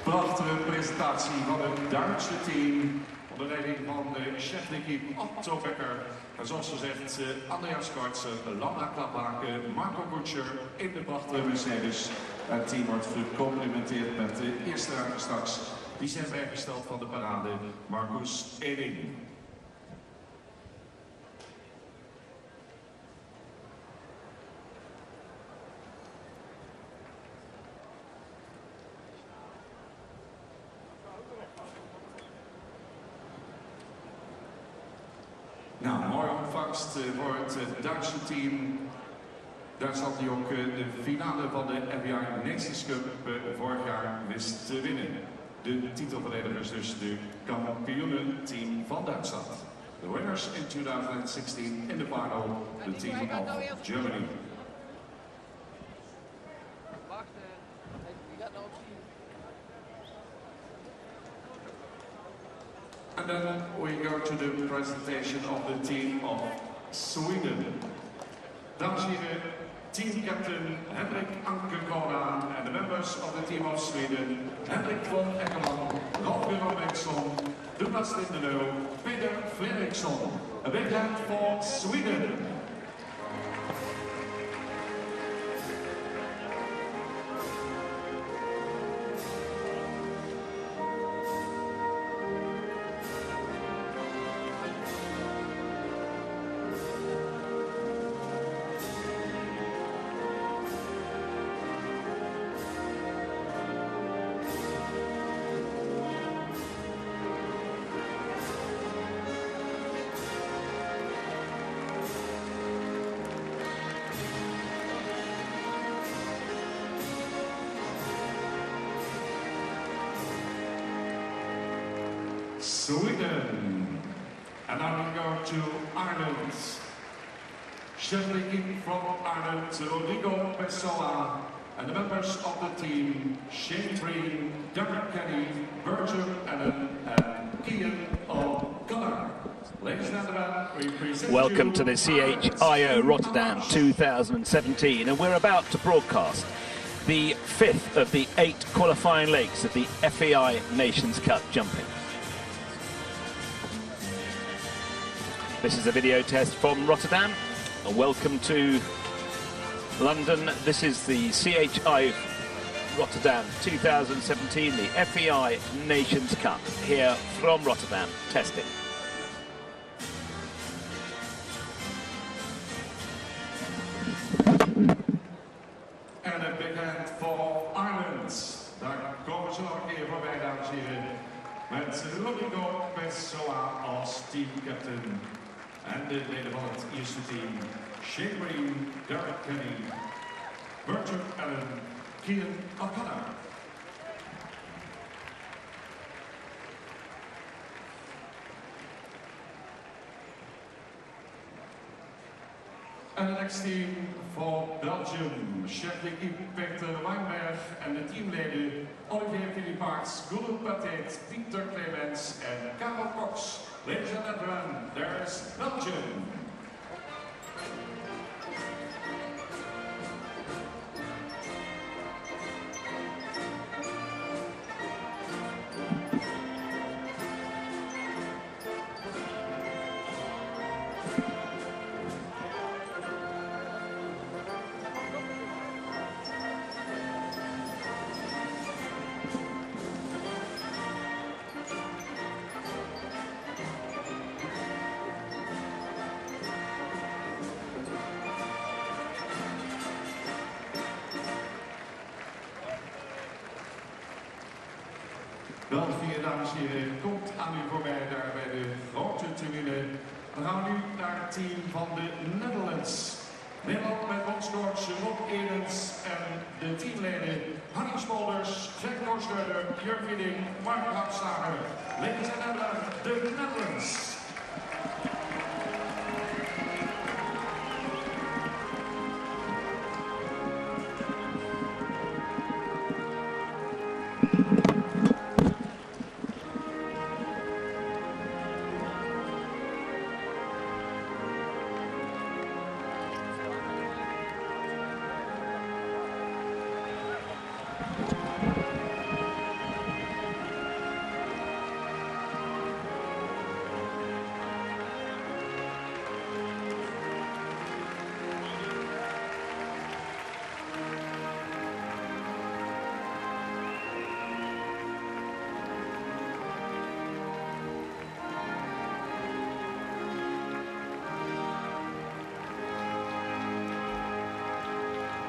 Prachtige presentatie van het Duitse team onder leiding van de chef de equipe Otto Becker. En zoals gezegd, Andreas Kortsen, Lambda Klaphaken, Marco Kutscher in de prachtige Mercedes. Het team wordt gecomplimenteerd met de eerste ruimte straks. Die zijn bijgesteld van de parade, Marcus Eding. Nou, mooie ontvangst voor het Duitse team. Duitsland die ook de finale van de FBI Nations Cup vorig jaar wist te winnen. De titelverdedigers dus de kampioenenteam van Duitsland. The winners in 2016 in the final, the team of Germany. And then we go to the presentation of the team of Sweden. Dames en heren, team captain Henrik Ankerkona and the members of the team of Sweden, Henrik von Eckermann, Rolf-Göran Bengtsson, Douglas Lindenau, Peter Fredriksson. A big hand for Sweden. Sweden. And now we go to Ireland. Chef de equipe from Ireland, Rodrigo Pessoa, and the members of the team, Shane Green, Derek Kenny, Virgil Allen, and Ian O'Connor. Ladies and gentlemen, we present Welcome to the CHIO Rotterdam 2017, and we're about to broadcast the 5th of the 8 qualifying legs of the FEI Nations Cup jumping. This is a video test from Rotterdam. Welcome to London. This is the CHI Rotterdam 2017, the FEI Nations Cup, here from Rotterdam, testing. En een big hand voor Ireland. Daar komen ze nog een keer voorbij, dames en heren. Met Rodrigo Pessoa als teamcaptain. En de leden van het eerste team, Shane Green, Derek Kenny, Virgil Allen, Ian O'Connor. En the next team for Belgium, chef d'équipe Peter Weinberg en de teamleden Olivier Philippaerts, Gulu Patet, Pieter Clemens en Karel Cox. Ladies and gentlemen, there's Belgium. België, dames en heren, komt aan u voorbij daar bij de grote tribune. Dan gaan we nu naar het team van de Netherlands. Nederland met bondscoach Rob Edens en de teamleden Hannie Smolders, Jack Korschreuder, Jurk Widding, Mark Hapstager. Ladies and gentlemen, the Netherlands.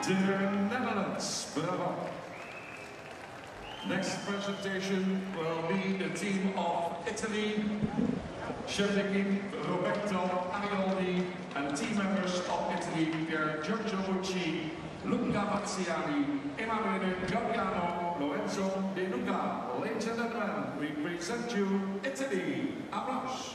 the Netherlands. Bravo. Next presentation will be the team of Italy, Chefiki, Roberto Arioldi, and team members of Italy, Pier Giorgio Bucci, Luca Mazziani, Emanuele Gaudiano, Lorenzo De Luca. Ladies and gentlemen, we present you Italy. Applause.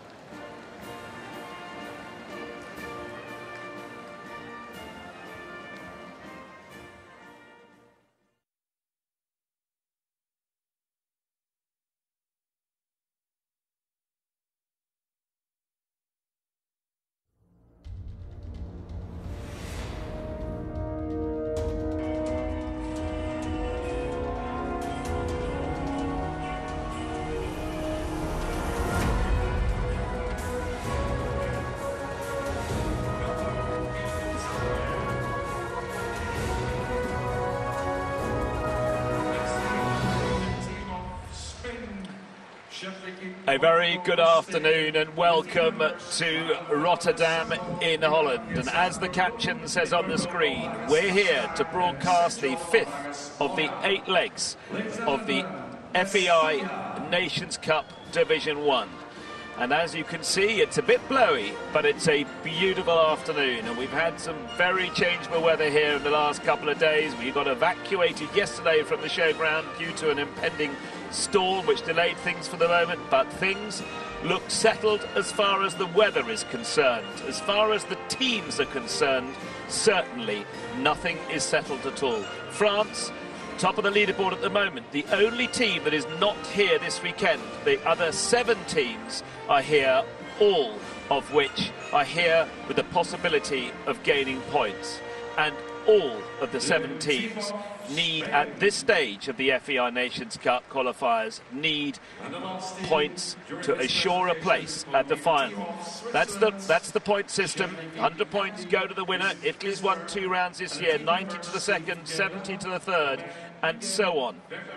A very good afternoon and welcome to Rotterdam in Holland. And as the caption says on the screen, we're here to broadcast the 5th of the 8 legs of the FEI Nations Cup Division 1. And as you can see, it's a bit blowy, but it's a beautiful afternoon. And we've had some very changeable weather here in the last couple of days. We got evacuated yesterday from the showground due to an impending storm which delayed things for the moment, but things look settled as far as the weather is concerned. As far as the teams are concerned, certainly nothing is settled at all. France, top of the leaderboard at the moment, the only team that is not here this weekend. The other 7 teams are here, all of which are here with the possibility of gaining points. And all of the 7 teams need, at this stage of the FEI Nations Cup qualifiers, need points to assure a place at the final. That's the point system. 100 points go to the winner. Italy's won 2 rounds this year, 90 to the second, 70 to the third, and so on.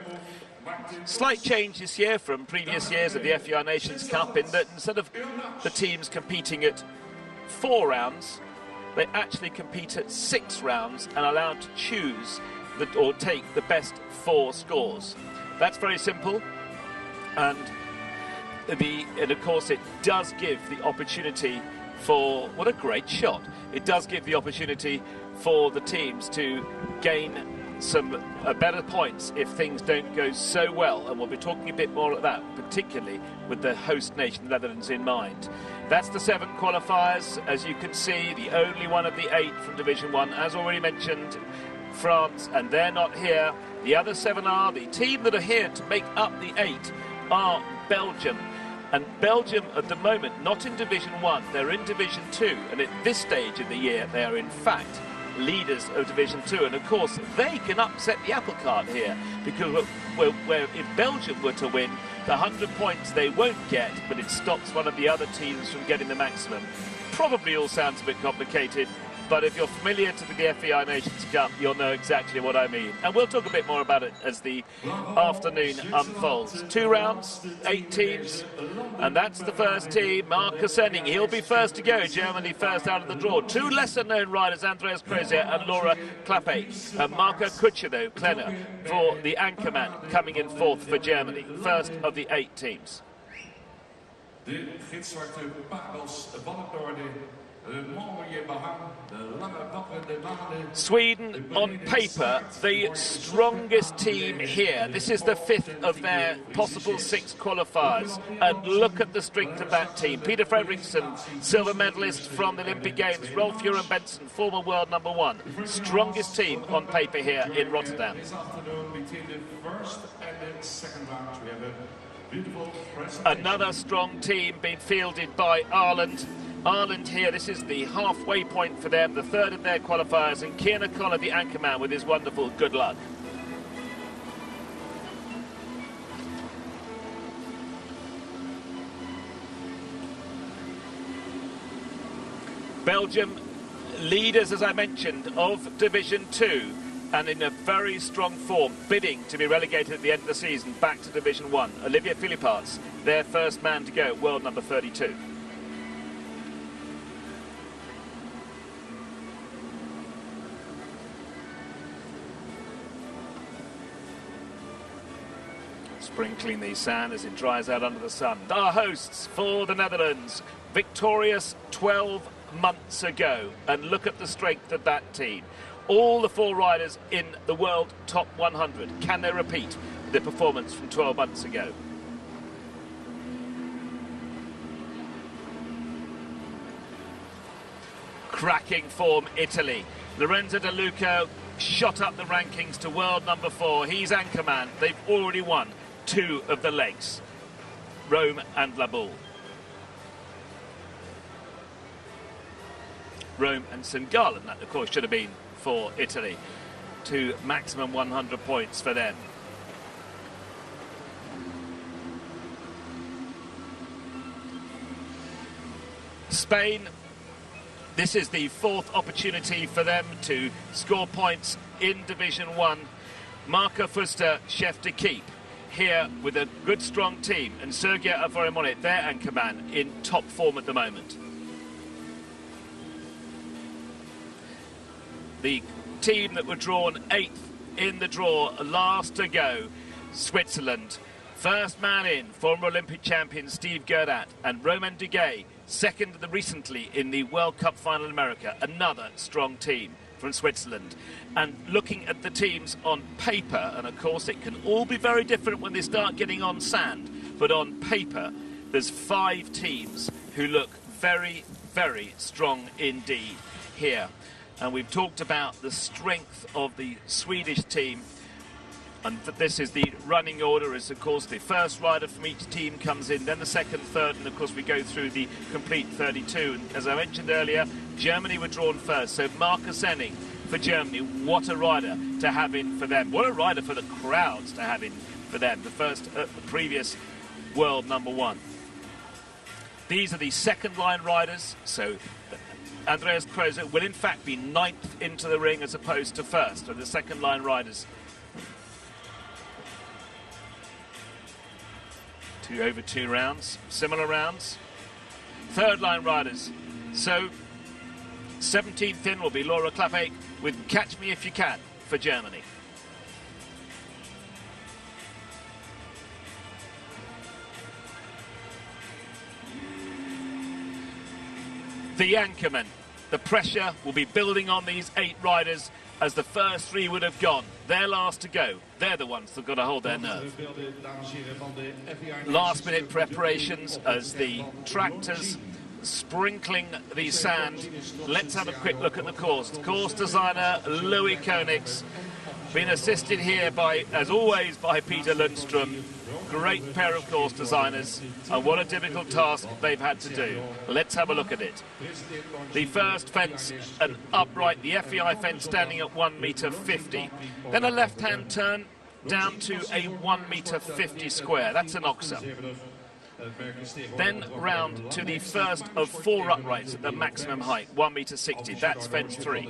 Slight change this year from previous years of the FEI Nations Cup in that instead of the teams competing at 4 rounds, they actually compete at 6 rounds and are allowed to choose or take the best 4 scores. That's very simple, and of course it does give the opportunity for, what a great shot, it does give the opportunity for the teams to gain some better points if things don't go so well, and we'll be talking a bit more at that, particularly with the host nation, the Netherlands, in mind. That's the 7 qualifiers, as you can see, the only one of the 8 from Division 1, as already mentioned, France, and they're not here. The other 7 are. The team that are here to make up the 8 are Belgium. And Belgium at the moment, not in Division 1, they're in Division 2, and at this stage of the year they are in fact leaders of Division 2, and of course they can upset the apple cart here, because if Belgium were to win, the 100 points they won't get, but it stops one of the other teams from getting the maximum. Probably all sounds a bit complicated, but if you're familiar to the FEI Nations Cup, you'll know exactly what I mean. And we'll talk a bit more about it as the afternoon unfolds. 2 rounds, 8 teams, and that's the first team. Marcus Henning, he'll be first to go. Germany first out of the draw. 2 lesser-known riders, Andreas Crozier and Laura Clappe. And Marco Cucciolo, Klenner, for the Anchorman, coming in 4th for Germany. First of the 8 teams. De gitzwarte parels van het noorden. Sweden, on paper, the strongest team here. This is the 5th of their possible 6 qualifiers. And look at the strength of that team. Peter Fredriksson, silver medalist from the Olympic Games. Rolf Göran Benson, former world number 1. Strongest team on paper here in Rotterdam. This afternoon, between the first and the second round, we have a beautiful presentation. Another strong team being fielded by Ireland. Ireland here, this is the halfway point for them, the 3rd of their qualifiers, and Kieran O'Connor, the Anchorman, with his wonderful good luck. Belgium, leaders, as I mentioned, of Division 2, and in a very strong form, bidding to be relegated at the end of the season back to Division 1. Olivier Philipparts, their first man to go, world number 32. Sprinkling the sand as it dries out under the sun. Our hosts for the Netherlands, victorious 12 months ago. And look at the strength of that team. All the 4 riders in the world top 100. Can they repeat the performance from 12 months ago? Cracking form, Italy. Lorenzo De Luca shot up the rankings to world number 4. He's anchorman. They've already won 2 of the legs, Rome and La Boule. Rome and St. Gallen, that of course should have been for Italy. 2 maximum 100 points for them. Spain, this is the 4th opportunity for them to score points in Division 1. Marco Fuster, chef d'équipe, here with a good strong team, and Sergio Avorimone, their anchorman, in top form at the moment. The team that were drawn 8th in the draw, last to go, Switzerland. First man in, former Olympic champion Steve Gerdat, and Romain Duguay, second recently in the World Cup final in America. Another strong team from Switzerland. And looking at the teams on paper, and of course it can all be very different when they start getting on sand, but on paper there's 5 teams who look very, very strong indeed here. And we've talked about the strength of the Swedish team. And this is the running order, as of course the first rider from each team comes in, then the second, third, and of course we go through the complete 32. And as I mentioned earlier, Germany were drawn first, so Marcus Henning for Germany. What a rider to have in for them. What a rider for the crowds to have in for them. The first, the previous world number 1. These are the second line riders, so Andreas Krause will in fact be 9th into the ring as opposed to first, of the second line riders. 2 over 2 rounds, similar rounds. Third line riders. So 17th in will be Laura Klappek with Catch Me If You Can for Germany. The anchorman. The pressure will be building on these 8 riders as the first 3 would have gone. They're last to go. They're the ones that've got to hold their nerve. Last minute preparations as the tractors sprinkling the sand. Let's have a quick look at the course. Course designer Louis Koenigs, been assisted here by, as always, by Peter Lundström. Great pair of course designers, and what a difficult task they've had to do. Let's have a look at it. The first fence, an upright, the FEI fence standing at 1.50 meters. Then a left-hand turn down to a 1.50 meters square. That's an Oxa. Then round to the first of 4 uprights at the maximum height, 1.60 meters. That's fence 3.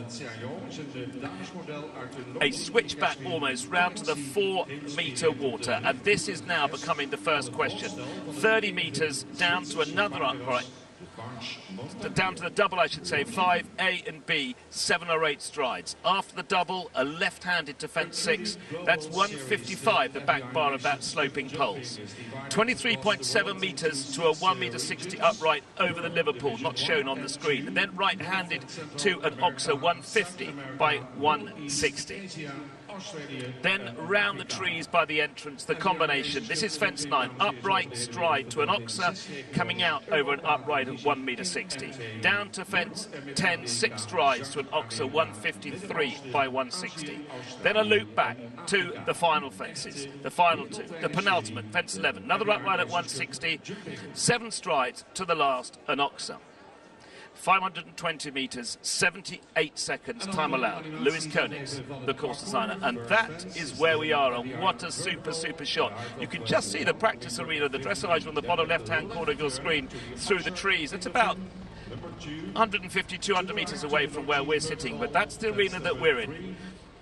A switchback almost round to the 4-meter water, and this is now becoming the first question. 30 meters down to another upright, down to the double, I should say, 5A and B, 7 or 8 strides. After the double, a left-handed to fence 6. That's 155, the back bar of that sloping poles. 23.7 metres to a 1.60 meters upright over the Liverpool, not shown on the screen. And then right-handed to an Oxa 150 by 160. Then round the trees by the entrance, the combination. This is fence 9, upright stride to an Oxa, coming out over an upright of 1.60 meters. Down to fence 10, 6 strides to an Oxa 153 by 160. Then a loop back to the final fences, the final 2, the penultimate, fence 11, another upright at 160, 7 strides to the last, an Oxa. 520 metres, 78 seconds, time allowed. Louis Koenigs, the course designer. And that is where we are, and what a super, super shot. You can just see the practice arena, the dressage on the bottom left-hand corner of your screen through the trees. It's about 150, 200 metres away from where we're sitting, but that's the arena that we're in.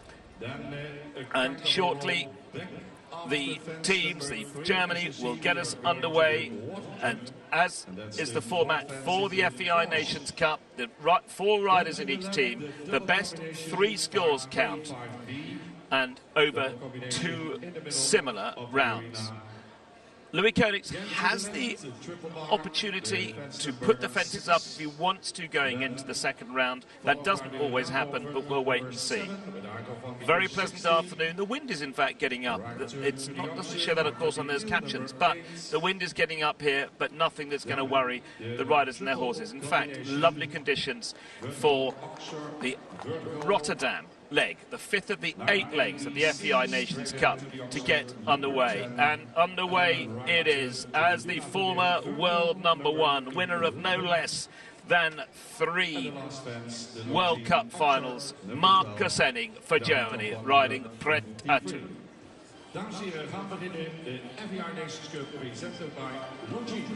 And shortly, the teams, Germany, will get us underway, and as is the format for the FEI Nations Cup, the 4 riders in each team, the best 3 scores count, and over 2 similar rounds. Louis Koenigs has the opportunity to put the fences up if he wants to going into the second round. That doesn't always happen, but we'll wait and see. Very pleasant afternoon. The wind is in fact getting up. It's not, doesn't show that, of course, on those captions, but the wind is getting up here, but nothing that's going to worry the riders and their horses. In fact, lovely conditions for the Rotterdam leg, the fifth of the 8 legs of the FEI Nations Cup, to get underway. And underway it is, as the former world #1, winner of no less than 3 World Cup finals, Marcus Henning for Germany, riding Pret à Tout. Dames en heren, gaan we beginnen de FEI Nations Cup, presented by Longines.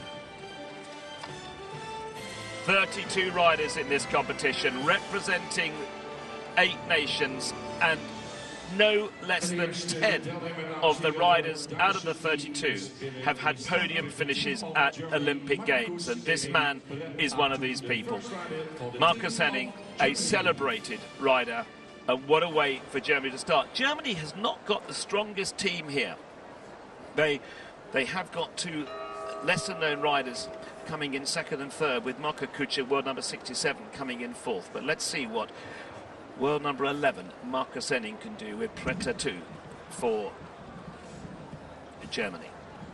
32 riders in this competition, representing 8 nations, and no less than 10 of the riders out of the 32 have had podium finishes at Olympic Games, and this man is one of these people. Marcus Henning, a celebrated rider, and what a way for Germany to start. Germany has not got the strongest team here. They have got 2 lesser-known riders coming in second and third, with Marco Kutscher, world number 67, coming in fourth. But let's see what world number 11, Marcus Henning, can do with Pret à Tout for Germany.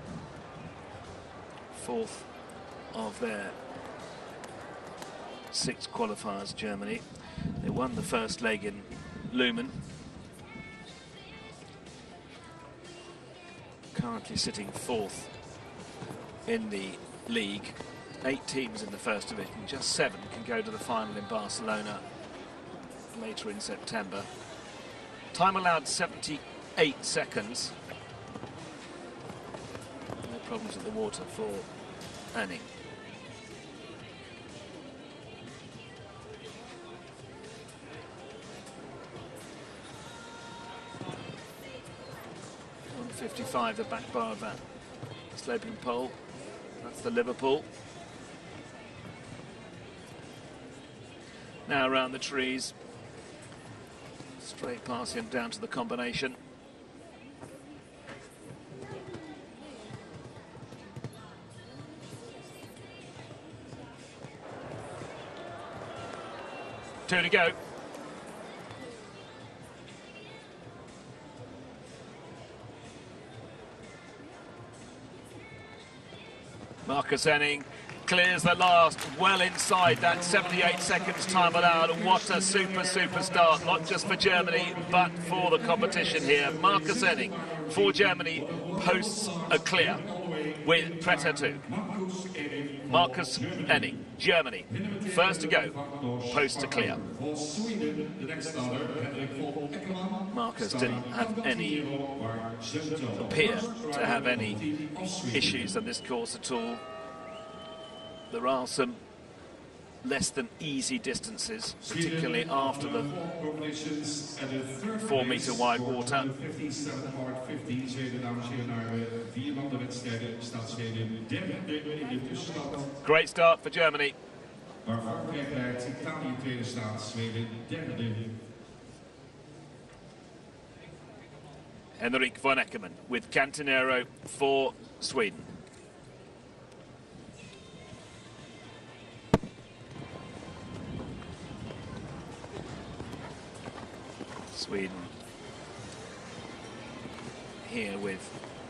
Fourth of their 6 qualifiers, Germany. They won the first leg in Lumen. Currently sitting 4th in the league. 8 teams in the first division, just 7 can go to the final in Barcelona later in September. Time allowed 78 seconds. No problems at the water for Henning. .155, the back bar of that sloping pole. That's the Liverpool. Now around the trees. Straight past him down to the combination. Two to go. Marcus Henning clears the last, well inside that 78 seconds time allowed. What a super start, not just for Germany, but for the competition here. Marcus Henning for Germany posts a clear with Pret à Tout. Marcus Henning, Germany, first to go, posts a clear. Marcus didn't have appear to have any issues on this course at all. There are some less than easy distances, particularly after the 4 metre wide water. Great start for Germany. Henrik von Eckermann with Cantinero for Sweden. Sweden here with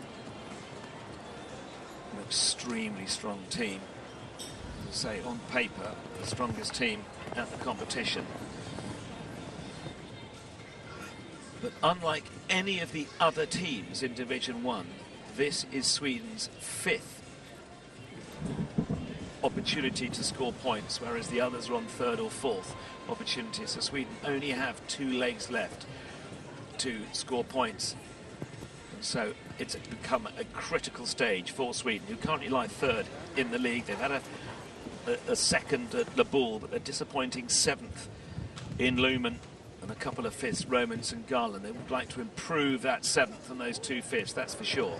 an extremely strong team. As I say, on paper, the strongest team at the competition. But unlike any of the other teams in Division 1, this is Sweden's 5th opportunity to score points, whereas the others are on 3rd or 4th opportunities. So Sweden only have 2 legs left to score points. And so it's become a critical stage for Sweden, who currently lie 3rd in the league. They've had a second at Le Bourg, but they're disappointing 7th in Lumen, and a couple of 5ths, Romans and Garland. They would like to improve that 7th and those 2 5ths, that's for sure.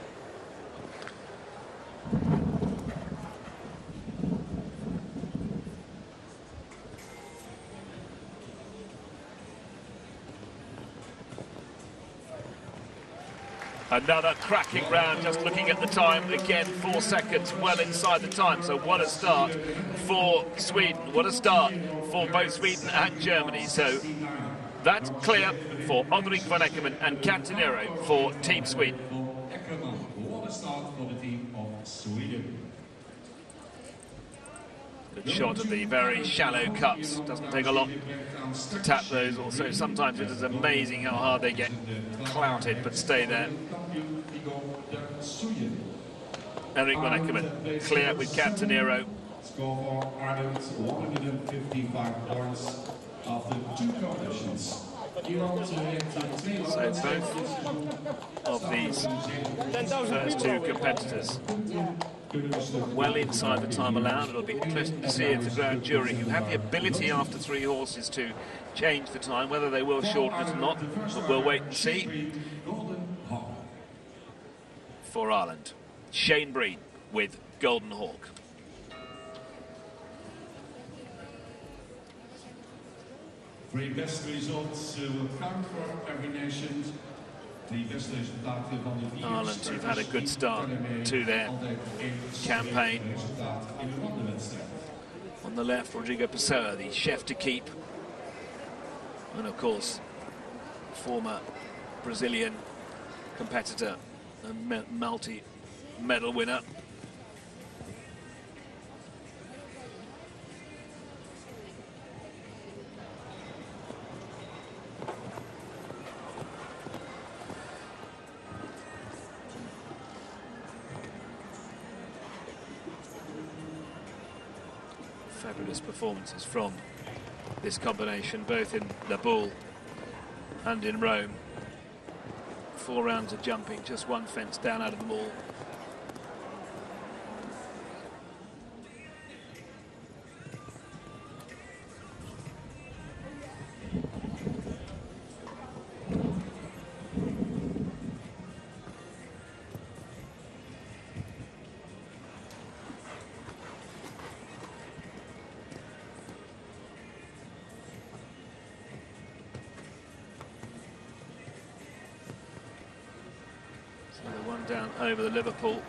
Another cracking round, just looking at the time, again 4 seconds, well inside the time, so what a start for Sweden, what a start for both Sweden and Germany. So that's clear for Odrik van Eckermann and Cantinero for Team Sweden. What a start for the team of Sweden. Good shot of the very shallow cups, doesn't take a lot to tap those. Also, sometimes it is amazing how hard they get clouted but stay there. Henrik van Eckermann clear with Cantinero. Score for Ireland, 155 points after 2 competitions. So both of these first 2 competitors well inside the time allowed. It'll be interesting to see if the grand jury, who have the ability after 3 horses to change the time, whether they will shorten it or not, but we'll wait and see. For Ireland, Shane Breen with Golden Hawk. Three best results will count for every nation. Ireland, who've had a good start to their campaign. On the left, Rodrigo Pessoa, the chef to keep. And of course, former Brazilian competitor and multi-medal winner. Fabulous performances from this combination, both in La Boule and in Rome. 4 rounds of jumping, just 1 fence down out of them all. Down over the Liverpool,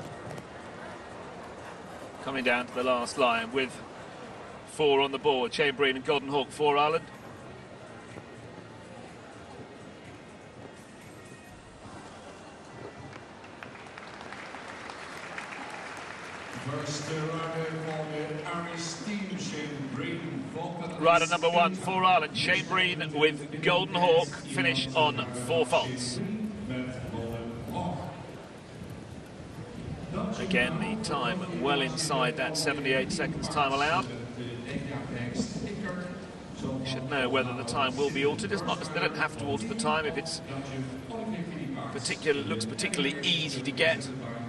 coming down to the last line with 4 on the board. Shane Breen and Golden Hawk for Ireland. Rider number 1 for Ireland, Shane Breen with Golden Hawk, finish on 4 faults. Again, the time well inside that 78 seconds time allowed. Should know whether the time will be altered. It's not, they don't have to alter the time if it's looks particularly easy to get.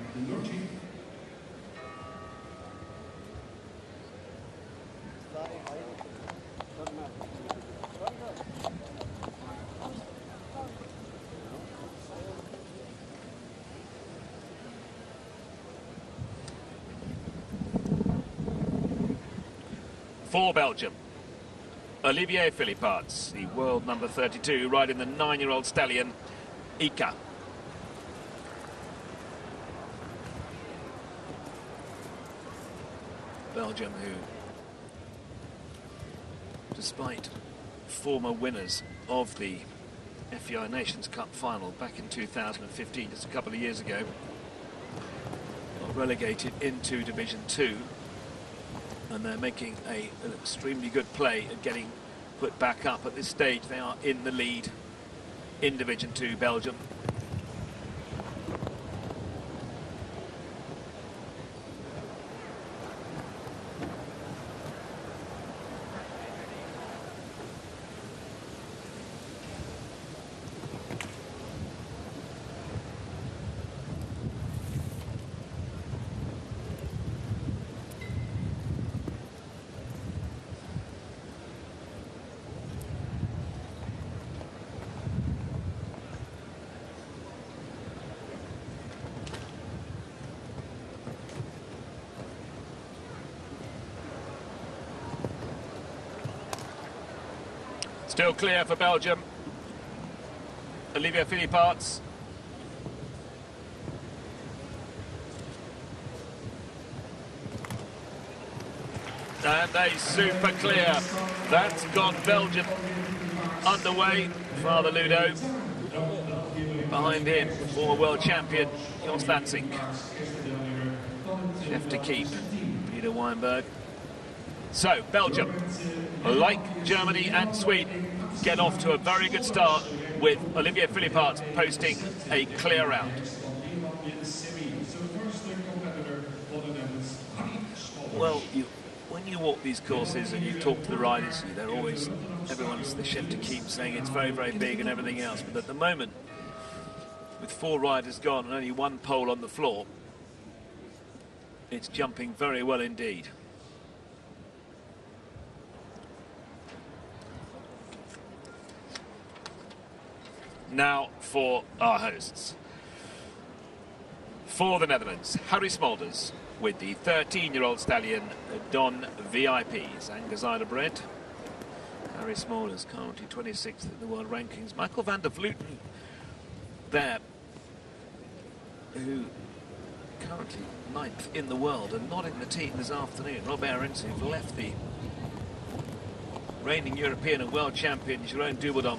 For Belgium, Olivier Philipparts, the world number 32, riding the 9-year-old stallion, Ika. Belgium, who, despite former winners of the FEI Nations Cup final back in 2015, just a couple of years ago, got relegated into Division 2. And they're making an extremely good play at getting put back up. At this stage, they are in the lead in Division 2, Belgium. Still clear for Belgium. Olivier Philipparts. And a super clear. That's got Belgium underway. Father Ludo. Behind him, former world champion Jos Lansing. Chef to keep, Peter Weinberg. So, Belgium, like Germany and Sweden, get off to a very good start with Olivier Philippart posting a clear round. Well, when you walk these courses and you talk to the riders, they're always, everyone's the chef to keep saying it's very, very big and everything else. But at the moment, with 4 riders gone and only 1 pole on the floor, it's jumping very well indeed. Now for our hosts. For the Netherlands, Harry Smulders with the 13-year-old stallion Don VIP. Zangazada bred. Harry Smulders currently 26th in the world rankings. Michael van der Vleuten there, who currently 9th in the world and not in the team this afternoon. Rob Ahrens, who've left the reigning European and world champion Jeroen Dubedam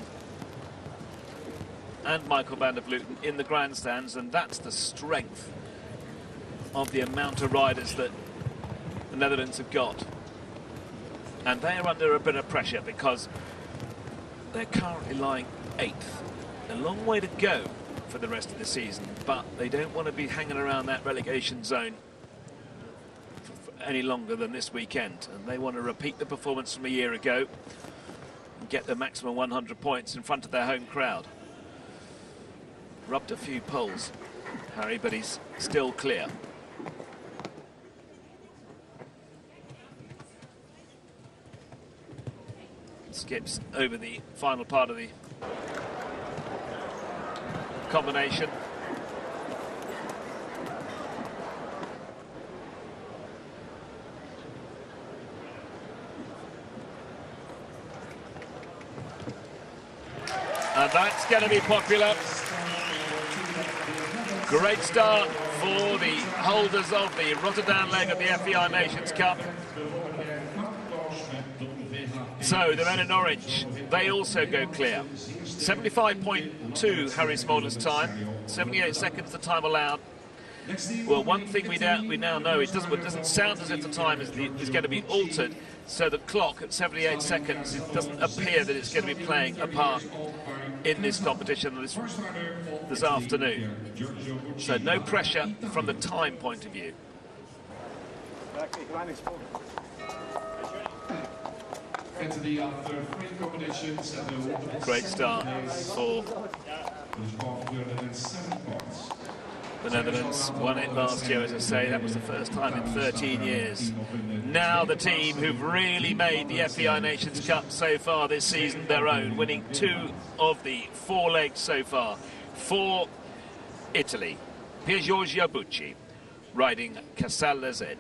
and Michael van der Vleuten in the grandstands, and that's the strength of the amount of riders that the Netherlands have got. And they are under a bit of pressure because they're currently lying 8th. A long way to go for the rest of the season, but they don't want to be hanging around that relegation zone for any longer than this weekend, and they want to repeat the performance from a year ago and get the maximum 100 points in front of their home crowd. Rubbed a few poles, Harry, but he's still clear. Skips over the final part of the combination. And that's going to be popular. Great start for the holders of the Rotterdam leg of the FEI Nations Cup. So the men in orange, they also go clear. 75.2 Harry Smulders' time, 78 seconds the time allowed. Well, one thing we now know, it doesn't sound as if the time is going to be altered, so the clock at 78 seconds, it doesn't appear that it's going to be playing a part in this competition this afternoon. So no pressure from the time point of view. Great start for the Netherlands. Won it last year, as I say. That was the first time in 13 years. Now the team who've really made the FEI Nations Cup so far this season their own, winning 2 of the 4 legs so far. For Italy, Pier Giorgio Bucci riding Casale Z.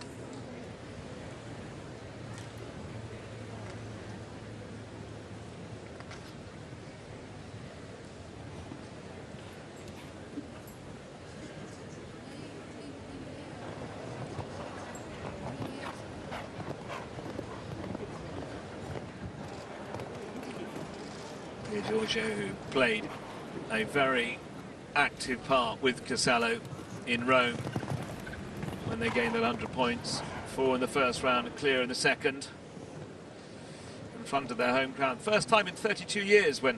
Giorgio, who played a very active part with Casale in Rome when they gained their 100 points. 4 in the first round and clear in the second. In front of their home crowd. First time in 32 years when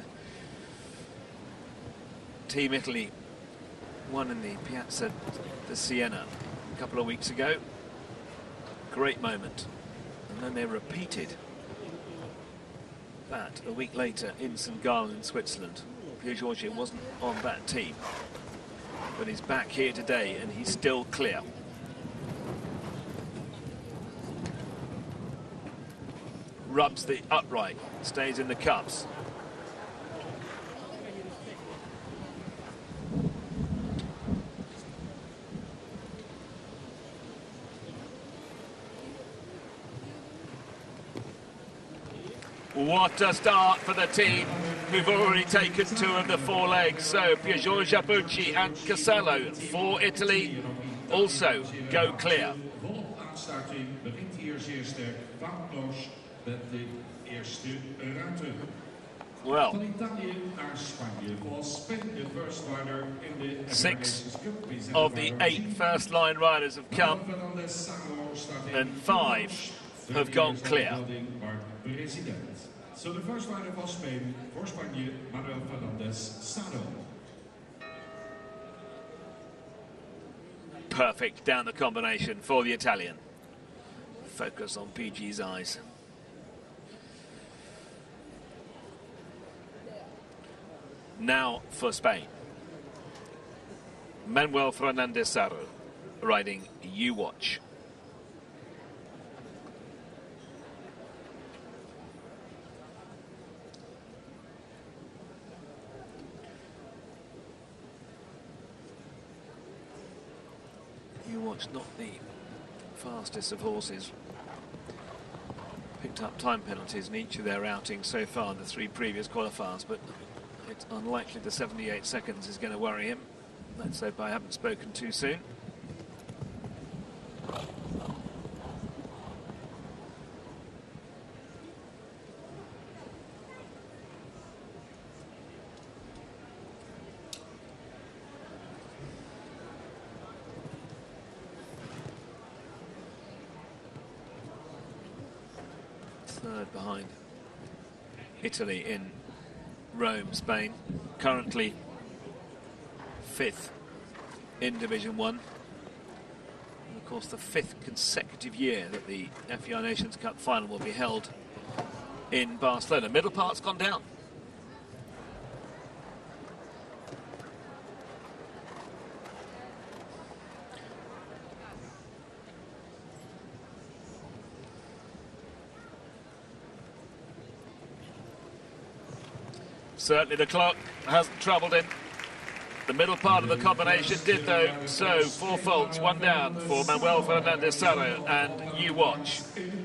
Team Italy won in the Piazza di Siena a couple of weeks ago. Great moment. And then they repeated that a week later in St. Gallen in Switzerland. Pier Giorgio wasn't on that team, but he's back here today and he's still clear. Rubs the upright, stays in the cups. What a start for the team who've already taken 2 of the 4 legs. So Pier Giorgio Bucci and Casale for Italy also go clear. weer zeer sterk. Foutloos met de eerste ruimte. Well, Van Italië naar Spanje was Spain the first rider in the 6 of the 8 first line riders have come, and 5 have gone clear. So the first rider was Spain for Spanje, Manuel Fernandez Sano. Perfect down the combination for the Italian. Focus on PG's eyes. Now for Spain. Manuel Fernandez Sano riding You Watch. You Watch, not the fastest of horses. Picked up time penalties in each of their outings so far in the 3 previous qualifiers, but it's unlikely the 78 seconds is going to worry him. Let's hope I haven't spoken too soon. Third behind Italy in Rome, Spain. Currently 5th in Division 1. And of course the 5th consecutive year that the FEI Nations Cup final will be held in Barcelona. Middle part's gone down. Certainly the clock hasn't troubled him. The middle part of the combination did though, so 4 faults, 1 down for Manuel Fernandez Sano and You Watch.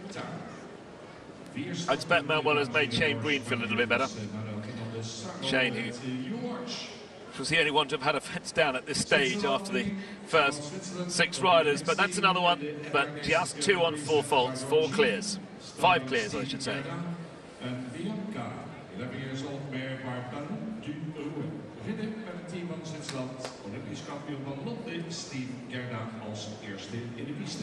I expect Manuel has made Shane Breen feel a little bit better. Shane, who was the only one to have had a fence down at this stage after the first 6 riders, but that's another one, but just 2 on 4 faults, 4 clears. 5 clears, I should say. 11 years old mare Barbara du Owen. Beginnen met het team van Zwitserland. Olympisch kampioen van Lotte, Steve Gerda als eerste in de piste.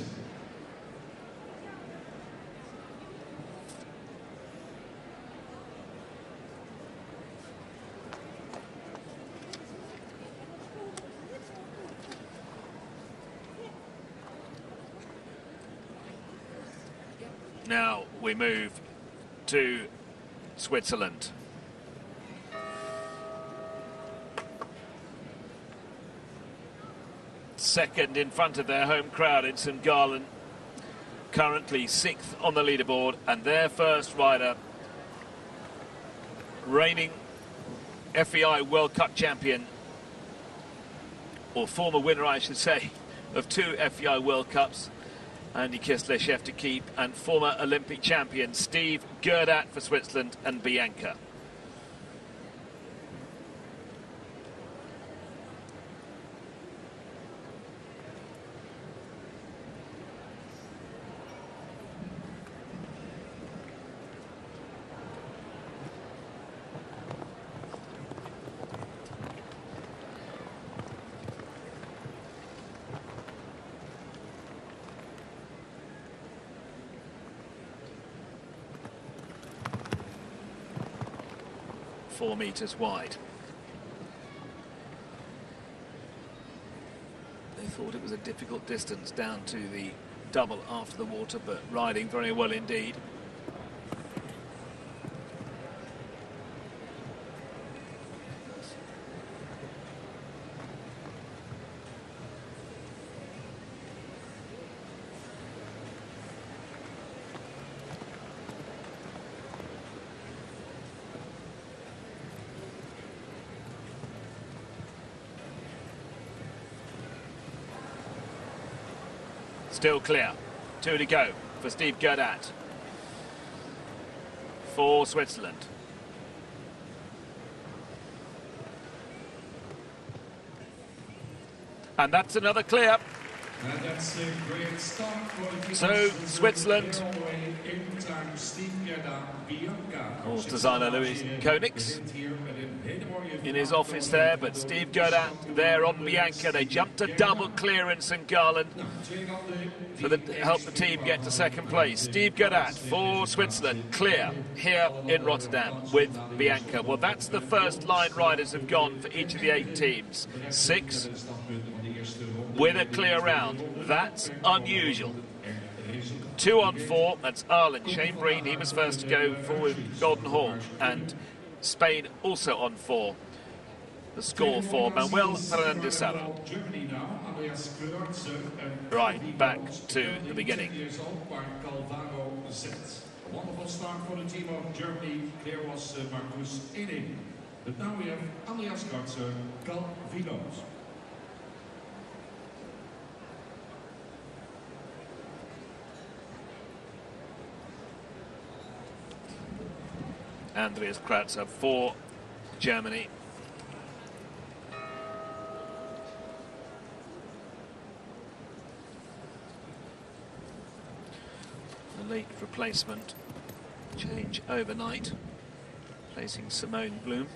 Now we move to Switzerland. Second in front of their home crowd in St. Gallen. Currently 6th on the leaderboard, and their first rider, reigning FEI World Cup champion, or former winner I should say, of 2 FEI World Cups, Andy Kistler, chef de keep, and former Olympic champion Steve Gerdat for Switzerland and Bianca. Four metres wide. They thought it was a difficult distance down to the double after the water, but riding very well indeed. Still clear. 2 to go for Steve Gerdat for Switzerland. And that's another clear. And that's a great start for the team. So, Switzerland, course designer Louis Koenigs in his office there, but Steve Goddard there on Bianca. They jumped a double clearance and Garland to help the team get to second place. Steve Goddard for Switzerland, clear here in Rotterdam with Bianca. Well, that's the first line riders have gone for each of the 8 teams. 6 with a clear round. That's unusual. 2 on 4, that's Ireland. Shane Breen, he was first to go for Golden Hawk. And Spain also on 4. The score for Manuel Fernandez Saro. Right, back to the beginning. A wonderful start for the team of Germany. There was Marcus Ening. But now we have Andreas Kratzer, Gal Vilos. Andreas Kratzer for Germany. The late replacement change overnight, placing Simone Bloom.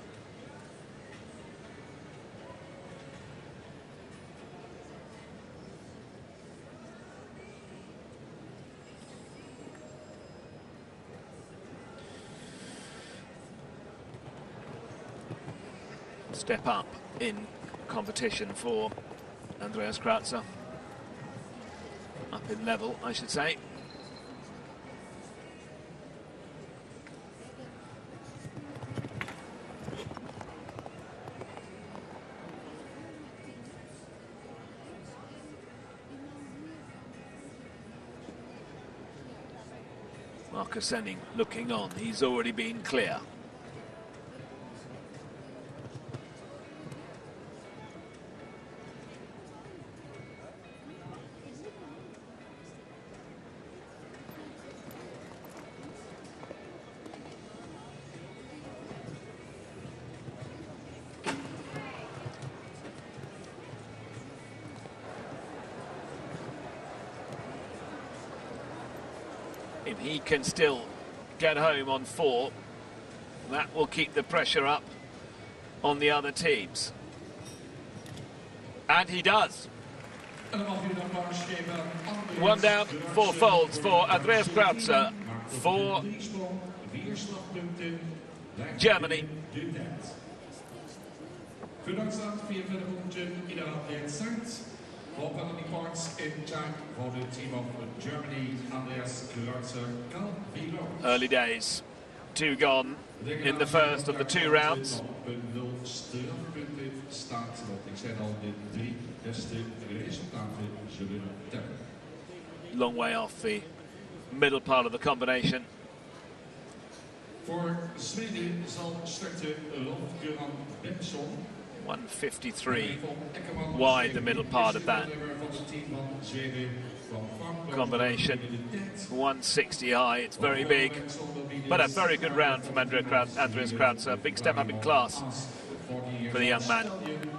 Step up in competition for Andreas Kratzer. Up in level, I should say. Marcus Ening looking on, he's already been clear. If he can still get home on 4, that will keep the pressure up on the other teams. And he does. 1 down, 4 folds for Andreas Kratzer for Germany. All penalty points in time for the team of Germany, Andreas Kratzer, Gal Vilos. Early days, 2 gone in the first of the 2 rounds. Long way off the middle part of the combination. For Sweden zal starten Rolf-Göran Bengtsson. 153 wide, the middle part of that combination. 160 high, it's very big, but a very good round from Andreas Kratzer. Big step up in class for the young man.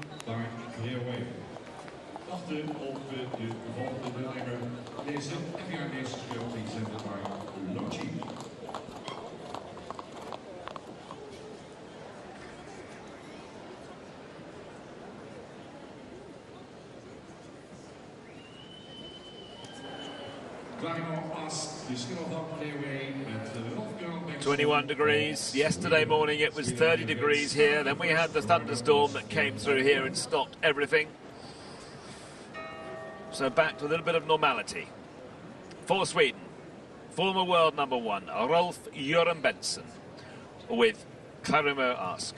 Met 21 degrees. Yesterday morning it was 30 degrees here. Then we had the thunderstorm that came through here and stopped everything. So back to a little bit of normality. For Sweden, former world number 1, Rolf-Göran Bengtsson, with Karimur Ask.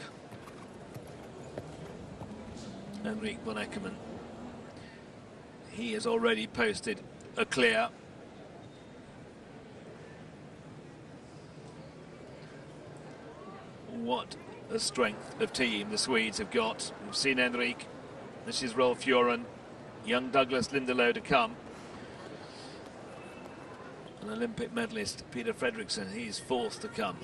Henrik von Eckermann. He has already posted a clear. What a strength of team the Swedes have got. We've seen Henrik, this is Rolf-Göran, young Douglas Lindelof to come. An Olympic medalist, Peter Fredriksson, he's fourth to come.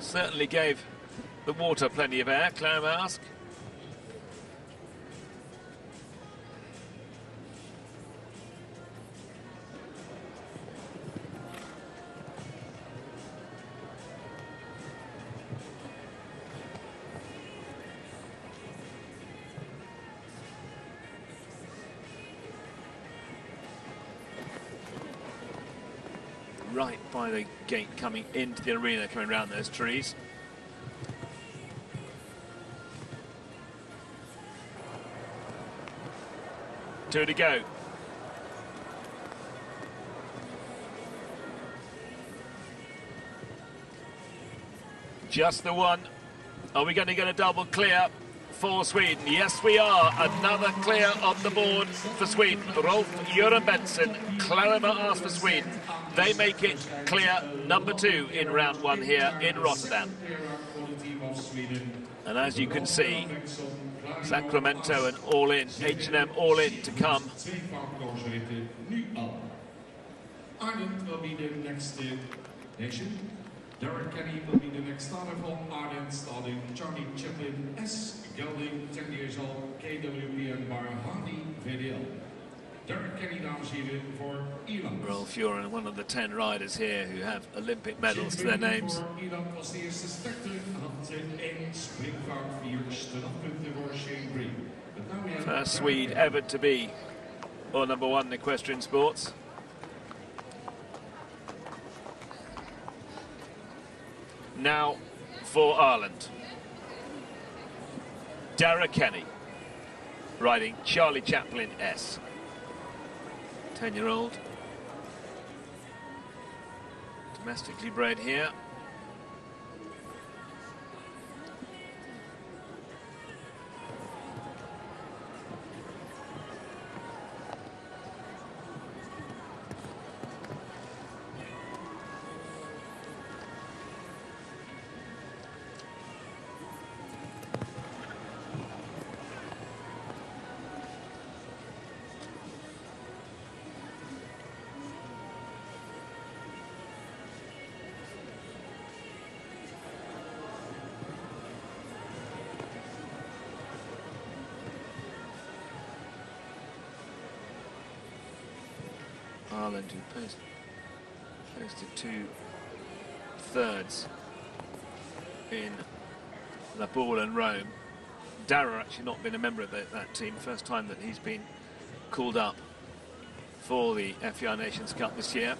Certainly gave the water plenty of air, Clairmask. Right by the gate coming into the arena, coming around those trees. Two to go. Just the one. Are we going to get a double clear for Sweden? Yes, we are. Another clear on the board for Sweden. Rolf Göran Benson, Clairmask for Sweden. They make it clear number 2 in round 1 here in Rotterdam. And as you can see, Sacramento and All In, H&M All In to come. Ireland will be the next nation. Derek Kenny will be the next starter from Ireland, starting Charlie Chaplin S. Gelding, 10 years old, KWPN bar Hardy VDL. Derek Kenny, dames en heren, voor Ierland. Rolf Göran, one of the 10 riders here who have Olympic medals to their names. Ierland was de eerste starter, had 1 springfout, 4 strafpunten voor Shane Green. First Swede ever to be or number 1 in equestrian sports. Now for Ireland. Dara Kenny riding Charlie Chaplin S. 10-year-old. Domestically bred here. Ireland, who posted 2 thirds in La Baule and Rome. Dara actually not been a member of that team. First time that he's been called up for the FEI Nations Cup this year.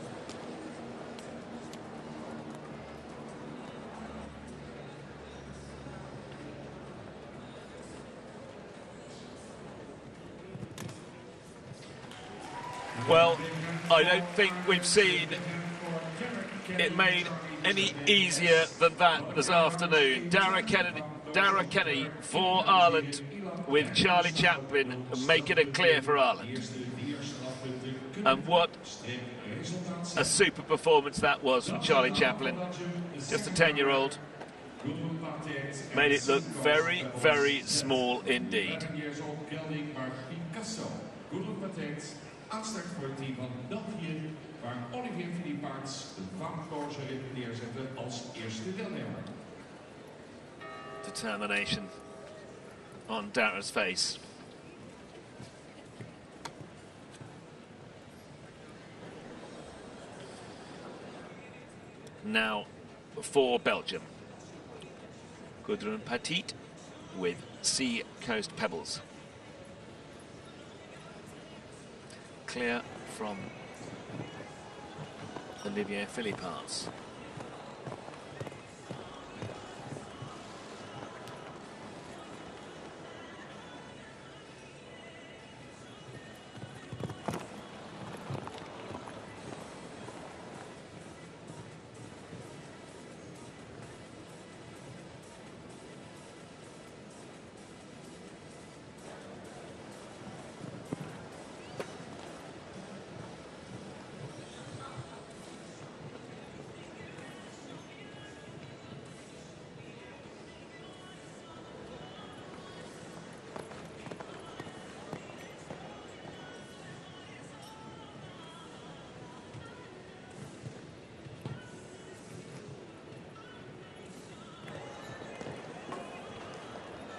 Well, I don't think we've seen it made any easier than that this afternoon. Dara Kenny for Ireland with Charlie Chaplin making it clear for Ireland. And what a super performance that was from Charlie Chaplin. Just a 10-year-old. Made it look very, very small indeed. Aanstart voor het team van België, waar Olivier Philippaerts de vaankoersen neerzetten als eerste deelnemer. Determination on Dara's face. Now for Belgium. Gudrun Petit with Sea Coast Pebbles. Clear from Olivier Philippaerts.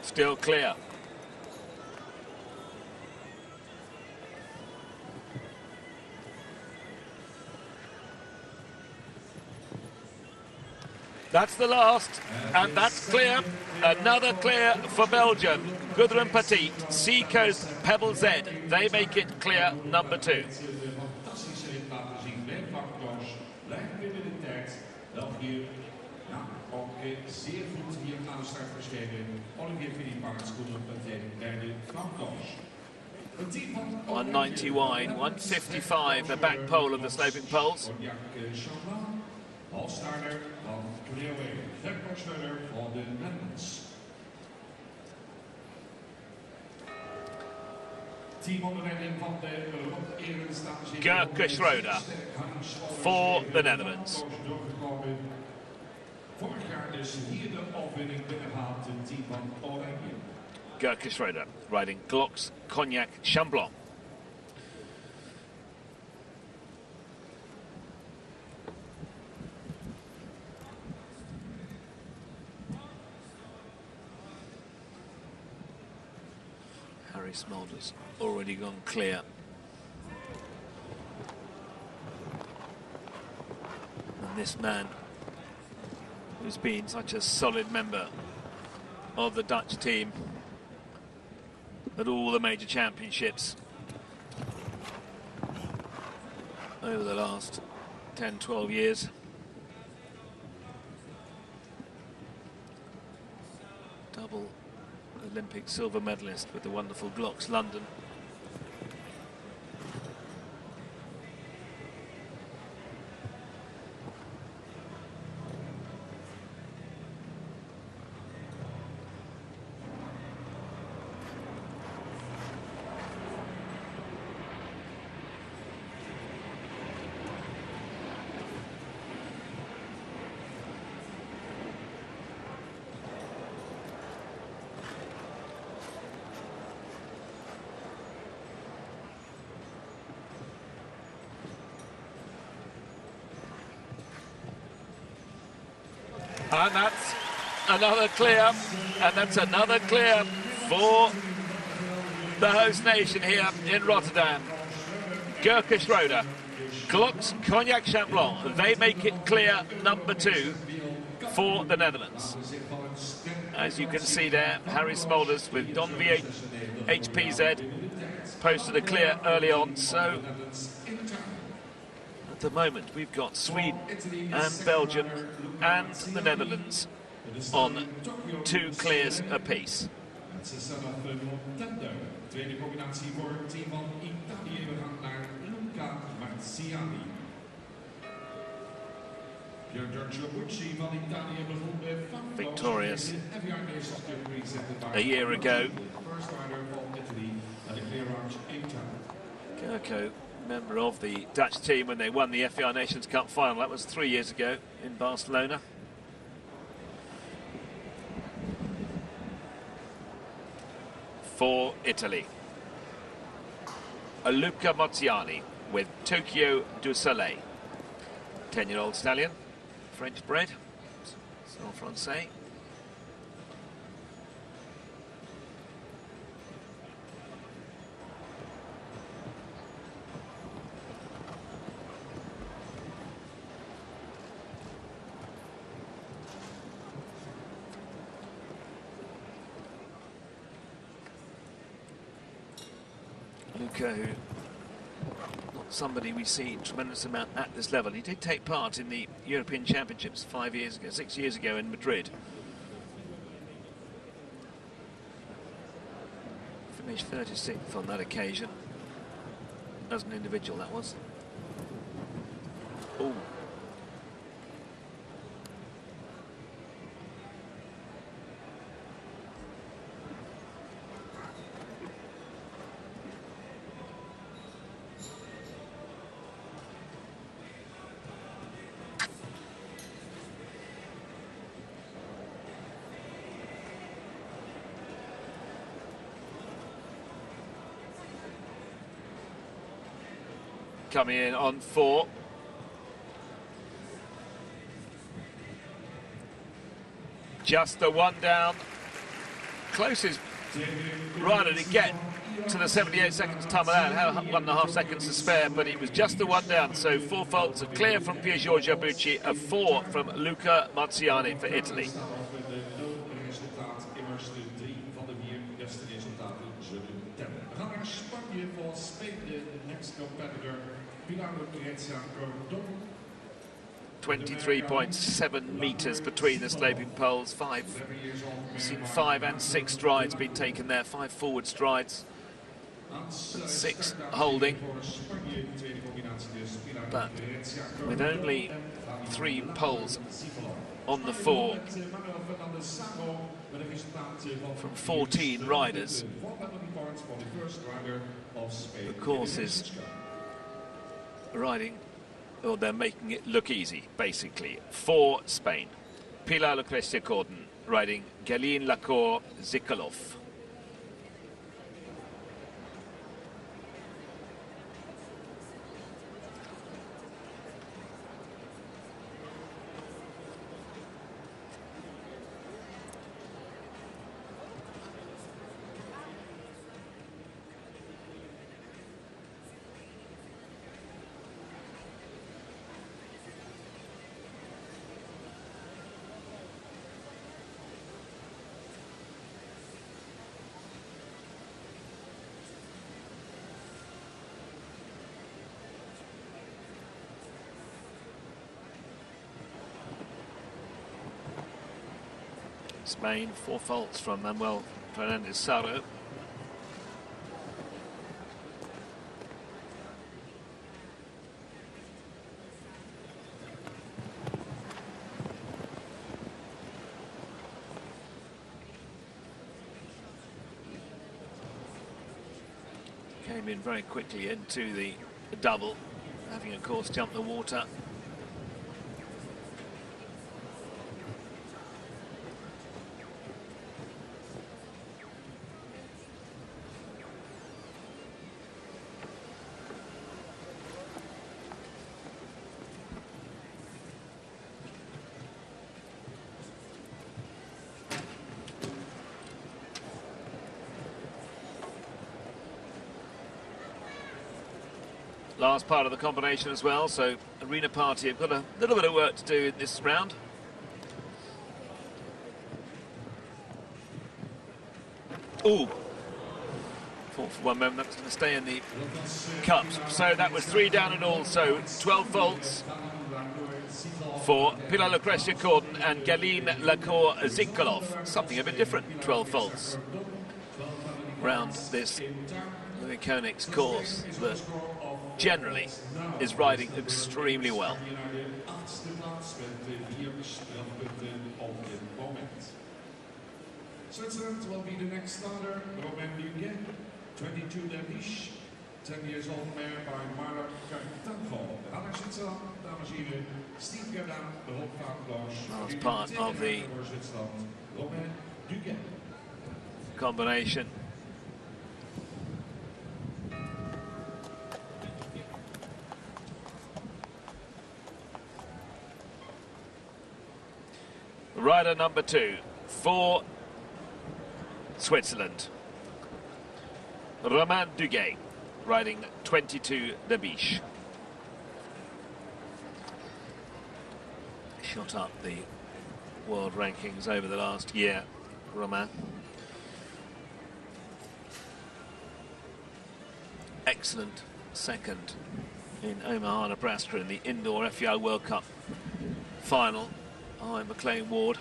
Still clear. That's the last, and that's clear. Another clear for Belgium. Gudrun Petit, Seacoast Pebble Z. They make it clear, number 2. Zeer goed hier aan de start geschreven. Olivier Philippard, Gudrun Petit, derde, Frank Dosch. 190 wide, 155 the back pole of the sloping poles. All-starter van Clearway, Gerke Schreuder van de Netherlands. Team onder leiding van de Eredivisie. Gerke Schreuder for the Netherlands. Vorig jaar dus hier de opwinning binnengehaald, het team van Oranje. Gerke Schreuder riding Glocks Cognac Chamblon. Harry Smulders already gone clear. And this man, who's been such a solid member of the Dutch team at all the major championships over the last 10, 12 years. Double Olympic silver medalist with the wonderful Glocks London. And that's another clear, and that's another clear for the host nation here in Rotterdam. Gerke Schreuder, Glocks Cognac Chamblon, they make it clear, number 2 for the Netherlands. As you can see there, Harry Smulders with Don VHPZ posted a clear early on, so at the moment we've got Sweden and Belgium and the Netherlands on 2 clears apiece. Tweede combinatie voor het team van Italië. We gaan naar Luca Marziani. Victorious a year ago. Gerke, member of the Dutch team when they won the FIA Nations Cup final. That was 3 years ago in Barcelona. For Italy, Luca Marziani with Tokyo du Soleil. 10-year-old stallion, French bred, Saint Francais. Luca, who not somebody we see tremendous amount at this level. He did take part in the European Championships 6 years ago in Madrid. Finished 36th on that occasion. As an individual, that was. Oh. Coming in on 4. Just the one down closest rider to get to the 78 seconds time of that, had 1.5 seconds to spare, but it was just the one down. So 4 faults, a clear from Pier Giorgio Bucci, a 4 from Luca Marziani for Italy. We gaan naar Spanje voor Spain, the next competitor, Pilar Lucrezia Cordon. 23.7 metres between the sloping poles. We've seen 5 and 6 strides being taken there, 5 forward strides, 6 holding. But with only 3 poles on the 4 from 14 riders, the course is riding, or they're making it look easy, basically. For Spain, Pilar Lucrezia Cordon riding Galin Lacour Zikolov. Spain, 4 faults from Manuel Fernandez Saro. Came in very quickly into the double, having of course jumped the water. Last part of the combination as well, so Arena Party have got a little bit of work to do in this round. Ooh, thought for one moment that was going to stay in the cups. So that was 3 down and all, so 12 faults for Pilar Lucrezia Cordon and Galin Lacour Zikolov. Something a bit different, 12 faults round this Louis Koenig's course that generally is riding extremely well. Switzerland will be the next starter. Romain Duguay, 22 Dervish, 10 years old mare by Mara Cartanval. Anna Zwitserland, dames en heren, Steve Gerdaan, de Hofvaartloos. Last part of the Romain Duguay. Combination. Rider number 2 for Switzerland, Romain Duguay, riding 22 Dervish. Shot up the world rankings over the last year, Romain. Excellent second in Omaha, Nebraska in the Indoor FEI World Cup final. I'm McLean Ward.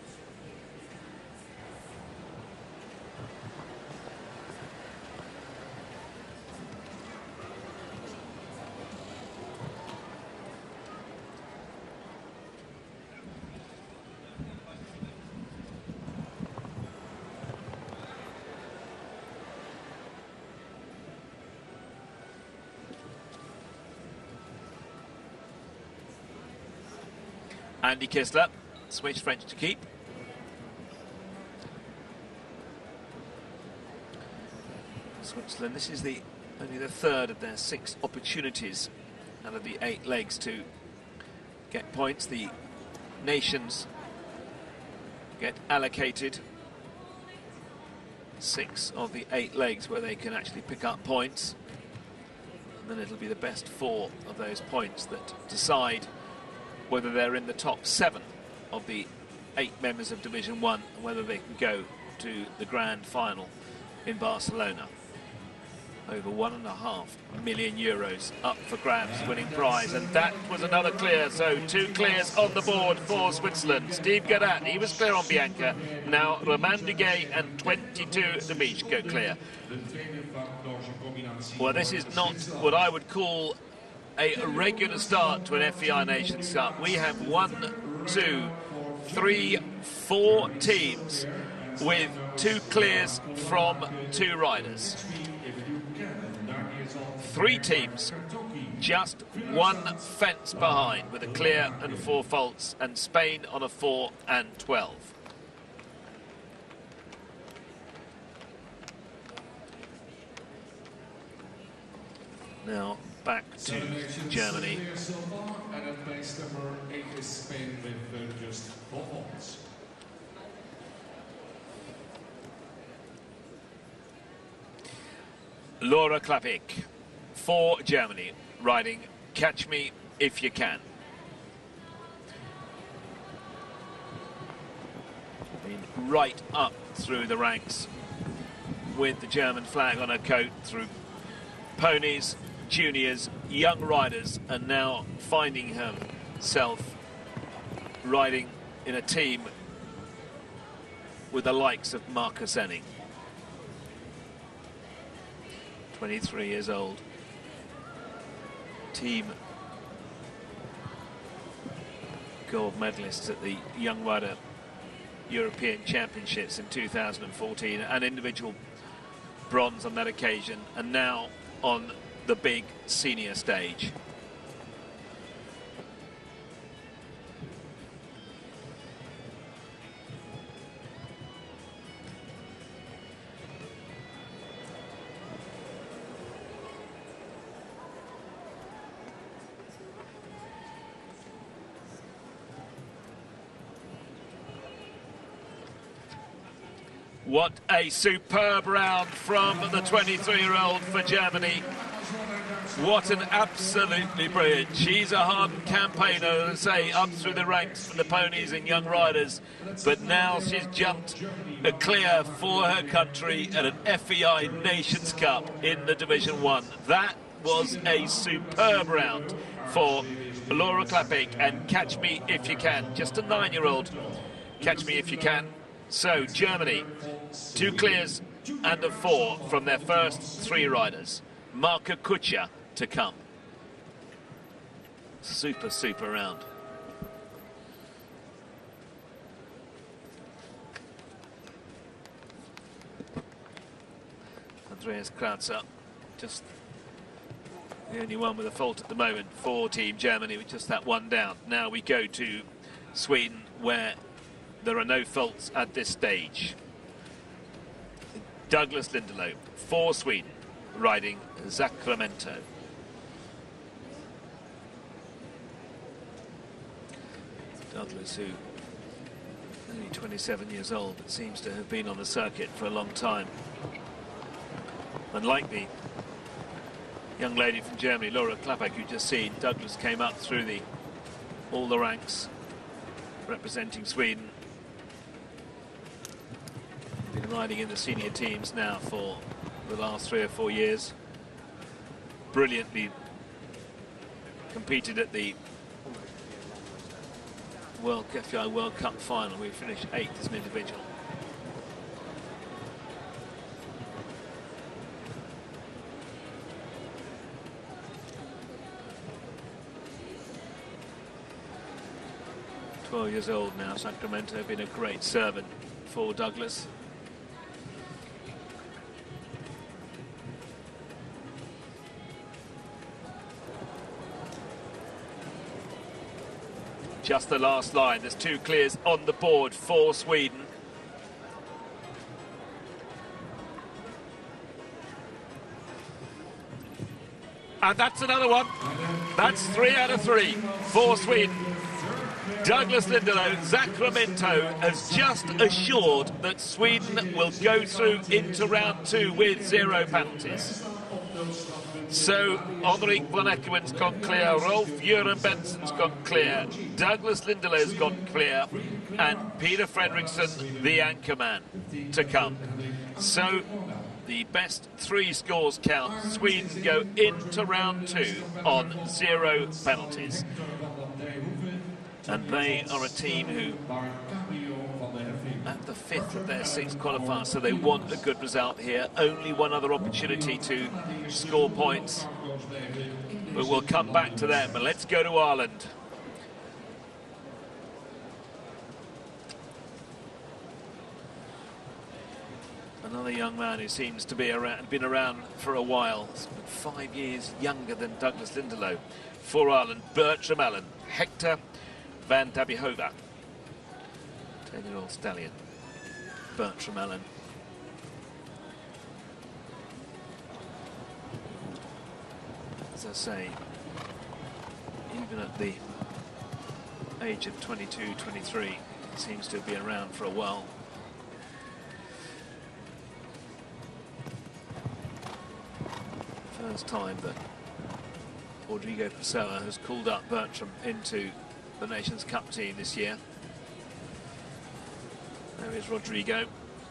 Andy Kistler, Swiss French to keep. Switzerland, this is only the 3rd of their 6 opportunities out of the 8 legs to get points. The nations get allocated 6 of the 8 legs where they can actually pick up points. And then it'll be the best 4 of those points that decide whether they're in the top 7 of the 8 members of Division 1 and whether they can go to the grand final in Barcelona. Over €1.5 million up for grabs, winning prize, and that was another clear. So 2 clears on the board for Switzerland. Steve Garat, he was clear on Bianca. Now Romain Duguay and 22 the beach go clear. Well, this is not what I would call a regular start to an FEI Nations Cup. We have 1, 2, 3, 4 teams with 2 clears from 2 riders. 3 teams just 1 fence behind with a clear and 4 faults, and Spain on a 4 and 12. Now back to Germany. And at place number 8 is Spain with just 4 faults. Laura Klappik for Germany, riding Catch Me If You Can. Been right up through the ranks with the German flag on her coat, through ponies, juniors, young riders, and now finding herself riding in a team with the likes of Marcus Enning. 23 years old. Team gold medalists at the Young Rider European Championships in 2014, and individual bronze on that occasion, and now on the big senior stage. What a superb round from the 23-year-old for Germany. What an absolutely brilliant. She's a hardened campaigner, as I say, up through the ranks from the ponies and young riders. But now she's jumped a clear for her country at an FEI Nations Cup in the Division 1. That was a superb round for Laura Klappik and Catch Me If You Can. Just a 9-year-old, Catch Me If You Can. So Germany, 2 clears and a 4 from their first 3 riders. Marke Kutscher to come. Super round. Andreas Krautzer, just the only one with a fault at the moment for Team Germany, with just that one down. Now we go to Sweden, where there are no faults at this stage. Douglas Lindelof for Sweden, riding Sacramento. Douglas, who only 27 years old, but seems to have been on the circuit for a long time. Unlike the young lady from Germany, Laura Klappik, you just seen, Douglas came up through all the ranks representing Sweden. Been riding in the senior teams now for the last 3 or 4 years. Brilliantly competed at the FEI World Cup final. We finished 8th as an individual. "12 years old now, Sacramento, been a great servant for Douglas. Just the last line. There's 2 clears on the board for Sweden. And that's another one. That's 3 out of 3 for Sweden. Douglas Lindelof, Sacramento, has just assured that Sweden will go through into round 2 with 0 penalties. So, Henrik van Eckerman's gone clear, Rolf Göran Benson's gone clear, Douglas Lindelof's gone clear, and Peter Fredriksson, the anchorman, to come. So, the best 3 scores count. Sweden go into round 2 on 0 penalties. And they are a team who, at the 5th of their 6 qualifiers, so they want a good result here. Only one other opportunity to score points. But we'll come back to them. But let's go to Ireland. Another young man who seems to be been around for a while. He's been 5 years younger than Douglas Lindelof. For Ireland, Bertram Allen, Hector Van Dabihova, 10-year-old stallion, Bertram Allen. As I say, even at the age of 22, 23, seems to be around for a while. First time that Rodrigo Pessoa has called up Bertram into the Nations Cup team this year. There is Rodrigo.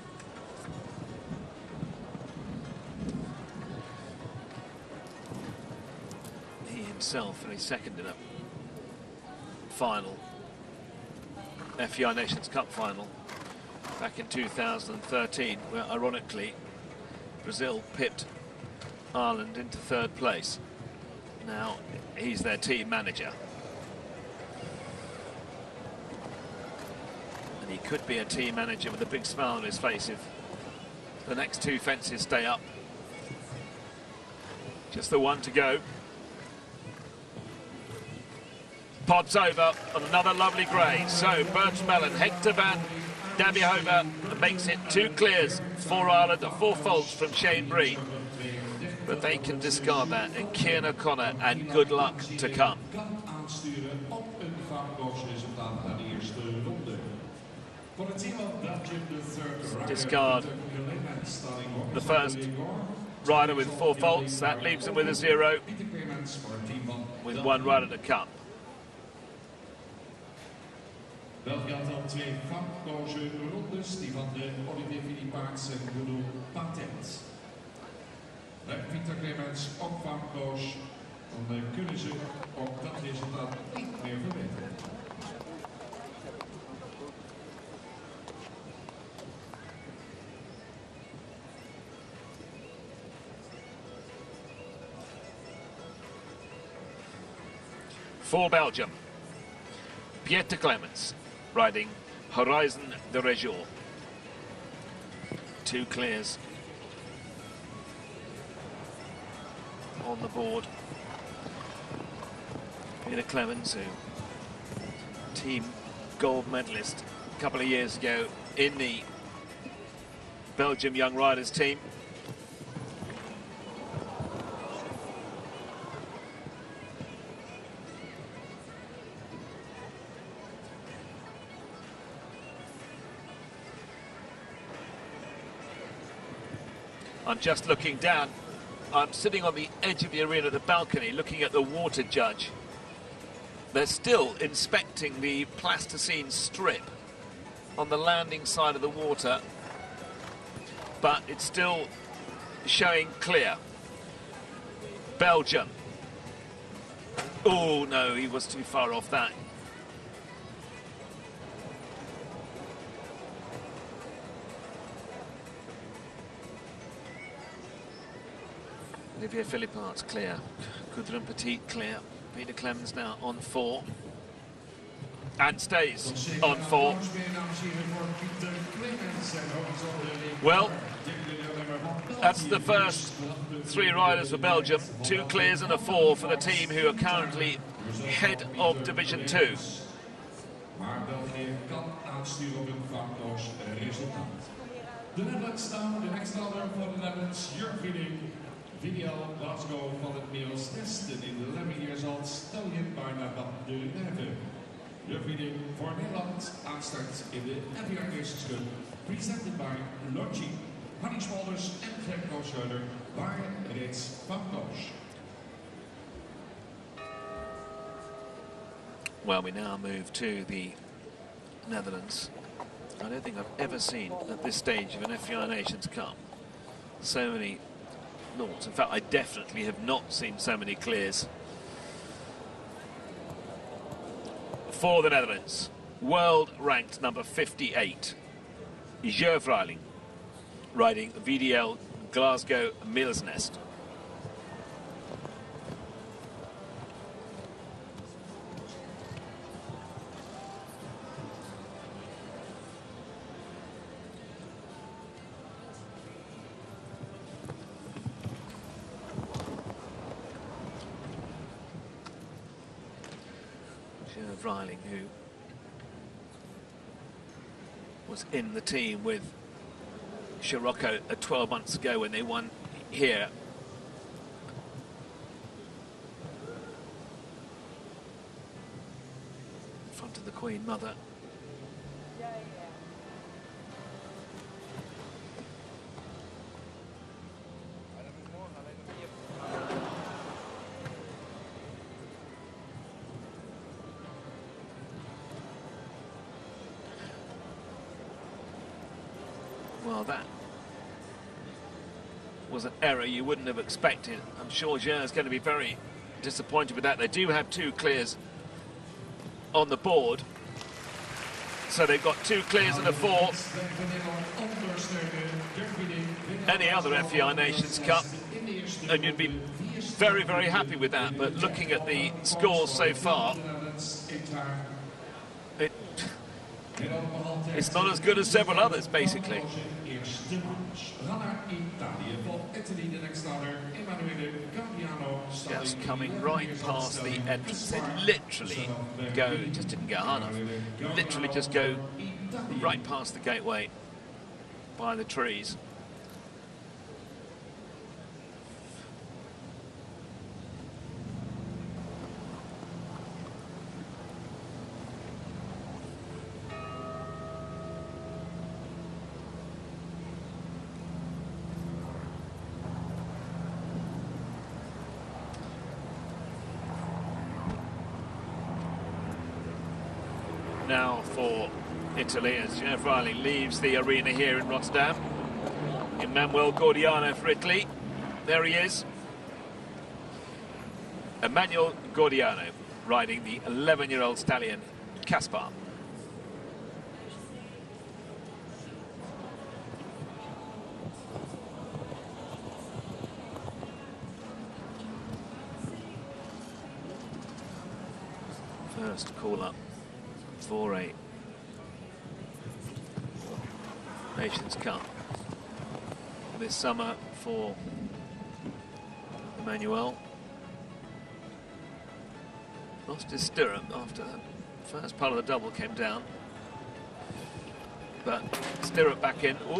He himself finished second in a final, FEI Nations Cup final, back in 2013, where ironically Brazil pipped Ireland into 3rd place. Now he's their team manager. And he could be a team manager with a big smile on his face if the next 2 fences stay up. Just the one to go. Pods over on another lovely grey. So Bertram Allen, Hector Van Dabihova makes it 2 clears for Ireland, 4 faults from Shane Breen. But they can discard that, and Cian O'Connor, and good luck to come. Discard the first rider with 4 faults. That leaves them with a 0, with 1 rider to come. België had al 2 vakkozen rondes, die van de Olivier Philippaerts en Bruno Patent. Victor Clemens ook vakkoos, dan kunnen ze ook dat resultaat niet meer verbeteren. For Belgium, Pieter Clemens riding Horizon de Région. 2 clears on the board. Pieter Clemens, who team gold medalist a couple of years ago in the Belgium Young Riders team. I'm just looking down. I'm sitting on the edge of the arena, the balcony, looking at the water judge. They're still inspecting the plasticine strip on the landing side of the water, but it's still showing clear. Belgium. Oh no, he was too far off that. Olivier Philippaerts clear, Gudrun Petit clear, Pieter Clemens now on 4, and stays on 4. Well, that's the first 3 riders for Belgium, 2 clears and a 4 for the team who are currently head of Division 2. De Netherlands staan, de extra voor de Netherlands, Jurk Wiening, Video Glasgow van het Miros testen in de Lemmy Years Old Stallion bijna van de Neve. Jeugdbieding voor Nederland aanstart in de FBR Nations Cup. Presented by Logi, Hannie Smulders en Frank Roosscheuder waren reeds van koos. Well, we now move to the Netherlands. I don't think I've ever seen at this stage of an FBR Nations Cup so many noughts. In fact, I definitely have not seen so many clears. For the Netherlands, world ranked number 58, Jur Vrijling, riding VDL Glasgow Middlesnest. Vrijling, who was in the team with Scirocco 12 months ago when they won here. In front of the Queen Mother. Well, that was an error you wouldn't have expected. I'm sure Jur is going to be very disappointed with that. They do have 2 clears on the board. So they've got 2 clears and a 4. Any other FBR Nations Cup, and you'd be very, very happy with that. But looking at the scores so far, it's not as good as several others, basically. Just coming right past the entrance. They literally go, just didn't go hard enough, literally just go right past the gateway by the trees. Now for Italy, as Jur Vrijling leaves the arena here in Rotterdam. Emmanuel Gordiano for Italy. There he is. Emmanuel Gordiano riding the 11-year-old stallion Caspar. First call up for a Nations Cup this summer for Emmanuel. Lost his stirrup after the first part of the double came down, but stirrup back in. Oop.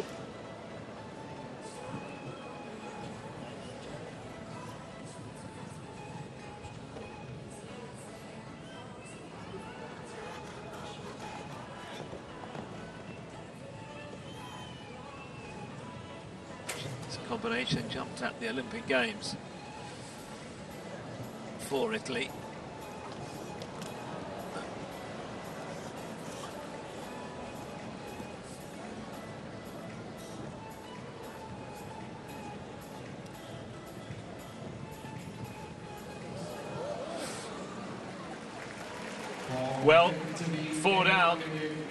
Combination jumped at the Olympic Games for Italy. Well, 4 down.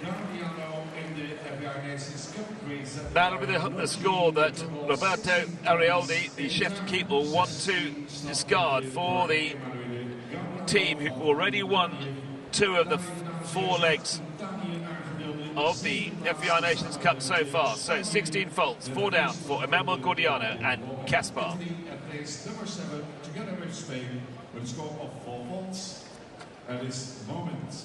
That'll be the score that Roberto Arioldi, the chef de keep, will want to discard for the team who've already won 2 of the 4 legs of the FBR Nations Cup so far. So 16 faults, 4 down for Emmanuel Gordiano and Caspar. Together with Spain with a score of 4 faults at this moment.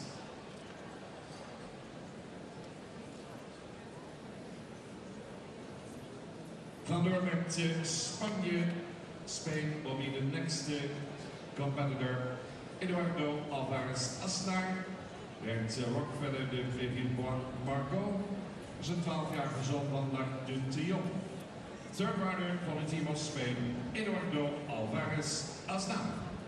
Gaan door met Spanje. Spain will be the next competitor. Eduardo Alvarez Aznar, brengt Rockefeller de VV Marco, zijn 12-jarige zoon naar de triomf. Third rider van het team of Spain, Eduardo Alvarez Aznar.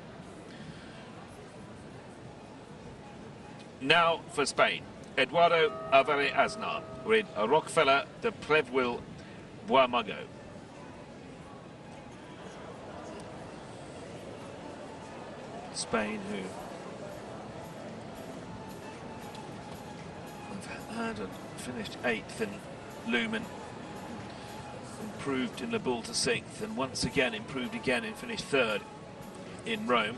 Now for Spain, Eduardo Alvarez Aznar with Rockefeller de Plevwil Buamago. Spain, who have had and finished 8th in Lumen, improved in Le Boule to 6th, and once again improved again and finished 3rd in Rome.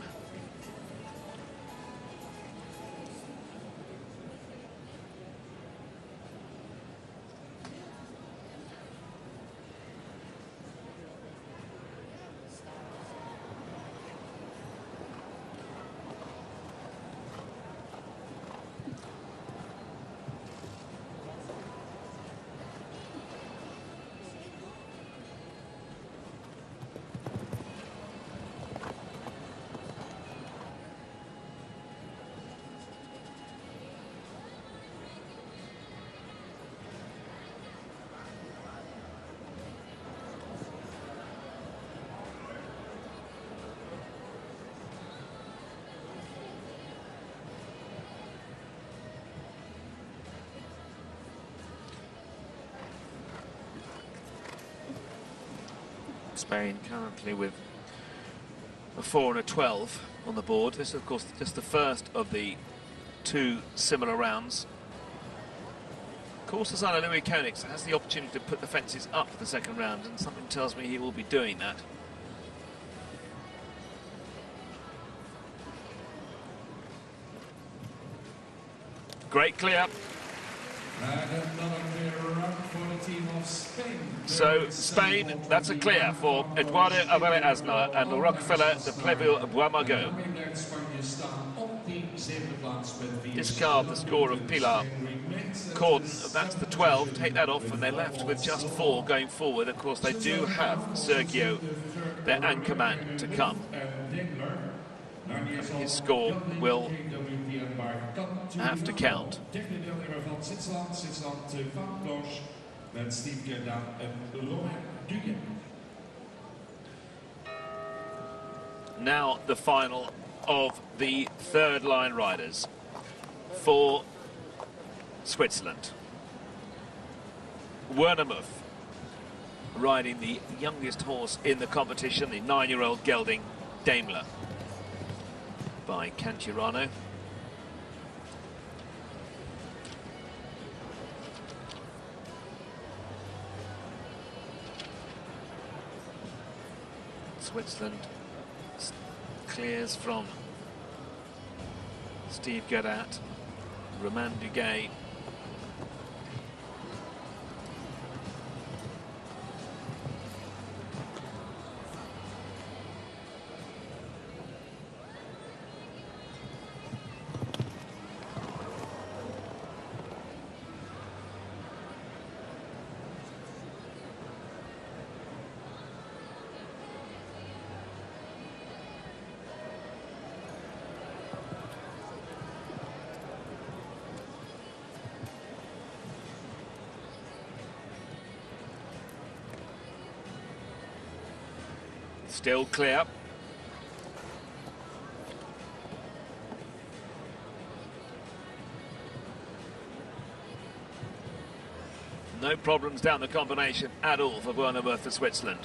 Spain currently with a 4 and a 12 on the board. This is, of course, just the first of the 2 similar rounds. Course designer Louis Koenigs has the opportunity to put the fences up for the second round, and something tells me he will be doing that. Great clear. So Spain, that's a clear for Eduardo Alvarez Aznar and Rockefeller de Plevwil Buamago. Discard the score of Pilar Corden, that's the 12, take that off, and they're left with just 4 going forward. Of course, they do have Sergio, their anchor man, to come. His score will have to count. Now the final of the third line riders for Switzerland. Wernermuth riding the youngest horse in the competition, the 9-year-old gelding Daimler by Canturano. Switzerland clears from Steve Gadat, Romain Duguay, still clear. No problems down the combination at all for Wernermuth for Switzerland.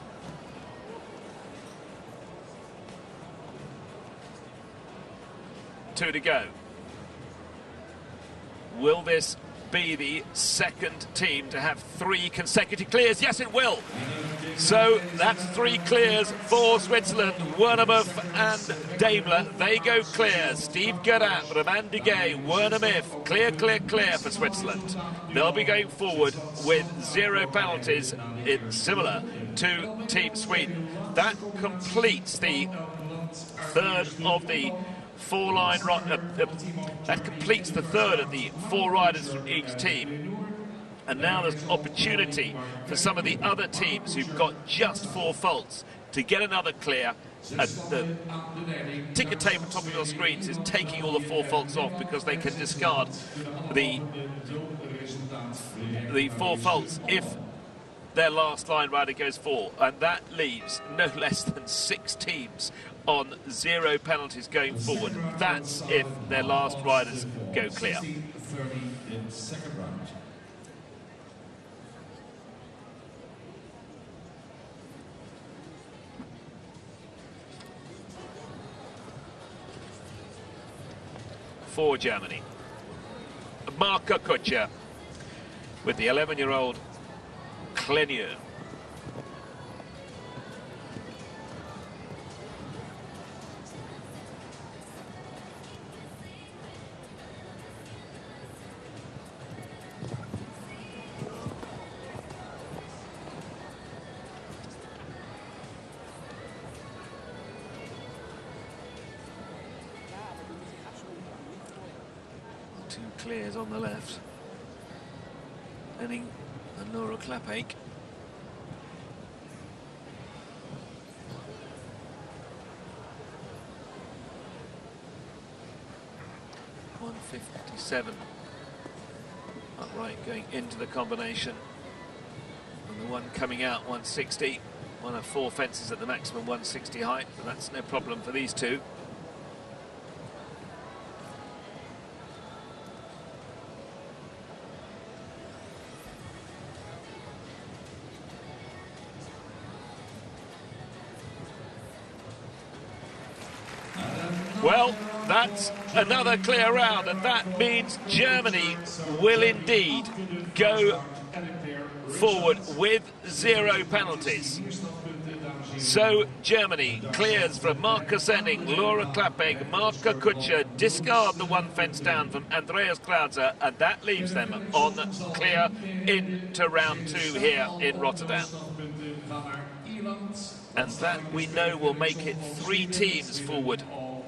Two to go. Will this be the second team to have 3 consecutive clears? Yes, it will. So that's 3 clears for Switzerland. Wernermuth and Daimler, they go clear. Steve Gadat, Romain Duguay, Wernermuth, clear, clear, clear for Switzerland. They'll be going forward with 0 penalties, similar to Team Sweden. That completes the third of the 4-line that completes the third of the 4 riders from each team. And now there's an opportunity for some of the other teams who've got just 4 faults to get another clear the ticker tape on top of your screens is taking all the 4 faults off because they can discard the 4 faults if their last line rider goes 4, and that leaves no less than 6 teams on 0 penalties going forward. That's if their last riders go clear. 30 in second round. For Germany, Marco Kutscher with the 11-year-old Klenier. Two clears on the left. Henning and Laura Klappake. .157 upright going into the combination, and the one coming out 160. One of 4 fences at the maximum 160 height, but that's no problem for these two. Well, that's another clear round, and that means Germany will indeed go forward with 0 penalties. So Germany clears from Marcus Henning, Laura Klappake, Marco Kutscher, discard the 1 fence down from Andreas Klauser, and that leaves them on clear into round 2 here in Rotterdam. And that we know will make it 3 teams forward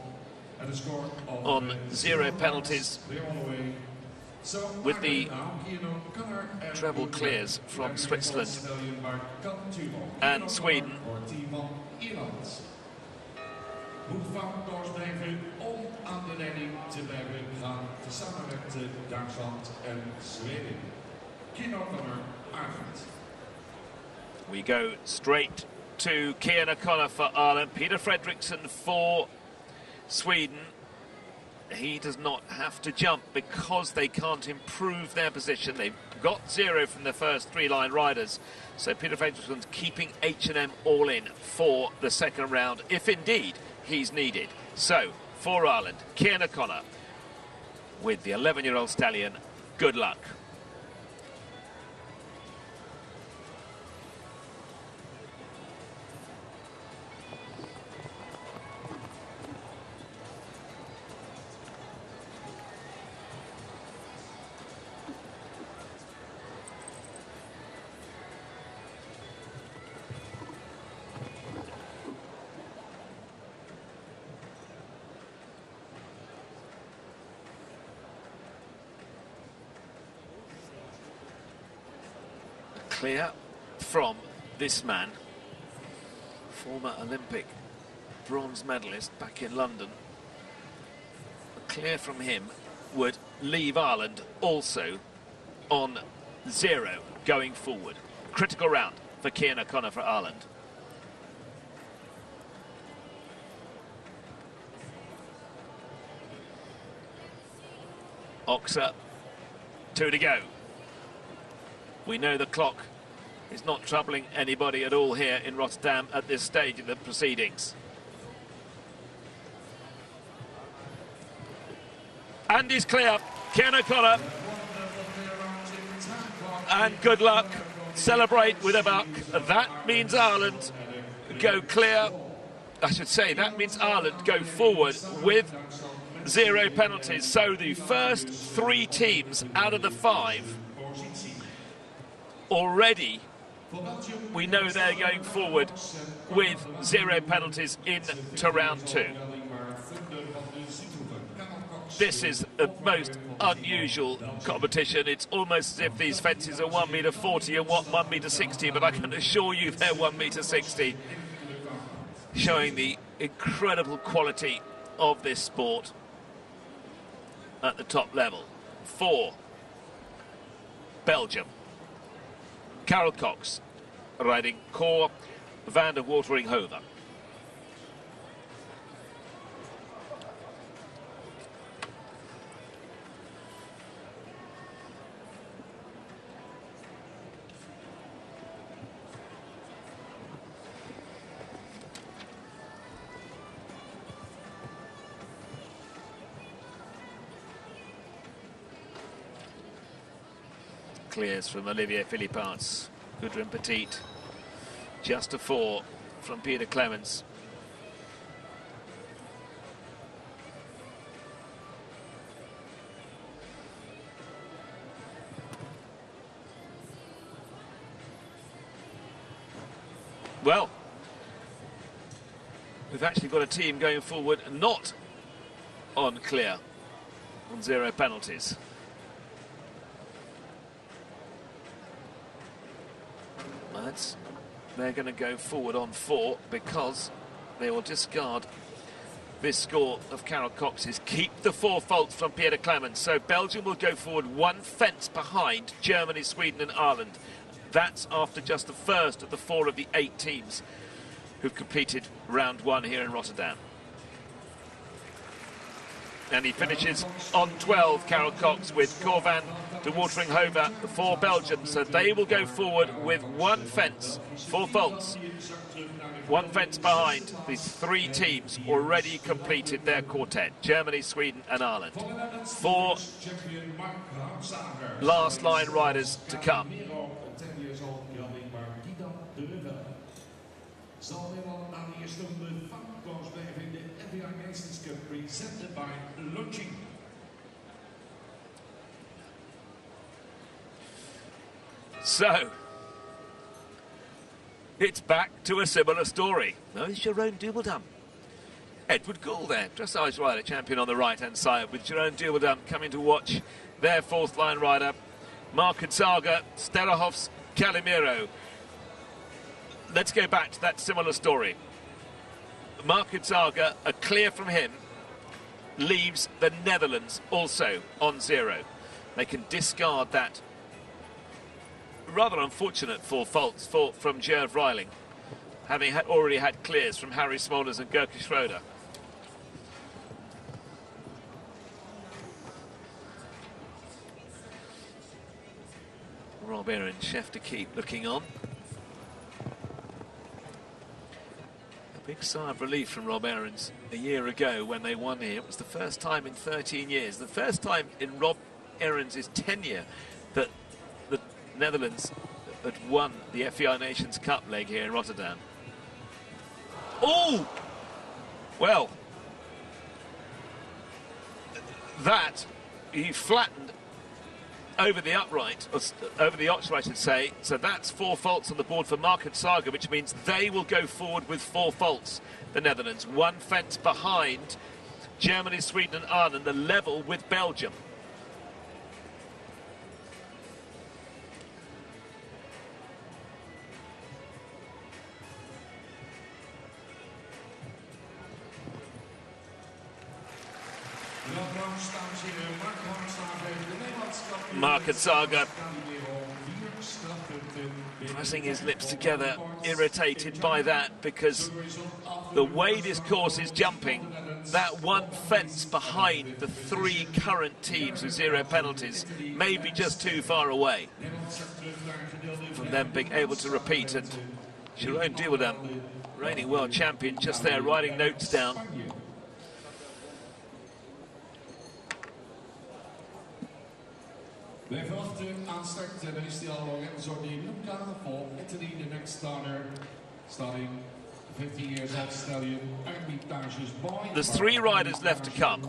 on 0 penalties, with the treble clears from Switzerland and Sweden. We go straight to Kian O'Connor for Ireland, Peter Fredriksson for Sweden. He does not have to jump because they can't improve their position. They've got 0 from the first 3 line riders. So Peter Fredriksson's keeping H&M all in for the second round, if indeed he's needed. So, for Ireland, Kian O'Connor with the 11-year-old stallion. Good luck. Clear from this man, former Olympic bronze medalist back in London. A clear from him would leave Ireland also on 0 going forward. Critical round for Kian O'Connor for Ireland. Oxer, 2 to go. We know the clock is not troubling anybody at all here in Rotterdam at this stage of the proceedings. And he's clear. Kian O'Connor. And good luck. Celebrate with a buck. That means Ireland go clear. I should say, that means Ireland go forward with 0 penalties. So the first 3 teams out of the 5 already, we know they're going forward with 0 penalties into round 2. This is a most unusual competition. It's almost as if these fences are 1 metre 40 and 1 metre 60, but I can assure you they're 1 metre 60, showing the incredible quality of this sport at the top level. For Belgium, Karel Cox riding Cor van der Wateringhoven. Clears from Olivier Philippart, Gudrun Petit, just a 4 from Peter Clemens. Well, we've actually got a team going forward not on clear, on 0 penalties. They're going to go forward on 4 because they will discard this score of Karel Cox's. Keep the 4 faults from Peter Clemens. So Belgium will go forward 1 fence behind Germany, Sweden and Ireland. That's after just the first of the 4 of the 8 teams who've completed round 1 here in Rotterdam. And he finishes on 12, Karel Cox, with Cor van der Wateringhoven for Belgium. So they will go forward with 1 fence, 4 faults, 1 fence behind the 3 teams already completed their quartet, Germany, Sweden and Ireland. 4 last line riders to come. Presented by Lunching. So, it's back to a similar story. No, it's Jeroen Dubedam. Edward Gould there, dressage rider champion on the right-hand side, with Jeroen Dubedam coming to watch their 4th line rider, Mark Gonzaga, Sterrenhof's Calimero. Let's go back to that similar story. Mark Gonzaga, a clear from him, leaves the Netherlands also on 0. They can discard that rather unfortunate 4 faults from Gerv Reiling, having already had clears from Harry Smolders and Gerke Schroeder. Rob Aaron, chef to keep, looking on. Big sigh of relief from Rob Aarons a year ago when they won here. It was the first time in 13 years, the first time in Rob Aarons' tenure that the Netherlands had won the FEI Nations Cup leg here in Rotterdam. Oh! Well, that he flattened over the upright, or over the arch, I should say. So that's 4 faults on the board for Mark Gonzaga, which means they will go forward with 4 faults, the Netherlands. 1 fence behind Germany, Sweden and Ireland, the level with Belgium. Mark Gonzaga pressing his lips together, irritated by that, because the way this course is jumping, that 1 fence behind the 3 current teams with 0 penalties may be just too far away from them being able to repeat. And Jeroen Dubedam, reigning world champion, just there writing notes down. We verwachten aanstart Cristiano Lorenzo Di Luca for Italy, the next starter, starting 15 years old stallion Hermitage's boy. There's 3 riders left to come,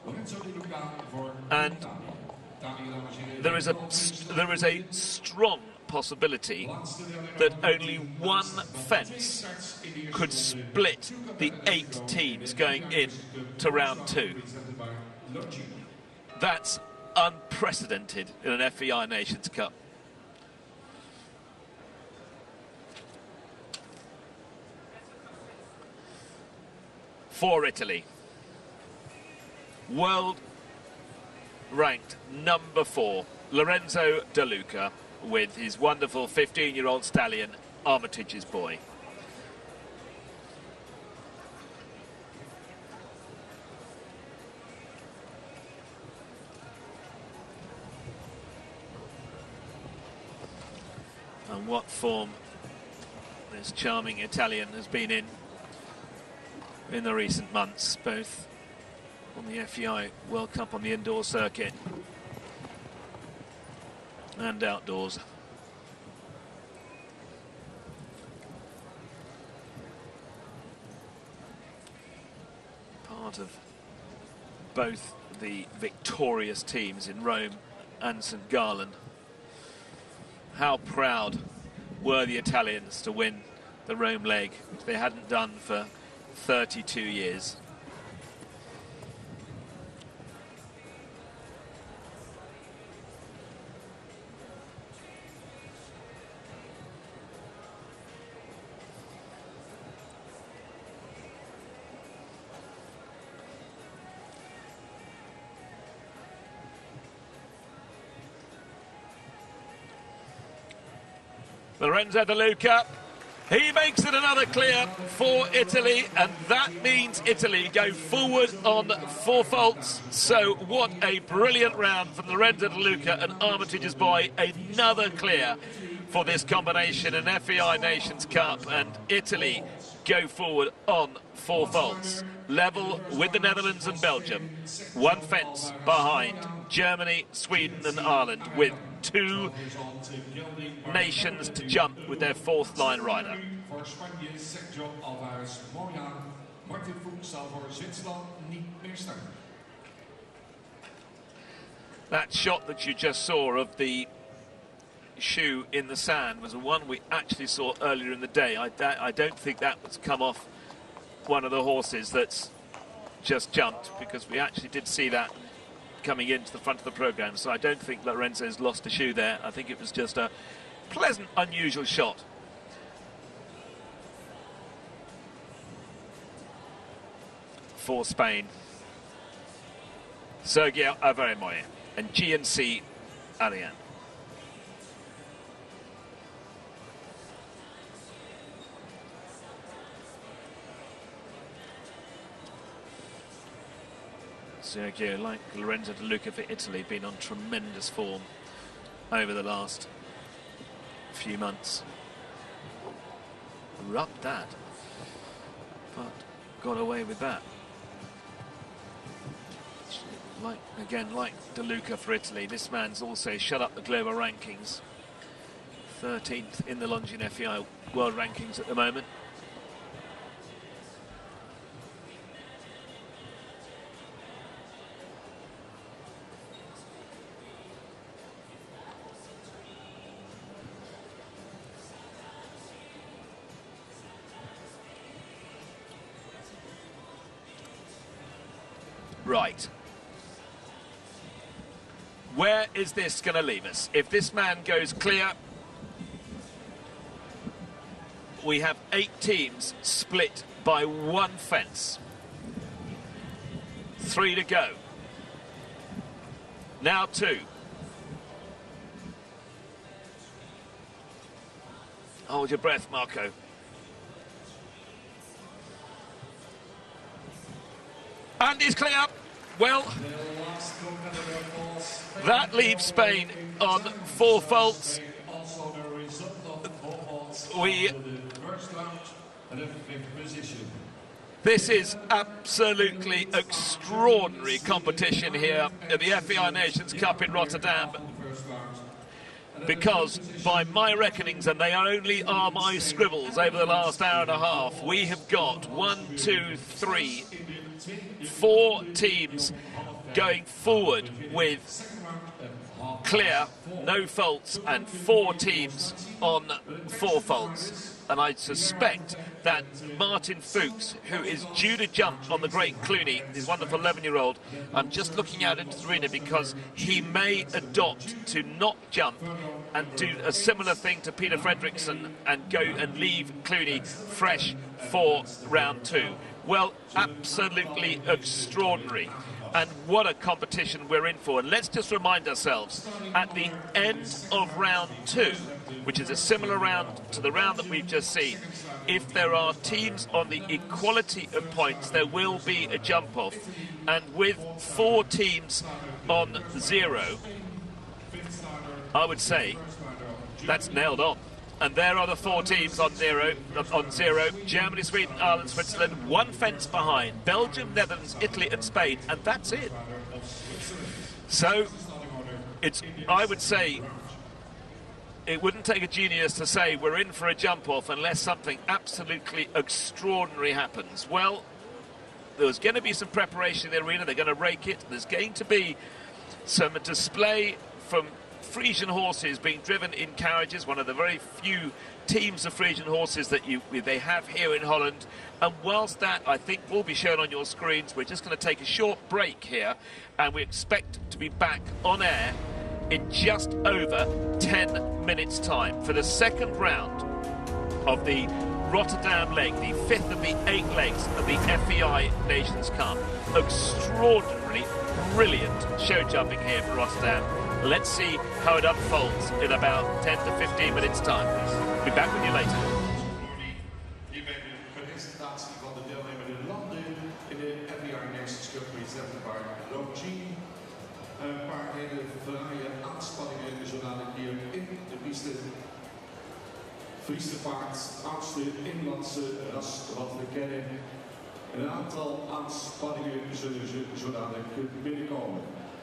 and there is a strong possibility that only 1 fence could split the 8 teams going in to round 2. That's unprecedented in an FEI Nations Cup. for Italy. World ranked number 4, Lorenzo De Luca, with his wonderful 15-year-old stallion, Armitage's Boy. And what form this charming Italian has been in the recent months, both on the FEI World Cup on the indoor circuit and outdoors. Part of both the victorious teams in Rome and St. Gallen. How proud were the Italians to win the Rome leg, which they hadn't done for 32 years. Lorenzo De Luca, he makes it another clear for Italy, and that means Italy go forward on 4 faults. So what a brilliant round from Lorenzo De Luca and Armitage's Boy. Another clear for this combination in FEI Nations Cup, and Italy go forward on 4 faults. Level with the Netherlands and Belgium. 1 fence behind Germany, Sweden and Ireland, with 2 nations to jump with their 4th line rider. That shot that you just saw of the shoe in the sand was the one we actually saw earlier in the day. I don't think that was come off one of the horses that's just jumped, because we actually did see that coming into the front of the programme. So I don't think Lorenzo's lost a shoe there. I think it was just a pleasant, unusual shot. For Spain, Sergio Averemoye and GNC Ariane. Sergio, like Lorenzo De Luca for Italy, been on tremendous form over the last few months. Rubbed that, but got away with that. Like De Luca for Italy, this man's also shut up the global rankings. 13th in the Longines FEI World Rankings at the moment. Right. Where is this going to leave us? If this man goes clear, we have 8 teams split by 1 fence. 3 to go. Now 2. Hold your breath, Marco. And he's clear. Well, that leaves Spain on 4 faults. This is absolutely extraordinary competition here at the FEI Nations Cup in Rotterdam, because by my reckonings, and they only are my scribbles over the last hour and a half, we have got 4 teams going forward with clear, no faults, and 4 teams on 4 faults. And I suspect that Martin Fuchs, who is due to jump on the Great Cluny, his wonderful 11-year-old, I'm just looking out into the arena because he may adopt to not jump and do a similar thing to Peter Fredriksson and go and leave Cluny fresh for round 2. Well, absolutely extraordinary. And what a competition we're in for. And let's just remind ourselves, at the end of round 2, which is a similar round to the round that we've just seen, if there are teams on the equality of points, there will be a jump-off. And with 4 teams on 0, I would say that's nailed on. And there are the 4 teams on zero. Germany, Sweden, Ireland, Switzerland, 1 fence behind. Belgium, Netherlands, Italy and Spain, and that's it. So, I would say, it wouldn't take a genius to say we're in for a jump-off unless something absolutely extraordinary happens. Well, there's going to be some preparation in the arena. They're going to rake it. There's going to be some display from Frisian horses being driven in carriages, one of the very few teams of Frisian horses that they have here in Holland. And whilst that, I think, will be shown on your screens, we're just going to take a short break here, and we expect to be back on air in just over 10 minutes' time for the second round of the Rotterdam leg, the 5th of the 8 legs of the FEI Nations Cup. Extraordinarily brilliant show jumping here for Rotterdam. Let's see how it unfolds in about 10 to 15 minutes' time. Be back with you later. Hierbij de presentatie van de deelnemende landen in de FEI Nations Cup presented by Longines. Een paar hele fraaie aanspanningen zodanig hier in de piste. Friese paard, oudste inlandse ras wat we kennen. Een aantal aanspanningen zullen ze zodanig binnenkomen.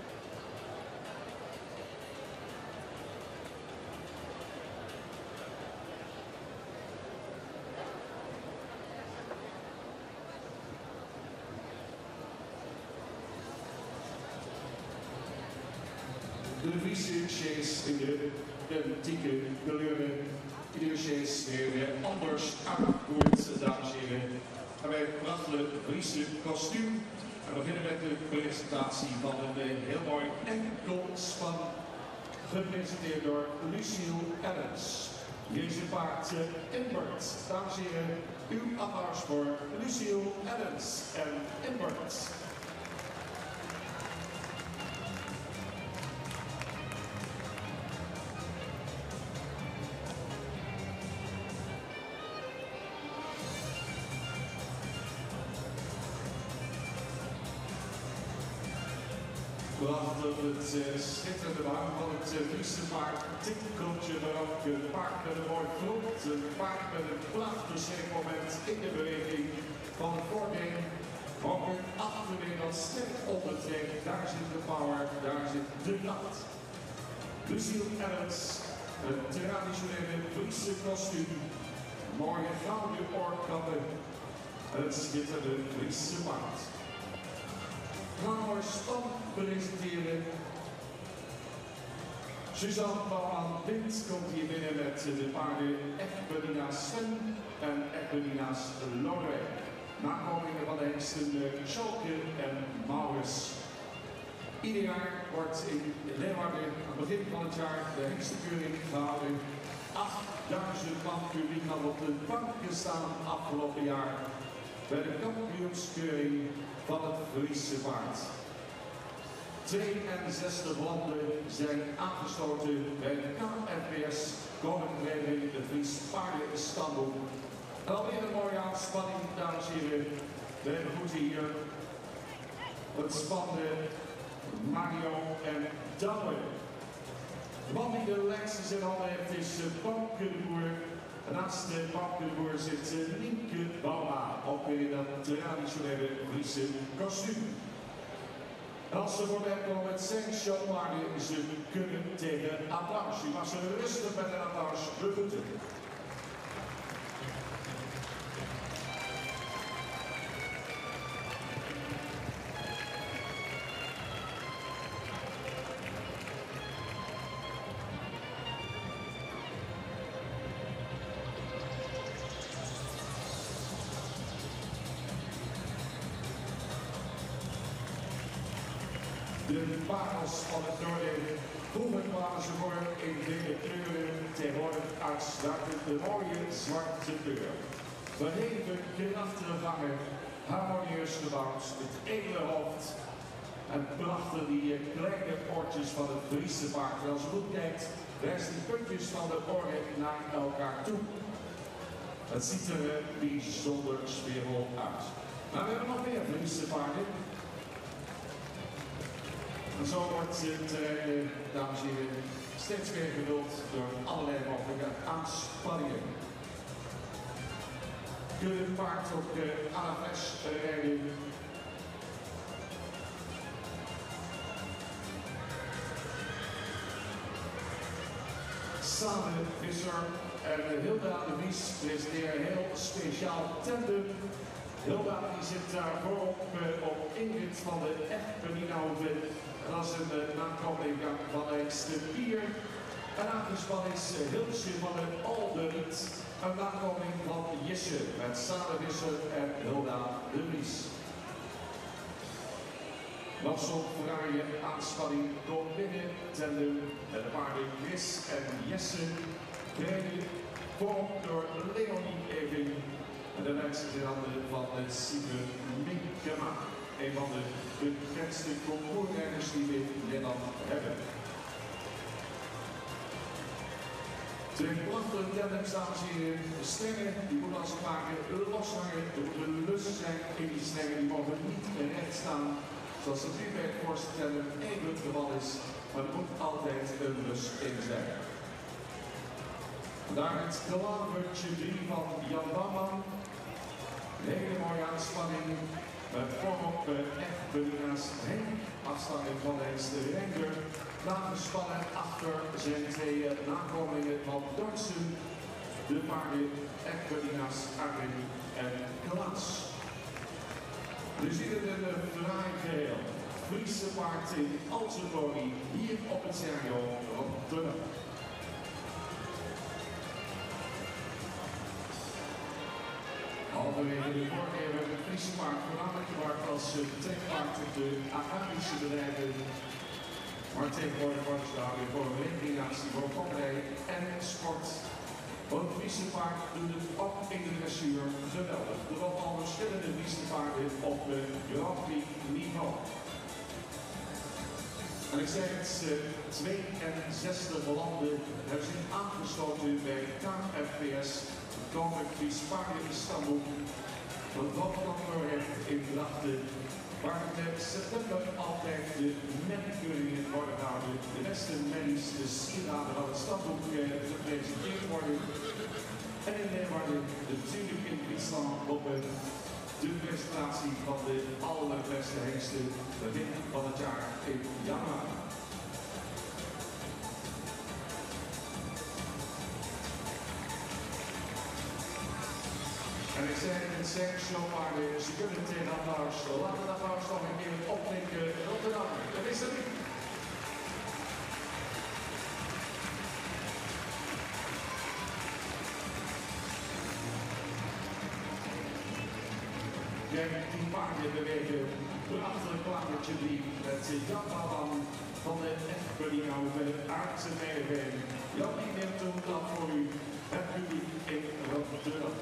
De Friese chase in de identieke kleuren. Iedere chase weer anders uitgevoerd, dames en heren. En wij brachten het Friese kostuum. We beginnen met de presentatie van een heel mooi enkelspan. Gepresenteerd door Lucille Adams. Hier is het paard Imbert. Dames en heren, uw applaus voor Lucille Adams en Imbert. Bracht op het schitterende wang van het Friese paard tikkeltje, maar ook een paard met een mooi vloed, een paard met een plaatbeschikmoment in de beweging van het voorbeen. Ook een achterin dat sterk ondertrekt, daar zit de power, daar zit de kracht. Lucille Adams, een traditionele Friese kostuum, mooie gouden oorkappen, het schitterende Friese paard. Gaan we span presenteren. Suzanne Bouwman-Wind komt hier binnen met de paarden Ekbelina Sven en Ekbelina's Lorraine. Nakomingen van de hengsten Schalke en Maurits. Ieder jaar wordt in Leeuwarden aan het begin van het jaar de hengstenkeuring gehouden. 8000 man publiek had op de bank gestaan afgelopen jaar bij de kampioenskeuring van het Friese paard. 62 landen zijn aangesloten bij de KNPS Koninklijke de Fries Paarden Istanbul. En alweer een mooie aanspanning, dames en heren. We hebben goed hier het spannende Mario en Douwe. De man die de leksters in handen heeft is Boukenboer. Naast de Boukenboer zit Nienke Bauma, ook weer in dat traditionele Friese kostuum. En als ze voorbij komen met Saint-Jean Marden, ze kunnen tegen applaus. Je mag ze rustig met een applaus begroeten. De parels van het noorden. Vroeger kwamen ze voor in vele kleuren, tegenwoordig uitsluitend de mooie zwarte kleur. Verheven krachtige vangen, harmonieus gebouwd, het edele hoofd en prachtig die kleine oortjes van het Friese paard. En als je goed kijkt, wijst die puntjes van de oren naar elkaar toe. Het ziet er bijzonder sfeervol uit. Maar we hebben nog meer Friese paarden. En zo wordt het terrein, dames en heren, steeds meer gevuld door allerlei mogelijke aanspanningen. Kun je het paard op à la fles rijden. Samen Visser en Hilda de Vries presenteren een heel speciaal tandem. Hilda die zit daar voorop op Ingrid van de Echtpeninghoven. En dat is een nakomeling van de Pier. En aangespannen is Hilsje van de Alderiet. Een nakomeling van Jesse met Samen Visser en Hilda de Vries. Nog zo'n fraaie aanspanning door binnen tandem met de paarden Chris en Jesse. Gereden voorop door Leonie Eving. En de leidster in handen van Siebe Minkema. Een van de bekendste concourrijders die we in Nederland hebben. Twee prachtige tandems, dames en heren. De stengen die moeten als het ware loshangen. Er moet een lus zijn in die stengen, die mogen niet recht staan. Zoals het nu bij het voorste tandem even het geval is. Maar er moet altijd een lus in zijn. Daar het klavertje 3 van Jan Bouwman. Een hele mooie aanspanning. Met voorop Echtpeningha's Henk. Afstanding van de Renger. Nagespannen achter zijn twee nakomelingen van Dorsen. De paarden Echtpeningha's Armin en Klaas. We zien het in een fraai geheel. Friese paard in al zijn glorie hier op het Sergio Rotterdam. Halverwege de vorige eeuw werd het Friese paard voornamelijk gebruikt als trekpaard op de agrarische bedrijven. Maar tegenwoordig wordt het gehouden voor een recreatie, voor kopperij en sport. Want het Friese paard doet het ook in de dressuur geweldig. Er zijn al verschillende Friese paarden op Grand Prix niveau. En ik zeg het, 62 landen hebben zich aangesloten bij KFPS. Koninklijk Fries Paarden Istanbul. Wat Hoofdkantoor heeft in Drachten. Waar in september altijd de menkeuringen worden gehouden. De beste mennies, de sieraden van het stadboek gepresenteerd worden. En in Leeuwarden natuurlijk in Friesland op de presentatie van de allerbeste hengsten begin van het jaar in januari. En ik zei het zijn showpaarden, ze kunnen tegen applaus. Laten we het applaus nog een keer opklikken. Rotterdam, dat is het niet. Kijk, die paarden bewegen. Prachtig klavertje 3 met Jan Bouwman van de Echtpeninghoven uit zijn Nijveen. Jan die neemt toen dat voor u het publiek in Rotterdam.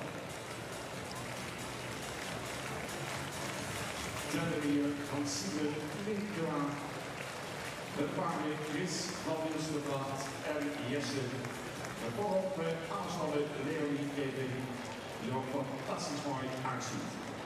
Tender hier van Siebe Minkema. De paarden Chris van Wilsterplaat en Jesse. En voorop aanstallen Leonie Eving, die ook fantastisch mooi uitziet.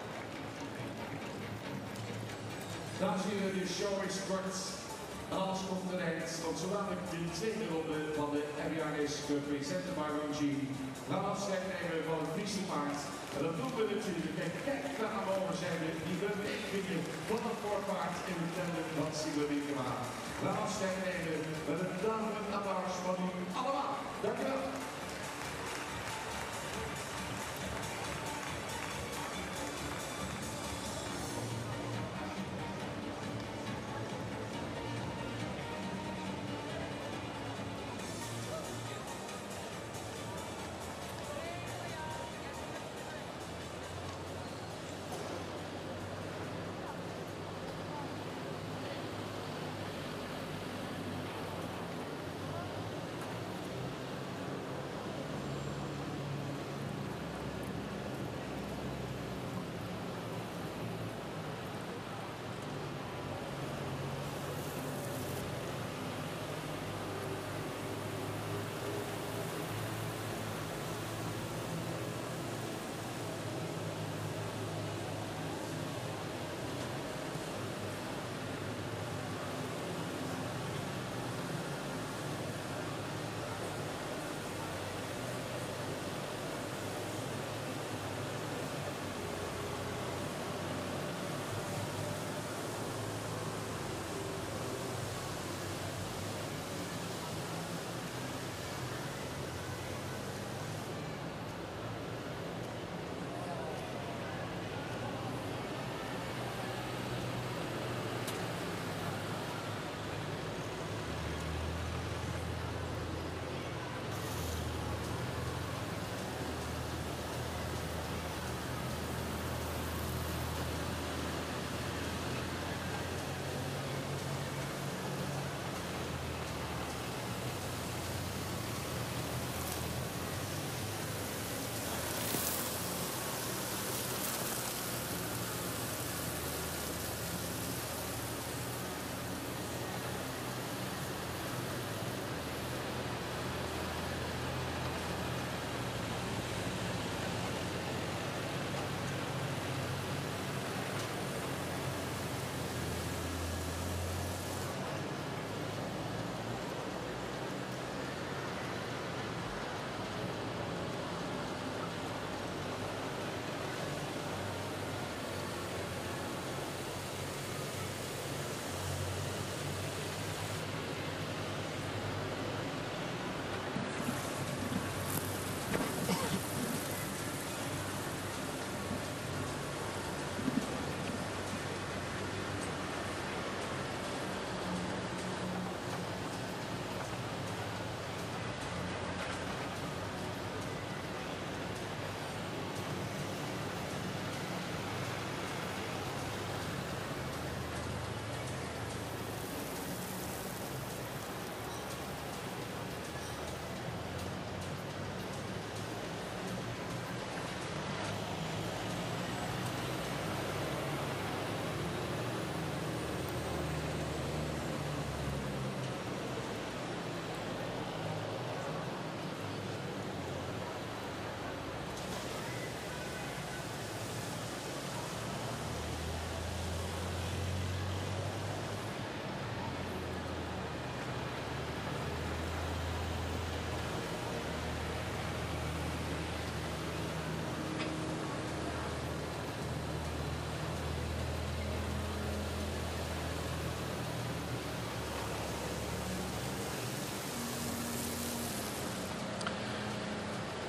Dames en heren, de show is kort en alles komt ten eind. Want zo laat ik de tweede ronde van de MBRS Cup presenten bij Rangine. We gaan afscheid nemen van het Friese paard. En dat doen we natuurlijk. En kijk naar aan de overzijde, die bewegingen van het voorpaard in de tender van Siebe Minkema. We gaan afscheid nemen met een duidelijk applaus van u allemaal. Dank u wel.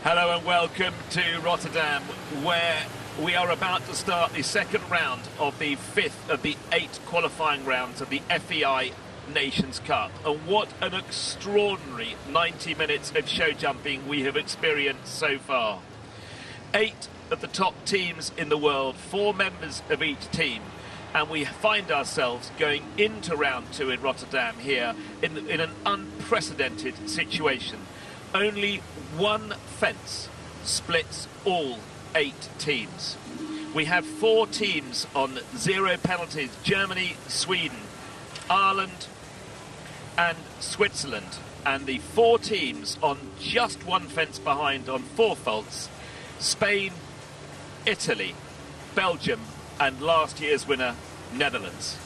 Hello and welcome to Rotterdam, where we are about to start the second round of the 5th of the 8 qualifying rounds of the FEI Nations Cup. And what an extraordinary 90 minutes of show jumping we have experienced so far. 8 of the top teams in the world, 4 members of each team, and we find ourselves going into round 2 in Rotterdam here in an unprecedented situation. Only one fence splits all 8 teams. We have 4 teams on 0 penalties: Germany, Sweden, Ireland and Switzerland. And the 4 teams on just 1 fence behind on 4 faults: Spain, Italy, Belgium and last year's winner, Netherlands.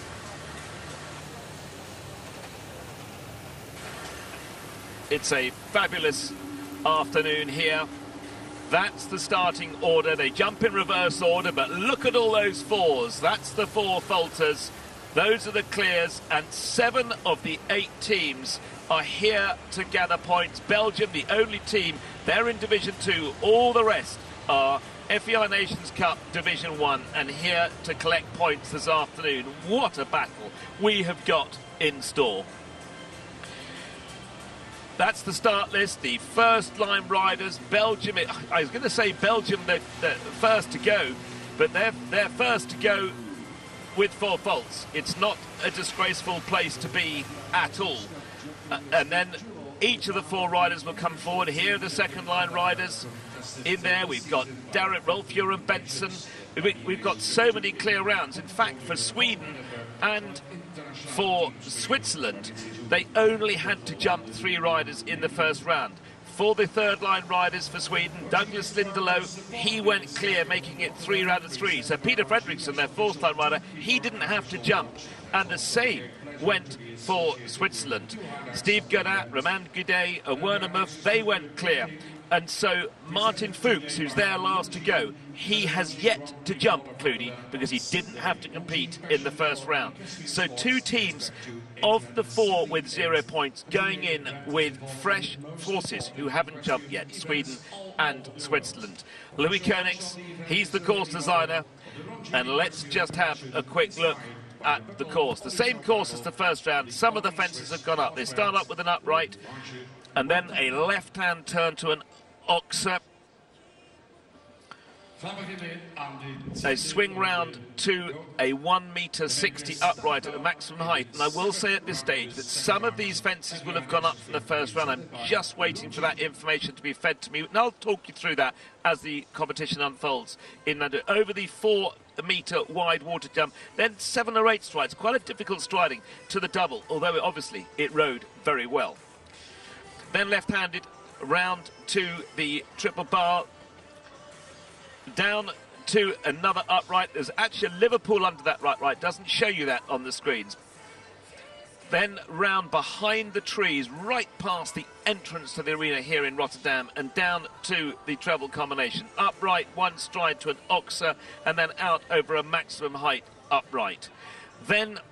It's a fabulous afternoon here. That's the starting order. They jump in reverse order, but look at all those 4s. That's the 4 falters. Those are the clears, and 7 of the 8 teams are here to gather points. Belgium, the only team, they're in Division 2. All the rest are FEI Nations Cup Division 1 and here to collect points this afternoon. What a battle we have got in store. That's the start list. The first line riders, Belgium. I was going to say Belgium, they're first to go, but they're first to go with 4 faults. It's not a disgraceful place to be at all. And then each of the 4 riders will come forward. Here are the second line riders. In there we've got Darrett, Rolf-Göran and Benson. We've got so many clear rounds. In fact, for Sweden and for Switzerland, they only had to jump 3 riders in the first round. For the third line riders for Sweden, Douglas Lindelow, he went clear, making it 3 out of 3. So Peter Fredriksson, their fourth line rider, he didn't have to jump. And the same went for Switzerland. Steve Goddard, Romain Gudet and Werner Muff, they went clear. And so Martin Fuchs, who's there last to go, he has yet to jump, Clooney, because he didn't have to compete in the first round. So 2 teams of the 4 with 0 points going in with fresh forces who haven't jumped yet, Sweden and Switzerland. Louis Koenigs, he's the course designer, and let's just have a quick look at the course. The same course as the first round. Some of the fences have gone up. They start up with an upright and then a left-hand turn to an Oxer. They swing round to a 1.60 metre upright at the maximum height. And I will say at this stage that some of these fences will have gone up from the first round. I'm just waiting for that information to be fed to me. And I'll talk you through that as the competition unfolds. Over the 4 metre wide water jump, then 7 or 8 strides. Quite a difficult striding to the double, although obviously it rode very well. Then left-handed round to the triple bar, down to another upright. There's actually a Liverpool under that right, doesn't show you that on the screens. Then round behind the trees, right past the entrance to the arena here in Rotterdam, and down to the treble combination. Upright, 1 stride to an Oxer, and then out over a maximum height upright. Then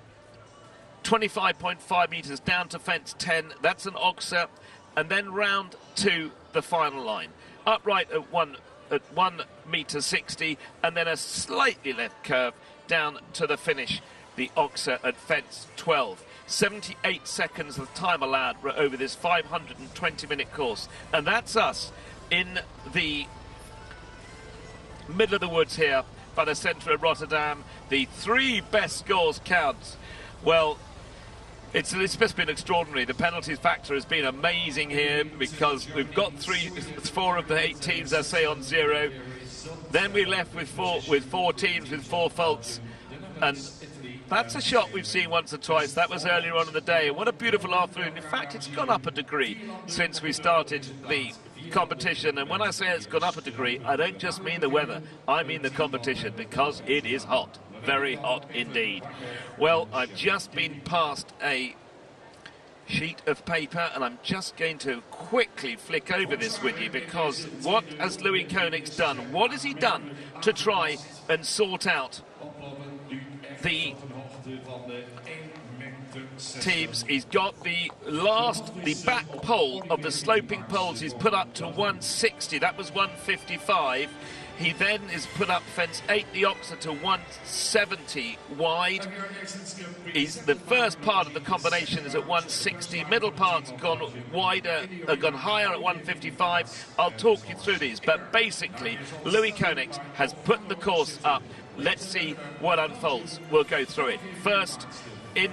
25.5 metres down to fence 10, that's an Oxer, and then round to the final line. Upright at 1.60 metre, and then a slightly left curve down to the finish, the Oxer at fence 12. 78 seconds of time allowed over this 520-minute course. And that's us in the middle of the woods here by the centre of Rotterdam. The 3 best scores counts. Well, it's just been extraordinary. The penalties factor has been amazing here because we've got 4 of the 8 teams, I say, on 0. Then we left with 4 teams with 4 faults, and that's a shot we've seen once or twice. That was earlier on in the day. And what a beautiful afternoon. In fact, it's gone up a degree since we started the competition. And when I say it's gone up a degree, I don't just mean the weather. I mean the competition, because it is hot. Very hot indeed. Well, I've just been passed a sheet of paper, and I'm just going to quickly flick over this with you, because what has Louis Koenigs done? What has he done to try and sort out the teams. He's got the back pole of the sloping poles he's put up to 160. That was 155. He then is put up fence 8, the Oxford, to 170 wide. The first part of the combination is at 160. Middle part's gone wider, gone higher at 155. I'll talk you through these, but basically, Louis Koenigs has put the course up. Let's see what unfolds. We'll go through it. First, in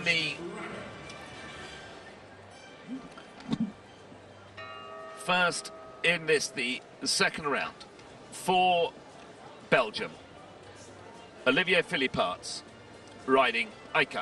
the second round, for Belgium, Olivier Philipparts riding Aika.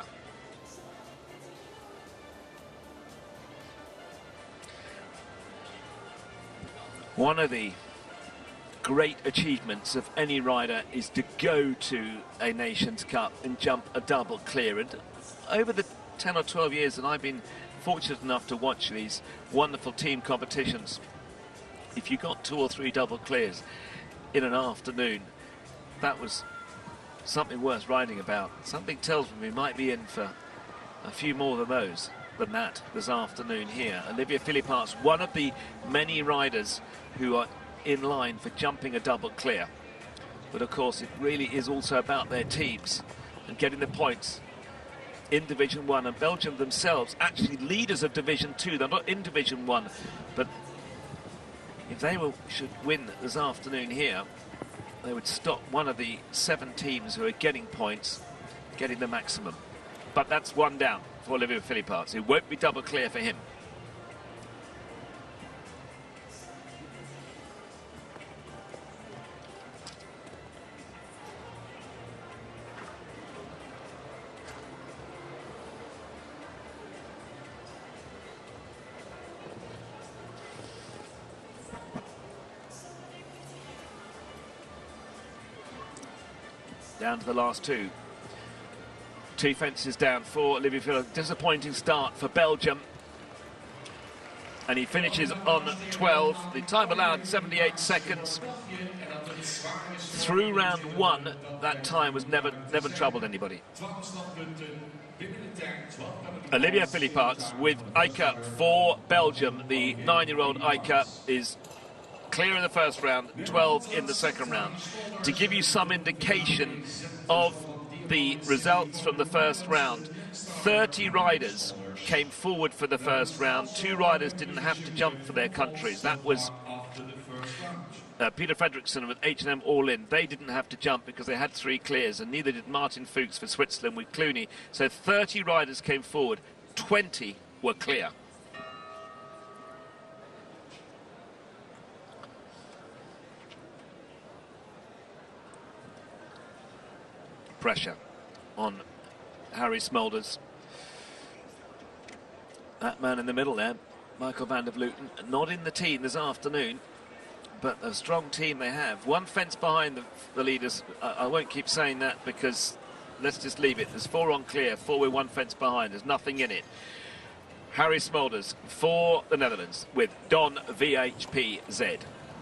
One of the great achievements of any rider is to go to a Nations Cup and jump a double clear. And over the 10 or 12 years that I've been fortunate enough to watch these wonderful team competitions, if you got 2 or 3 double clears in an afternoon, that was something worth writing about. Something tells me we might be in for a few more than that this afternoon here. Olivier Philipparts, one of the many riders who are in line for jumping a double clear. But of course it really is also about their teams and getting the points in Division 1, and Belgium themselves actually leaders of Division 2. They're not in Division 1, but if they should win this afternoon here, they would stop one of the 7 teams who are getting points, getting the maximum. But that's one down for Olivier Philipparts. It won't be double clear for him. Down to the last 2. 2 fences down for Olivier Philipparts. Disappointing start for Belgium. And he finishes on 12. The time allowed, 78 seconds. Through round 1, that time was never troubled anybody. Olivier Philipparts with Aika for Belgium. The 9-year-old Aika is clear in the first round, 12 in the second round. To give you some indication of the results from the first round, 30 riders came forward for the first round. 2 riders didn't have to jump for their countries. That was Peter Fredriksson with H&M All In. They didn't have to jump because they had 3 clears, and neither did Martin Fuchs for Switzerland with Cluny. So 30 riders came forward, 20 were clear. Pressure on Harry Smulders. That man in the middle there, Michael van der Vleuten, not in the team this afternoon, but a strong team they have. 1 fence behind the leaders. I won't keep saying that because let's just leave it. There's 4 on clear, 4 with 1 fence behind. There's nothing in it. Harry Smulders for the Netherlands with Don VHPZ.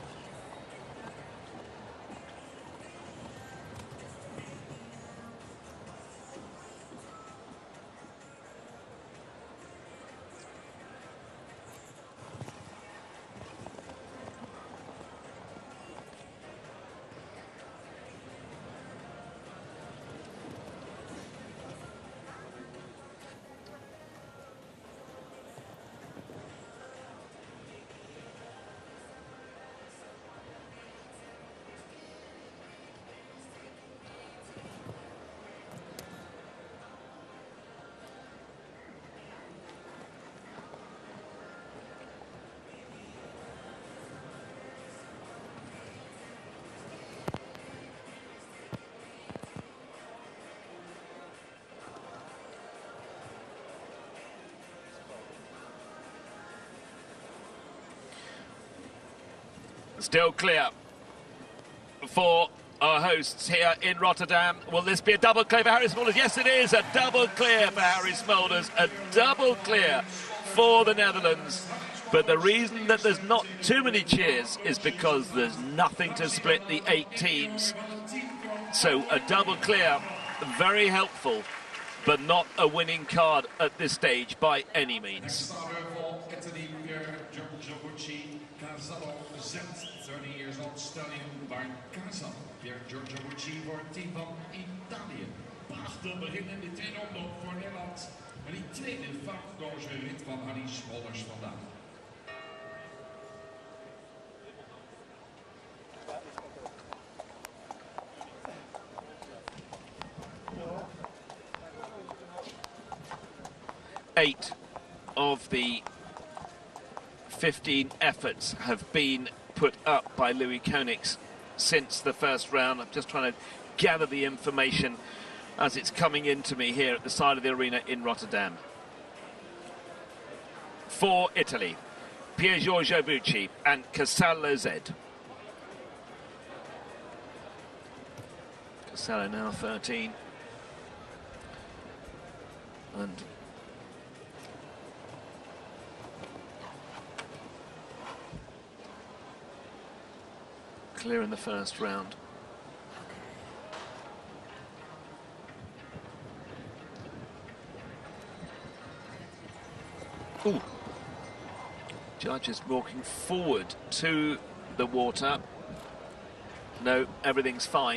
Still clear for our hosts here in Rotterdam. Will this be a double clear for Harry Smulders? Yes, it is a double clear for Harry Smulders. A double clear for the Netherlands. But the reason that there's not too many cheers is because there's nothing to split the 8 teams. So a double clear, very helpful but not a winning card at this stage by any means. Italy, Pier Giorgio Casallo Z, 30 years old, stallion by Casallo. Pier Giorgio voor het team van Italië. Prachtig begin in de tweede omloop voor Nederland. En die tweede vakkoze rit van Annie Smolders vandaag. Eight of the 15 efforts have been put up by Louis Koenigs since the first round. I'm just trying to gather the information as it's coming into me here at the side of the arena in Rotterdam. For Italy, Pier Giorgio Bucci and Casallo Z. Casallo now 13. And clear in the first round. Ooh. Judges walking forward to the water. No, everything's fine.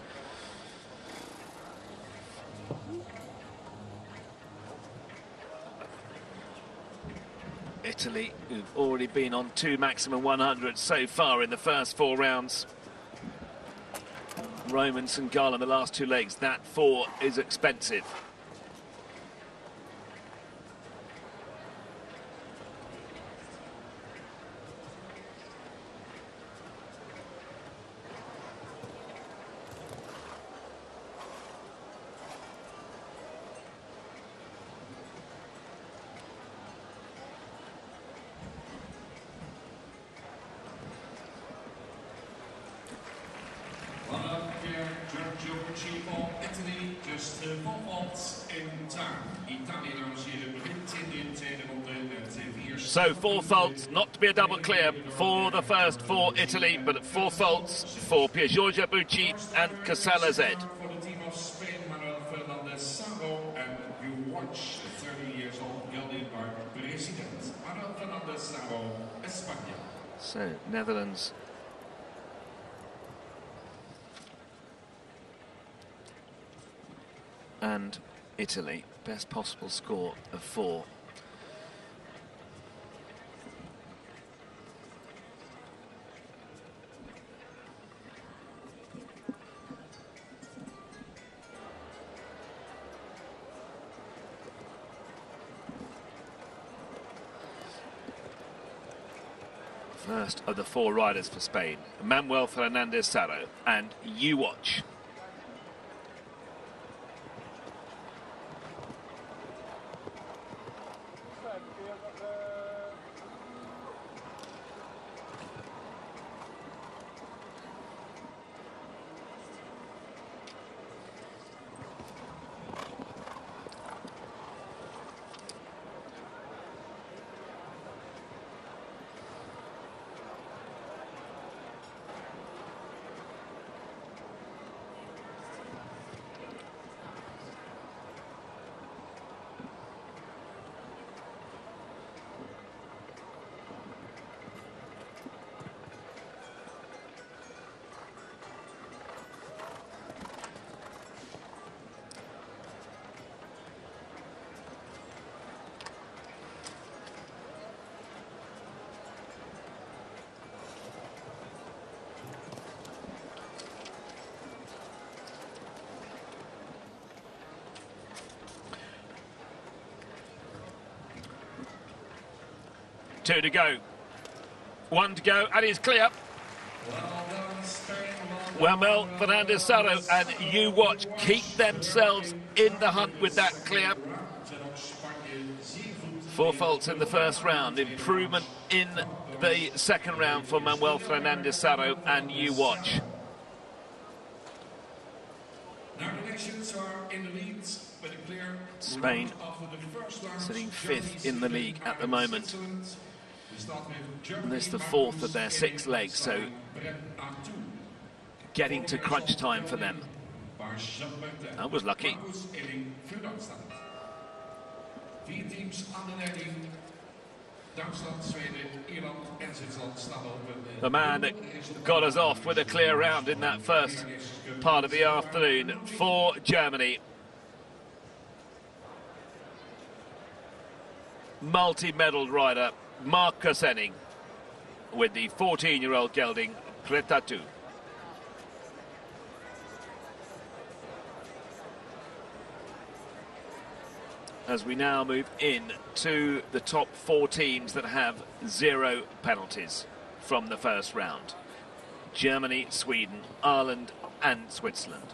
Italy, who've already been on 2 maximum 100 so far in the first 4 rounds. Roman Sangala in the last 2 legs. That 4 is expensive. Italy, just de voorvalt in tuin. Italië dames en heren begint in de tweede ronde met 4. So 4 faults, not to be a double clear for the first for Italy, but 4 faults for Pier Giorgio Bucci and Casallo Z. For the team of Spain, Manuel Fernandez Saro, and you watch the 30 years old gelding by President Manuel Fernandez Saro, España. So Netherlands and Italy, best possible score of 4. First of the 4 riders for Spain, Manuel Fernandez Saro, and you watch. Two to go. 1 to go, and he's clear. Manuel Fernandez Saro and you watch keep themselves in the hunt with that clear. 4 faults in the first round. Improvement in the second round for Manuel Fernandez Saro and you watch. Spain sitting 5th in the league at the moment. And this is the 4th of their 6 legs, so getting to crunch time for them. I was lucky. 4 teams aan de leiding. Duitsland, Zweden, Ierland en Zwitserland staan op. The man that got us off with a clear round in that first part of the afternoon for Germany. Multi-medal rider Marcus Henning with the 14-year-old gelding Pretatu. As we now move in to the top 4 teams that have 0 penalties from the first round. Germany, Sweden, Ireland and Switzerland.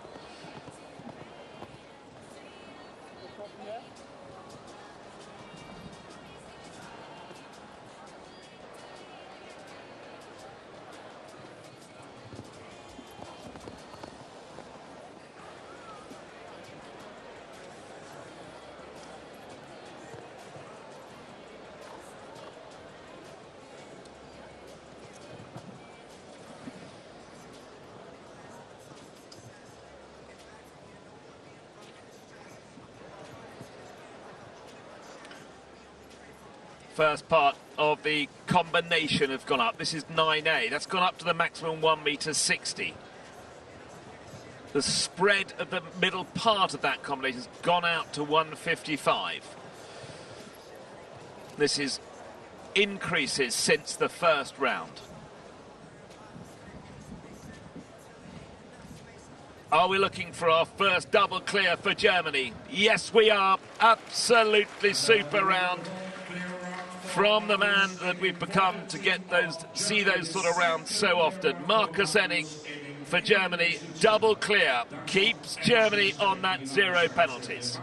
First part of the combination have gone up. This is 9A. That's gone up to the maximum 1.60 meters. The spread of the middle part of that combination has gone out to 1.55. This is increases since the first round. Are we looking for our first double clear for Germany? Yes, we are. Absolutely super round from the man that we've become to see those sort of rounds so often. Marcus Henning for Germany, double clear, keeps Germany on that 0 penalties.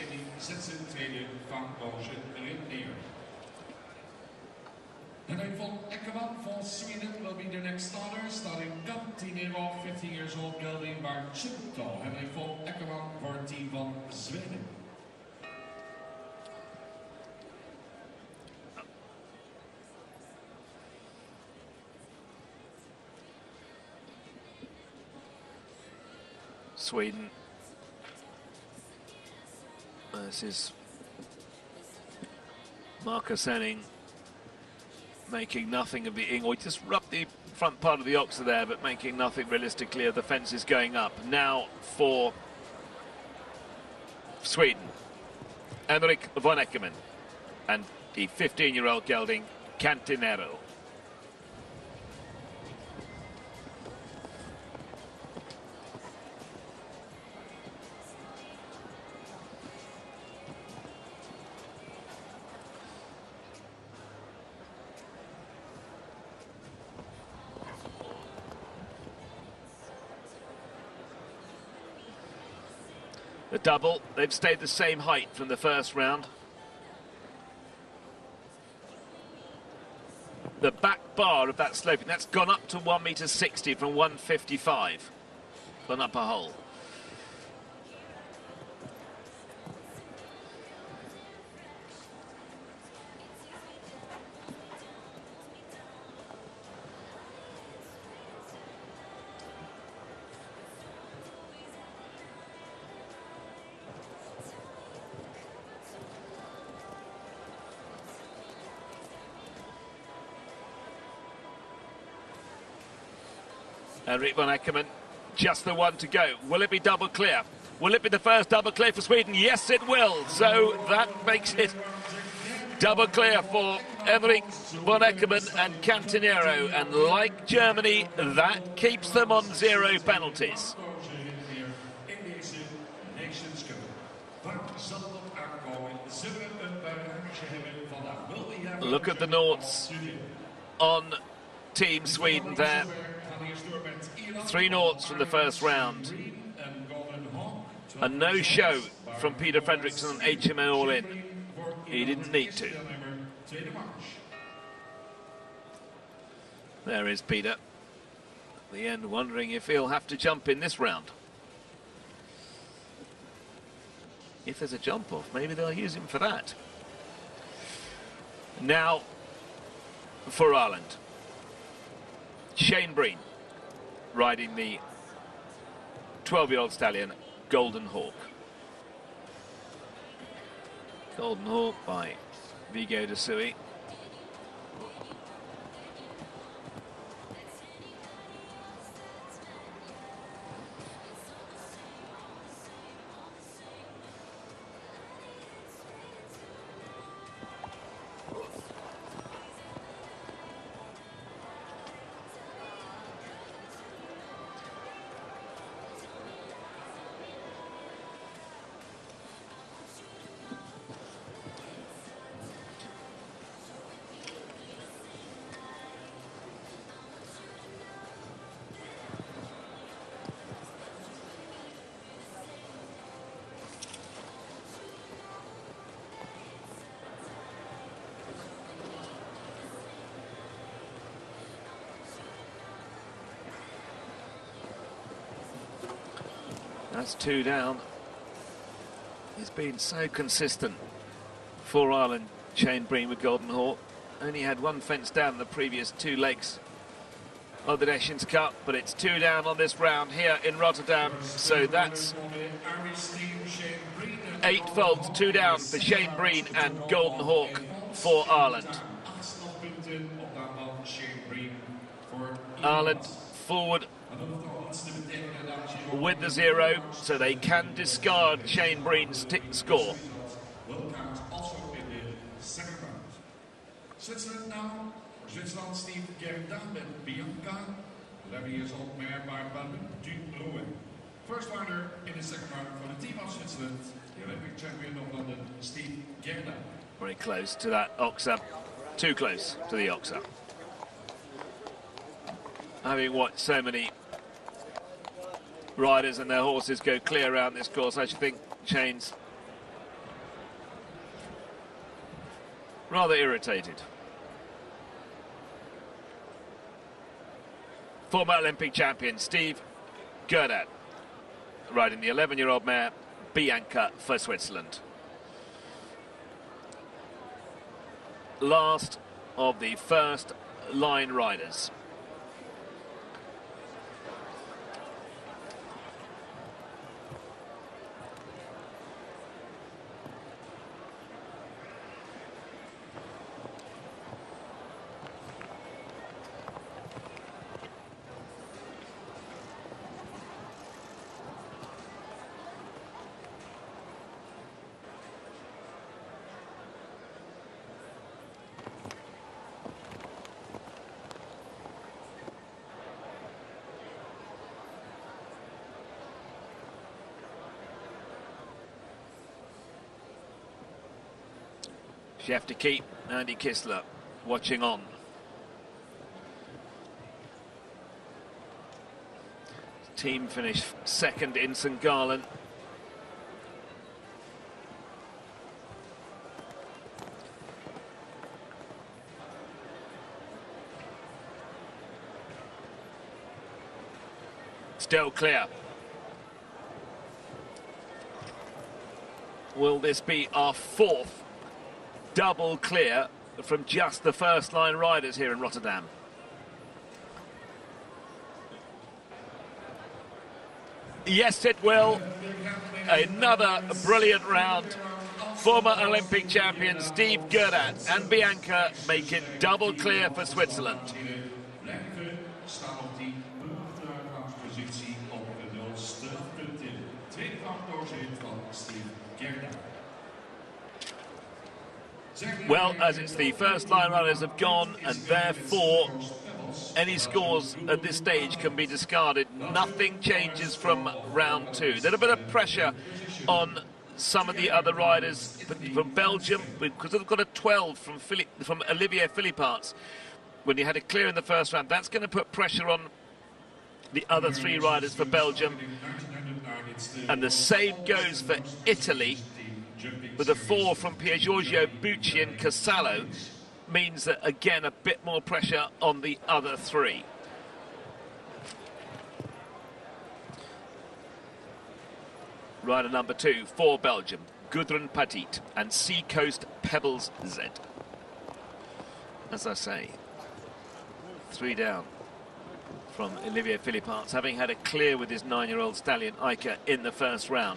Henrik van Eckerman for Sweden will be the next starter, starting Cantinero, 15 years old, gelding by Chipto. Henrik van Eckerman voor het team van Zweden. Sweden. This is Marcus Henning making nothing of the He just rubbed the front part of the oxer there, but making nothing realistically of the fences going up. Now for Sweden, Henrik von Eckerman and the 15-year-old gelding Cantinero. The double, they've stayed the same height from the first round. The back bar of that sloping, that's gone up to 1.60 meters from 1.55. Gone up a hole. Henrik von Eckerman, just the one to go. Will it be double clear? Will it be the first double clear for Sweden? Yes, it will. So that makes it double clear for Henrik von Eckerman and Cantinero. And like Germany, that keeps them on 0 penalties. Look at the noughts on Team Sweden there. 3 noughts from the first round. A no-show from Peter Fredriksson on HMO All In. He didn't need to. There is Peter. At the end, wondering if he'll have to jump in this round. If there's a jump off, maybe they'll use him for that. Now, for Ireland. Shane Breen riding the 12-year-old stallion Golden Hawk. Golden Hawk by Vigo de Suey. That's 2 down. He's been so consistent for Ireland, Shane Breen with Golden Hawk. Only had 1 fence down in the previous 2 legs of the Nations Cup, but it's 2 down on this round here in Rotterdam. So that's 8 faults, 2 down for Shane Breen and Golden Hawk for Ireland. Ireland forward with the 0, so they can discard Shane Breen's score. Zwitserland now. For Zwitserland, Steve Gerda met Bianca. Larry is op meer by Belgium, Durouen. First rider in the second round for the team of Switzerland, the Olympic champion of London, Steve Gerda. Very close to that Oxa. Too close to the Oxa. Having watched so many riders and their horses go clear around this course, I should think Shane's rather irritated. Former Olympic champion Steve Gerda riding the 11-year-old mare Bianca for Switzerland. Last of the first line riders. Chef de Keep, Andy Kistler, watching on. Team finished second in St. Gallen. Still clear. Will this be our 4th double clear from just the first line riders here in Rotterdam? Yes, it will. Another brilliant round. Former Olympic champion Steve Gerda and Bianca make it double clear for Switzerland. Well, as it's the first line runners have gone, and therefore any scores at this stage can be discarded. Nothing changes from round 2. There's a bit of pressure on some of the other riders from Belgium, because they've got a 12 from Olivier Philipparts when he had a clear in the first round. That's going to put pressure on the other 3 riders for Belgium. And the same goes for Italy, with a 4 from Piergiorgio Bucci and Casallo, means that, again, a bit more pressure on the other 3. Rider number 2 for Belgium, Gudrun Petit and Seacoast Pebbles Z. As I say, 3 down from Olivier Philipparts, having had a clear with his 9-year-old stallion Ica in the first round.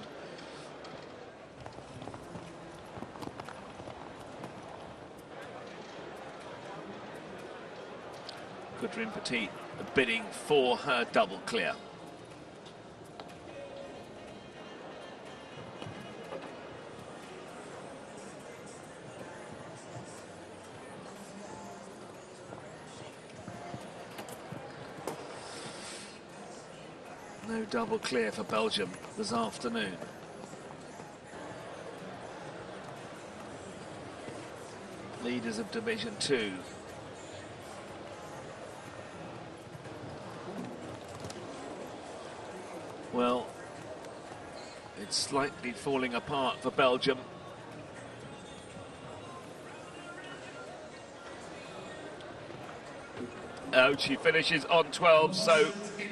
Coudrin Petit bidding for her double clear. No double clear for Belgium this afternoon. Leaders of Division 2. Well, it's slightly falling apart for Belgium. Oh, she finishes on 12, so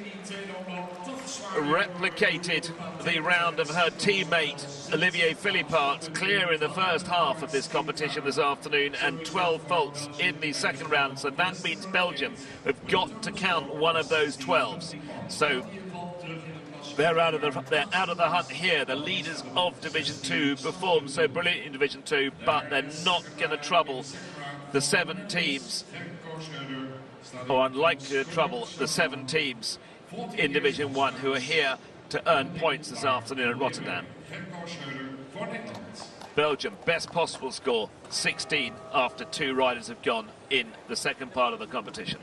replicated the round of her teammate Olivier Philipparts, clear in the first half of this competition this afternoon, and 12 faults in the second round. So that means Belgium have got to count one of those 12s. So they're out of the hunt here. The leaders of Division 2 performed so brilliant in Division 2, but they're not going to trouble the 7 teams, or unlikely to trouble the 7 teams in Division 1 who are here to earn points this afternoon at Rotterdam. Belgium, best possible score, 16 after 2 riders have gone in the second part of the competition.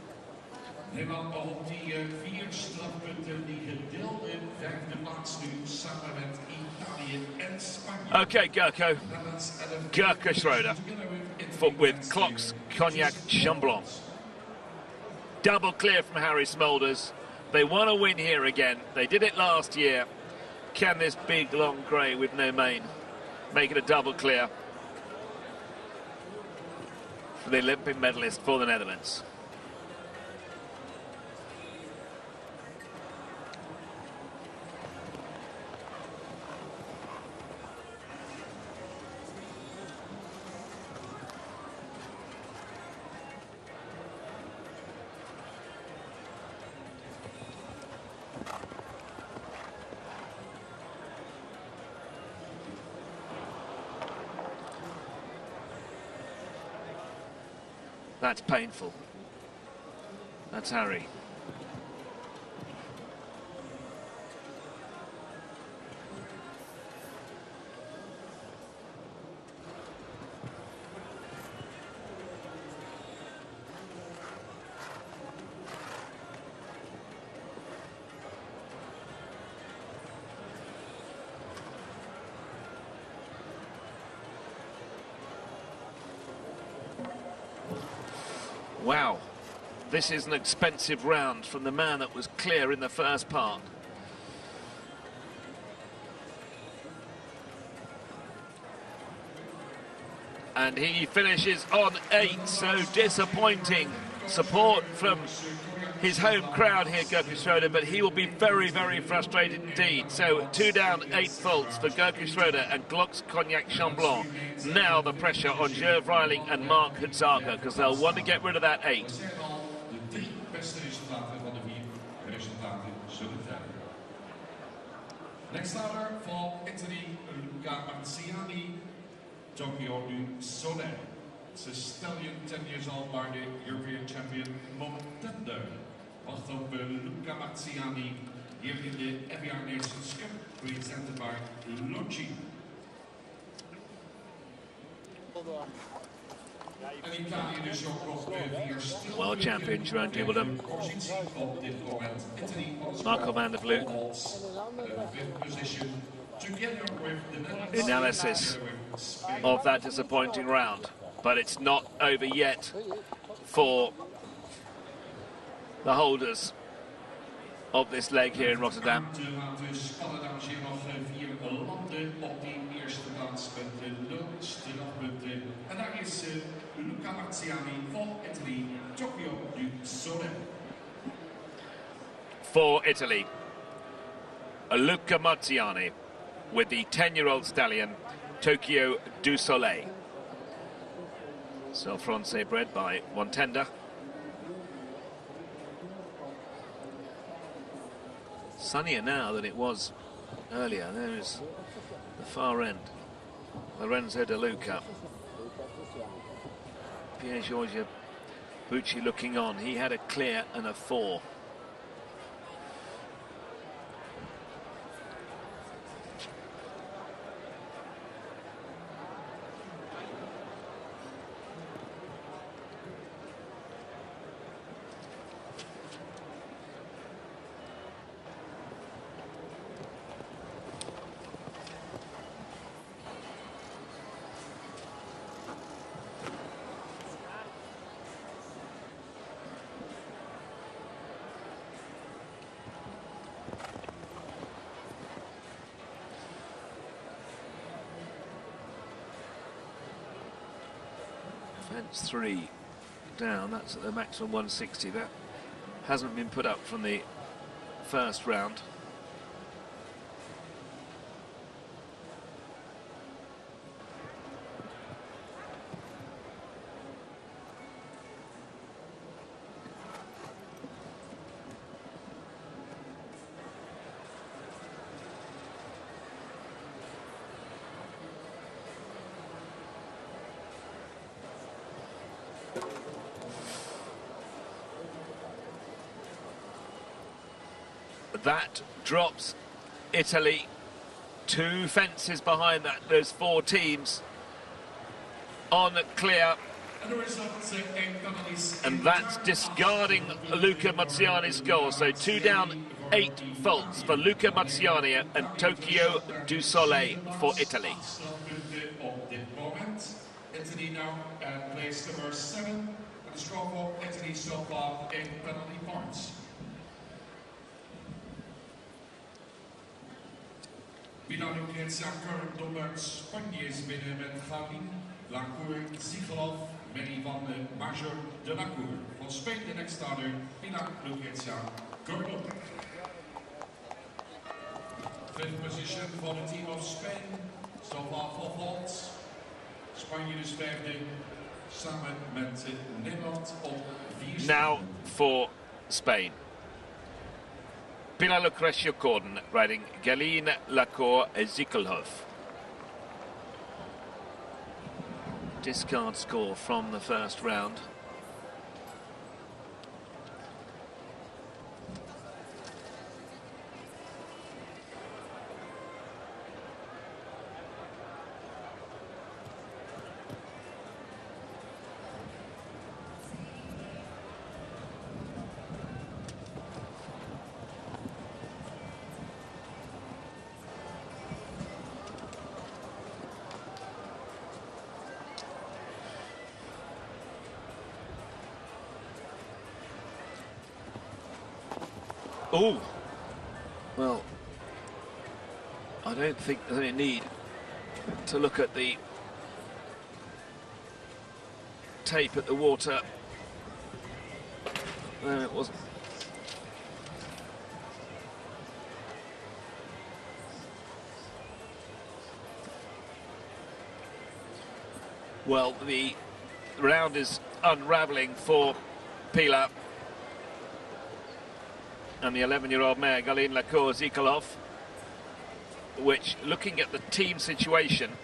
Okay, Gurko Schroeder with Clox, Cognac, Chamblon. Double clear from Harry Smulders. They want to win here again. They did it last year. Can this big, long grey with no mane make it a double clear for the Olympic medalist for the Netherlands? That's painful. That's Harry. Wow, this is an expensive round from the man that was clear in the first part. And he finishes on 8, so disappointing support from his home crowd here, Gurko Schroeder, but he will be very, very frustrated indeed. So 2 down, 8 faults for Gurko Schroeder and Clox, Cognac, Chamblon. Now the pressure on Gerv Reiling and Mark Hutzager, because they'll want to get rid of that 8. Next starter for Italy, Luca Marziani, Tokyo du Soleil. It's a stallion, 10 years old, by the European champion Montender. Wacht op Luca Marziani hier in de FIA Nations Cup, presented by Logi. World champion Jeroen Dubedam, Marco van der Vleut. Analysis of that disappointing round, but it's not over yet for the holders of this leg here in Rotterdam. En daar is Luca Marziani van Italy, Tokyo du Soleil. For Italy, Luca Marziani with the 10-year-old stallion, Tokyo du Soleil. So Francais bred by Montender. Sunnier now than it was earlier. There is the far end. Lorenzo De Luca. Piergiorgio Bucci looking on. He had a clear and a 4. Fence 3 down, that's at the maximum 160. That hasn't been put up from the first round. That drops Italy 2 fences behind that. There's 4 teams on clear, and that's discarding Luca Marziani's goal. So 2 down, 8 faults for Luca Marziani and Tokyo du Soleil for Italy. Italy now plays number 7, and the score for Italy so far 8 penalty points. Pilar Lucrezia current nummer Spanje is binnen met Galin, Lacour, Ziegelhoff, Manny van de Major de Lacour. Van Spain the next starter, Pilar Lucrezia Gordon. 5th position for the team of Spain, so far 4 faults. Spanje dus 5e, samen met Nederland op 4. Now for Spain. Pilar Lucrezia Gordon riding Galin, Lacour, Ziegelhoff. Discard score from the first round. Oh, well, I don't think there's any need to look at the tape at the water. No, it wasn't. Well, the round is unravelling for Pilar and the 11-year-old mare Galin, Lacour, Ziegelhoff, which, looking at the team situation,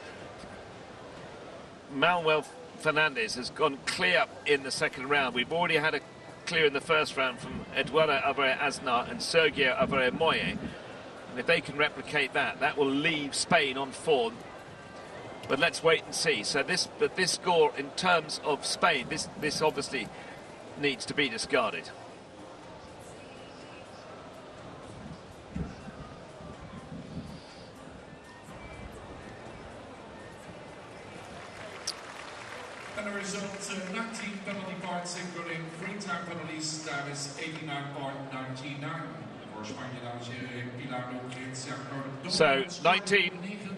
Manuel Fernandez has gone clear in the second round. We've already had a clear in the first round from Eduardo Alvarez-Aznar and Sergio Alvarez-Moye. And if they can replicate that, that will leave Spain on form. But let's wait and see. So this score in terms of Spain, this obviously needs to be discarded. And the result, 19 penalty points, including 3-time penalties, that is 89.99. So 19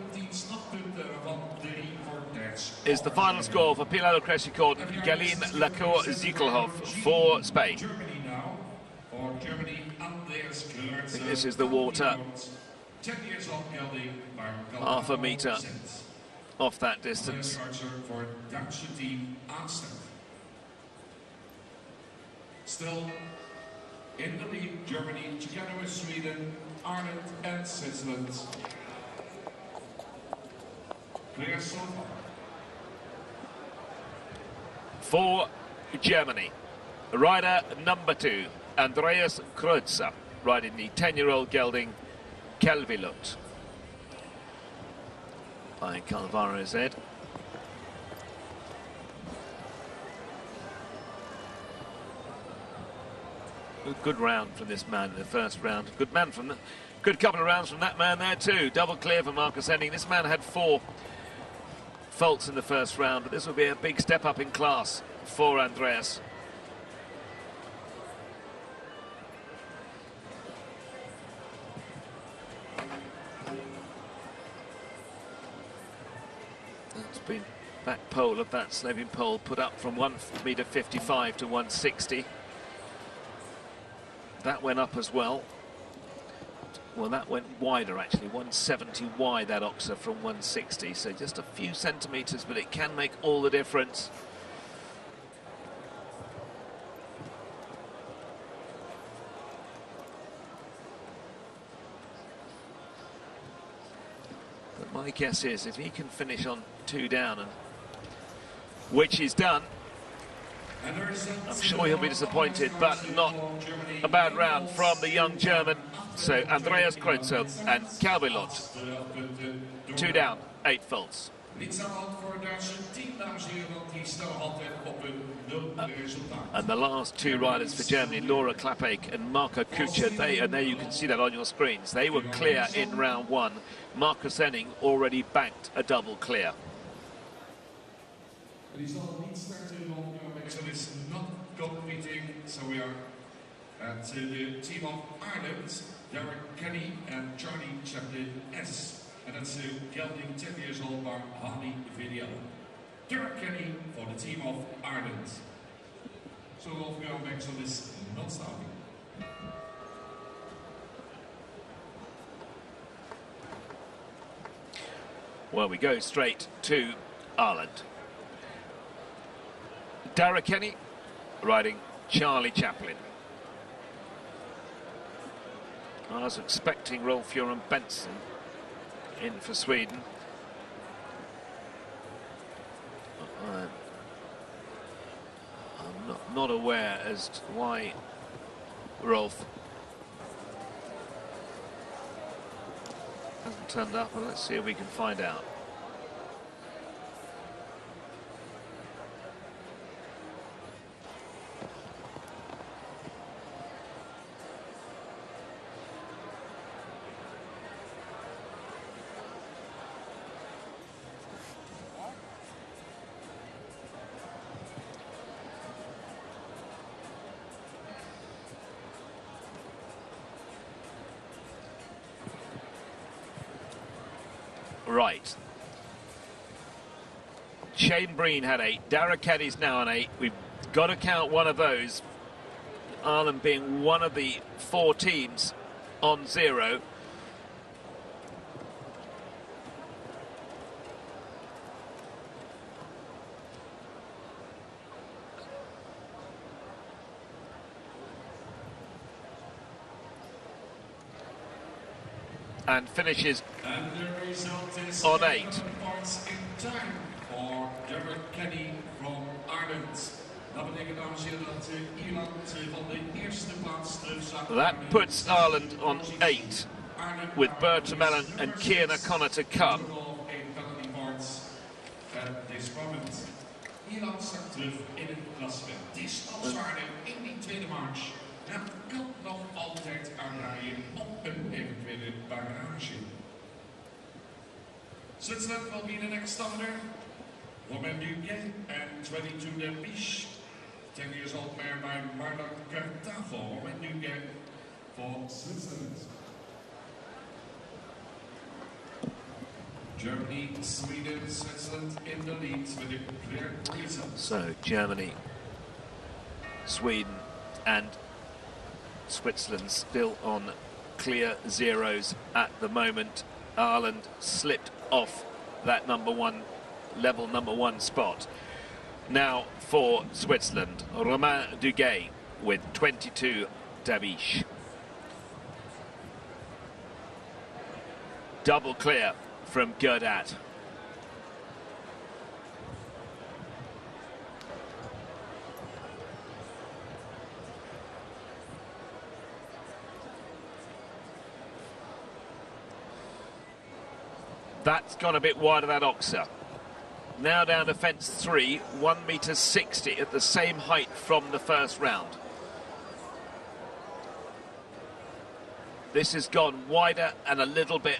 is the final score for Pilar Lucrezia Gordon, Galin, Lacour, Ziegelhoff for Spain. I think this is the water. Half a metre off that distance. Still In the lead, Germany, together with Sweden, Ireland and Switzerland. Clear so far. For Germany, rider number 2, Andreas Kreutzer, riding the 10-year-old gelding Calvilot by Calvaro Z. A good round from this man in the first round. Good couple of rounds from that man there too. Double clear for Marcus Henning. This man had 4 faults in the first round, but this will be a big step up in class for Andreas. That's been back pole of that Slovene pole put up from 1 meter 55 to 160. That went up as well. Well, that went wider actually, 170 wide, that Oxer from 160, so just a few centimetres, but it can make all the difference. But my guess is if he can finish on 2 down, and which he's done, I'm sure he'll be disappointed, but not a bad round from the young German. So Andreas Kreutzer and Calvilot, 2 down, 8 faults. And the last 2 riders for Germany, Laura Klappek and Marco Kutscher, and there you can see that on your screens, they were clear in round 1. Marcus Henning already banked a double clear. So it's not competing, so we are at the team of Ireland, Derek Kenny and Charlie Chaplin S. And that's the gelding 10 years old by Hani Video. Derek Kenny for the team of Ireland. So we'll go back to this non-starting. Well, we go straight to Ireland. Derek Kenny riding Charlie Chaplin. I was expecting Rolf Göran Benson in for Sweden. I'm not aware as to why Rolf hasn't turned up, and let's see if we can find out. Right. Shane Breen had 8. Derek Kenny's now on 8. We've got to count one of those. Ireland being one of the 4 teams on 0. And finishes on 8. Points in time for Derek Kenny from Ireland. That puts Ireland on 8, with Bertram Allen and Cian O'Connor to come. At this moment. Ierland zakt terug in het klassement. Het is afzwaarder in die tweede march. En kan nog altijd aandraaien op een eventuele barrage. Switzerland will be the next starter. Romain Duguay and 22 de Biche. 10 years old mare by Marlon Cartavo. Romain Duguay for Switzerland. Germany, Sweden, Switzerland in the lead with a clear result. So Germany, Sweden and Switzerland still on clear 0s at the moment. Ireland slipped off that level number one spot. Now for Switzerland, Romain Duguay with 22 Dabish. Double clear from Gurdat. That's gone a bit wide of that Oxer. Now down to fence 3, 1.60 meters at the same height from the first round. This has gone wider and a little bit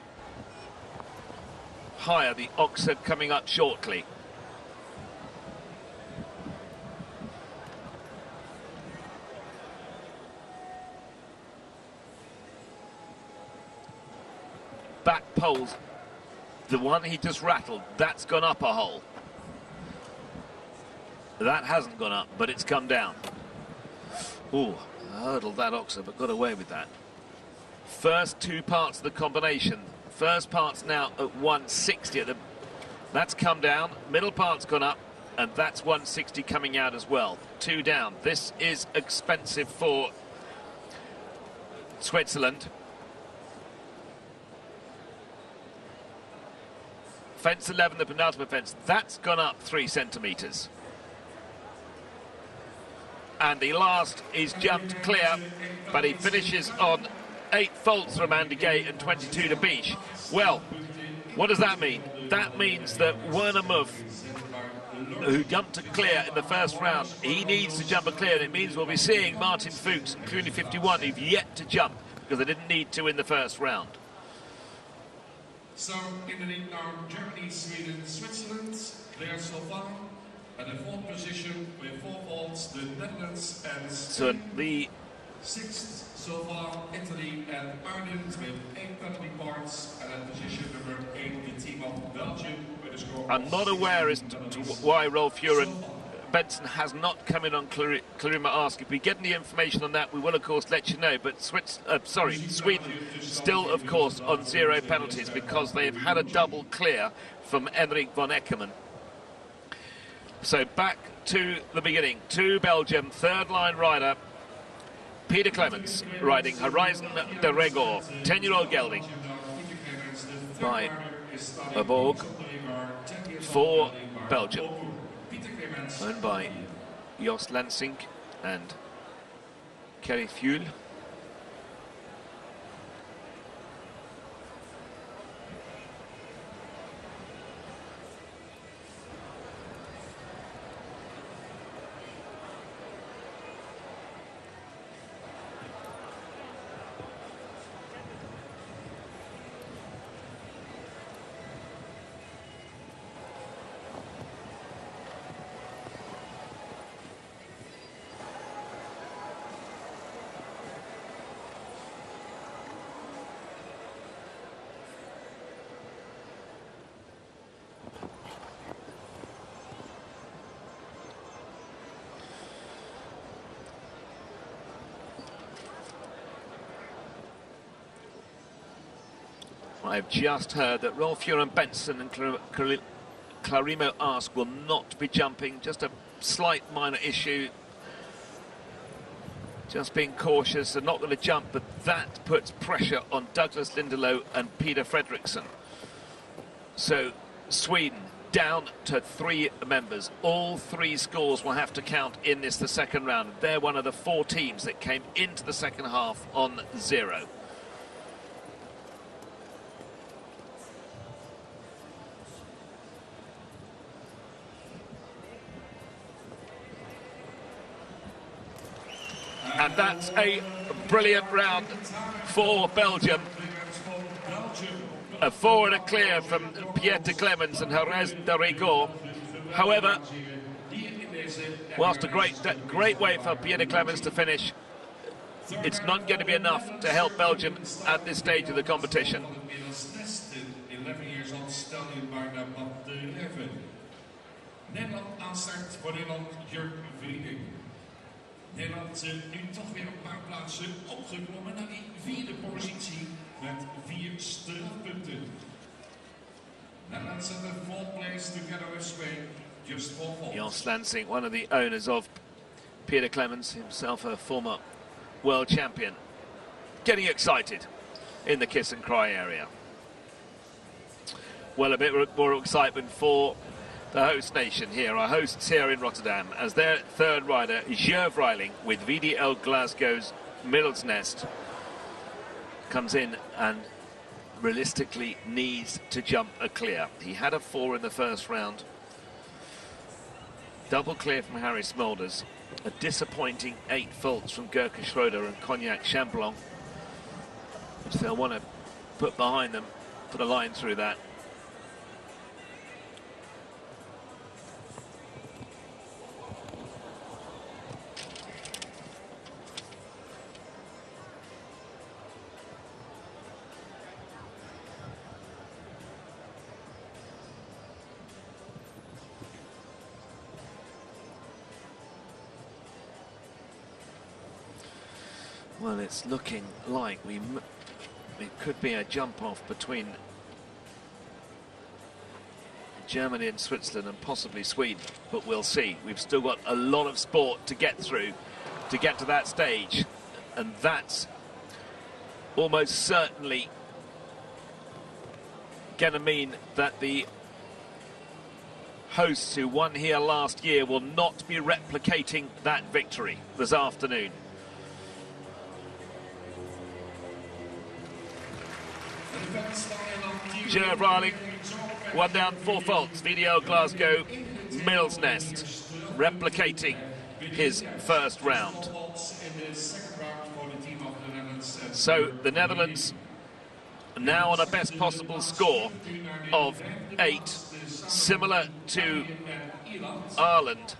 higher, the Oxer coming up shortly. Back poles, the one he just rattled, that's gone up a hole. That hasn't gone up, but it's come down. Ooh, hurdled that Oxer, but got away with that. First two parts of the combination. First part's now at 160. That's come down. Middle part's gone up, and that's 160 coming out as well. Two down. This is expensive for Switzerland. Fence 11, the penultimate fence, that's gone up 3 centimetres. And the last is jumped clear, but he finishes on 8 faults from Andy Gay and 22 to Beach. Well, what does that mean? That means that Werner Muff, who jumped a clear in the first round, he needs to jump a clear, and it means we'll be seeing Martin Fuchs and Cluny 51 who've yet to jump because they didn't need to in the first round. So, in the lead now, Germany, Sweden, Switzerland, Lea Slovan, at the 4th position with 4 faults, the Netherlands and so the 6th so far, Italy and Ireland with 8 penalty points, and at position number 8, the team of Belgium with a score. I'm not aware as to why Rolf Juren Benson has not come in on Clarima Ask. If we get any information on that, we will of course let you know. But Sweden still of course on 0 penalties because they've had a double clear from Enric von Eckermann. So back to the beginning. To Belgium, third line rider Peter Clemens riding Horizon de Regor, 10-year-old gelding by Borg for Belgium, owned by Jos Lansing and Kerry Fuel. I've just heard that Rolf Juren Benson and Clarimo Ask will not be jumping. Just a slight minor issue. Just being cautious. They're not going to jump, but that puts pressure on Douglas Lindelow and Peter Fredriksson. So Sweden down to 3 members. All 3 scores will have to count in this, the second round. They're one of the 4 teams that came into the second half on 0. And that's a brilliant round for Belgium. A 4 and a clear from Pieter Clemens and Horizon de Regor. However, whilst a great way for Pieter Clemens to finish, it's not going to be enough to help Belgium at this stage of the competition. Nederland nu toch weer een paar plaatsen opgeklommen naar die 4e positie met 4 strafpunten. Netherlands at the 4th place together with Spain, just 4 faults. Jos Lansing, one of the owners of Peter Clemens, himself a former world champion, getting excited in the kiss and cry area. Well, a bit more excitement for the host nation here, our hosts here in Rotterdam, as their third rider, Jurv Reiling, with VDL Glasgow's Middle's Nest, comes in and realistically needs to jump a clear. He had a 4 in the first round. Double clear from Harry Smulders. A disappointing 8 faults from Gurka Schroeder and Cognac Champlon, which they'll want to put behind them, put a line through that. Well, it's looking like it could be a jump-off between Germany and Switzerland and possibly Sweden, but we'll see. We've still got a lot of sport to get through to get to that stage, and that's almost certainly going to mean that the hosts who won here last year will not be replicating that victory this afternoon. Jurv Reiling, 1 down, 4 faults. VDL Glasgow, Middle's Nest, replicating his first round. So the Netherlands now on a best possible score of 8, similar to Ireland.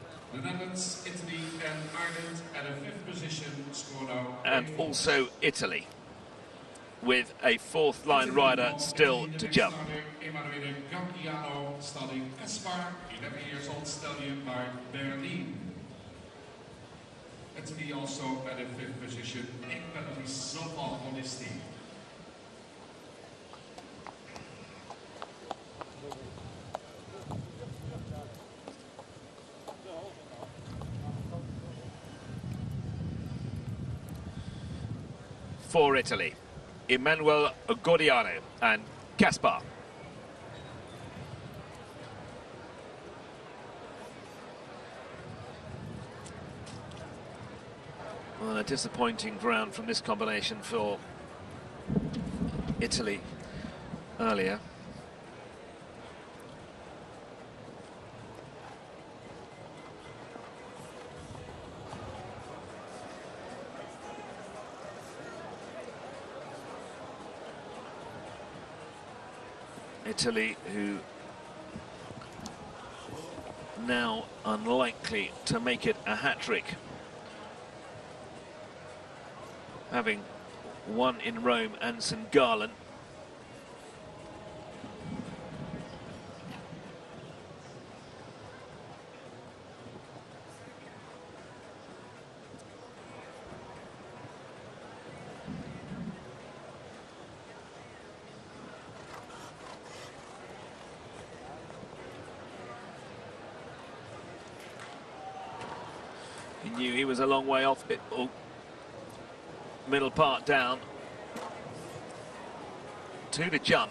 And also Italy, with a 4th line rider still to jump. Starting Espar, 11 years old stallion by Berlin. Italy also at a 5th position, 8 penalties so far on this team. For Italy, Emmanuel Gordiano and Kaspar. Well, a disappointing round from this combination for Italy earlier. Italy, who now unlikely to make it a hat-trick, having won in Rome and St. Gallen. He knew he was a long way off it. Oh, middle part down. 2 to jump.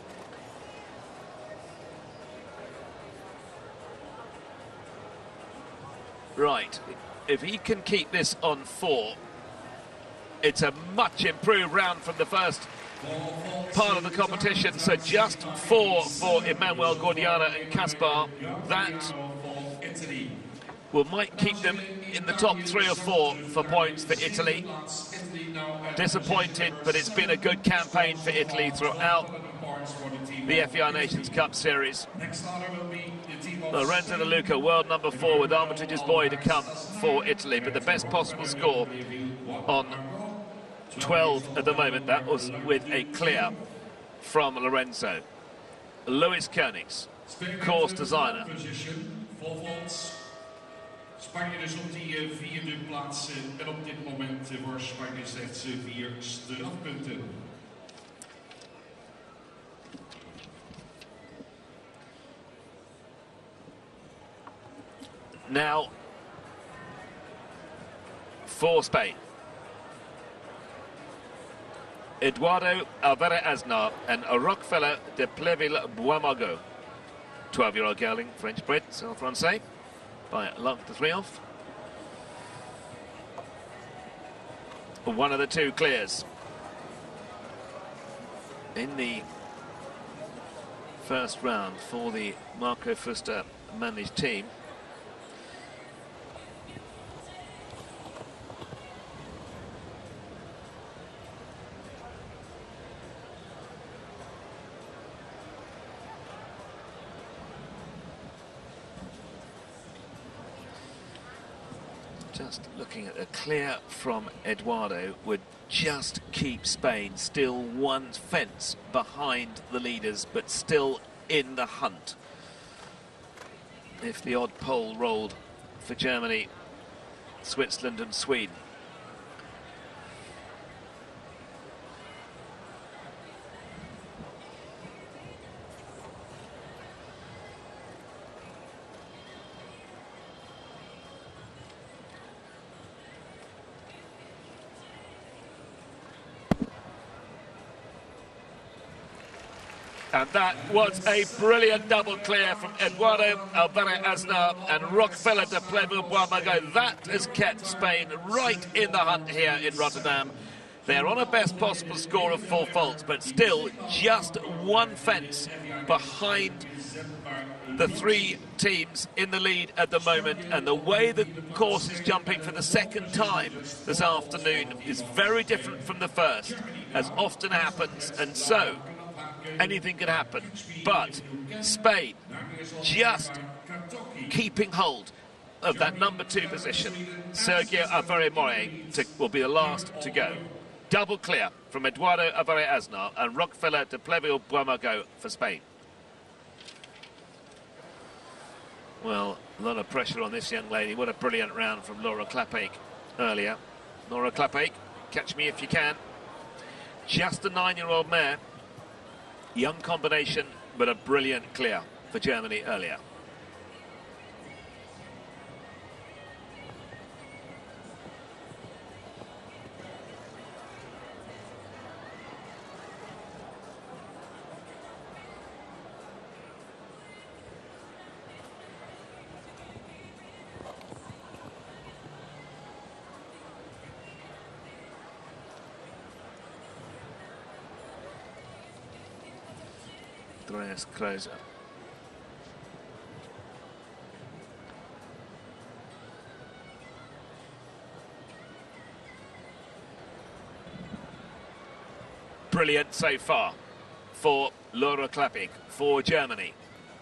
Right, if he can keep this on 4, it's a much improved round from the first part of the competition. So just 4 for Emmanuel Gordiano and Kaspar. That might keep them in the top 3 or 4 for points for Italy. Disappointed, but it's been a good campaign for Italy throughout the FEI Nations Cup series. Lorenzo De Luca, world number 4, with Armitage's boy to come for Italy, but the best possible score on 12 at the moment. That was with a clear from Lorenzo. Louis Koenigs, course designer. Spanje dus op die 4e plaats en op dit moment voor Spanje slechts 4 strafpunten. Now, for Spain, Eduardo Alvera Aznar and Roquefella de Pleville-Bois-Margot. 12-year-old gelding, French bred, Saint Francais, by L'Arc de Triomphe. One of the two clears in the first round for the Marco Fuster managed team. Just looking at the clear from Eduardo would just keep Spain still one fence behind the leaders, but still in the hunt. If the odd pole rolled for Germany, Switzerland and Sweden. And that was a brilliant double clear from Eduardo Alvera Aznar and Roquefella de Pleville-Bois-Margot. That has kept Spain right in the hunt here in Rotterdam. They're on a best possible score of 4 faults, but still just one fence behind the 3 teams in the lead at the moment. And the way the course is jumping for the second time this afternoon is very different from the first, as often happens, and so anything could happen. But Spain just keeping hold of that number 2 position. Sergio Alvera Moret will be the last to go. Double clear from Eduardo Alvera Aznar and Roquefella de Pleville-Bois-Margot for Spain. Well, a lot of pressure on this young lady. What a brilliant round from Laura Clapake earlier. Laura Clapake, catch me if you can. Just a 9-year-old mare. Young combination, but a brilliant clear for Germany earlier. Andreas Krause. Brilliant so far for Laura Clapake, for Germany.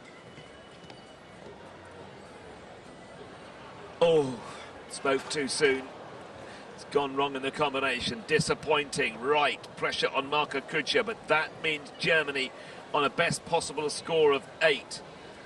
Oh, spoke too soon. It's gone wrong in the combination. Disappointing. Right, pressure on Marco Kutscher, but that means Germany on a best possible score of 8.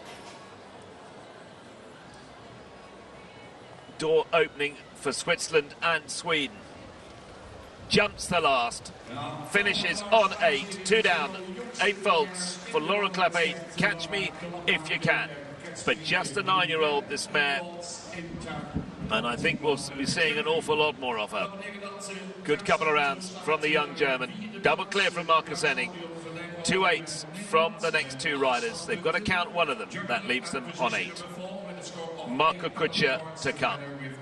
Door opening for Switzerland and Sweden. Jumps the last, finishes on 8, 2 down, 8 faults for Laura Clapake. Catch me if you can. But just a 9-year-old, this mare, and I think we'll be seeing an awful lot more of her. Good couple of rounds from the young German. Double clear from Marcus Henning. 2 8s from the next 2 riders. They've got to count one of them. That leaves them on 8. Marco Kutscher to come.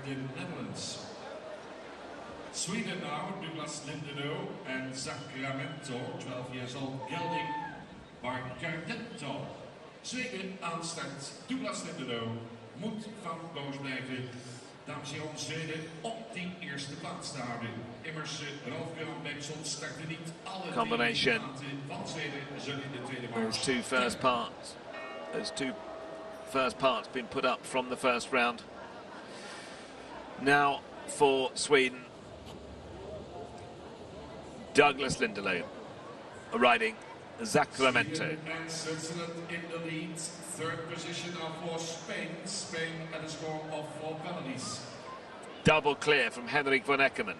Sweden now, Douglas Lindenau and Sacramento, 12 years old, gelding Barcardetto. Zweden aan start, Douglas Lindenau moet van boos blijven. Dames en heren, Zweden op die eerste plaats te houden. Immers Rolf-Göran Bengtsson startte niet alle combination. Van Zweden zullen in de tweede Those two first parts been put up from the first round. Now for Sweden, Douglas Lindenau riding Sacramento. And Switzerland in the lead. Third position now for Spain. Spain at a score of 4 penalties. Double clear from Henrik von Eckermann.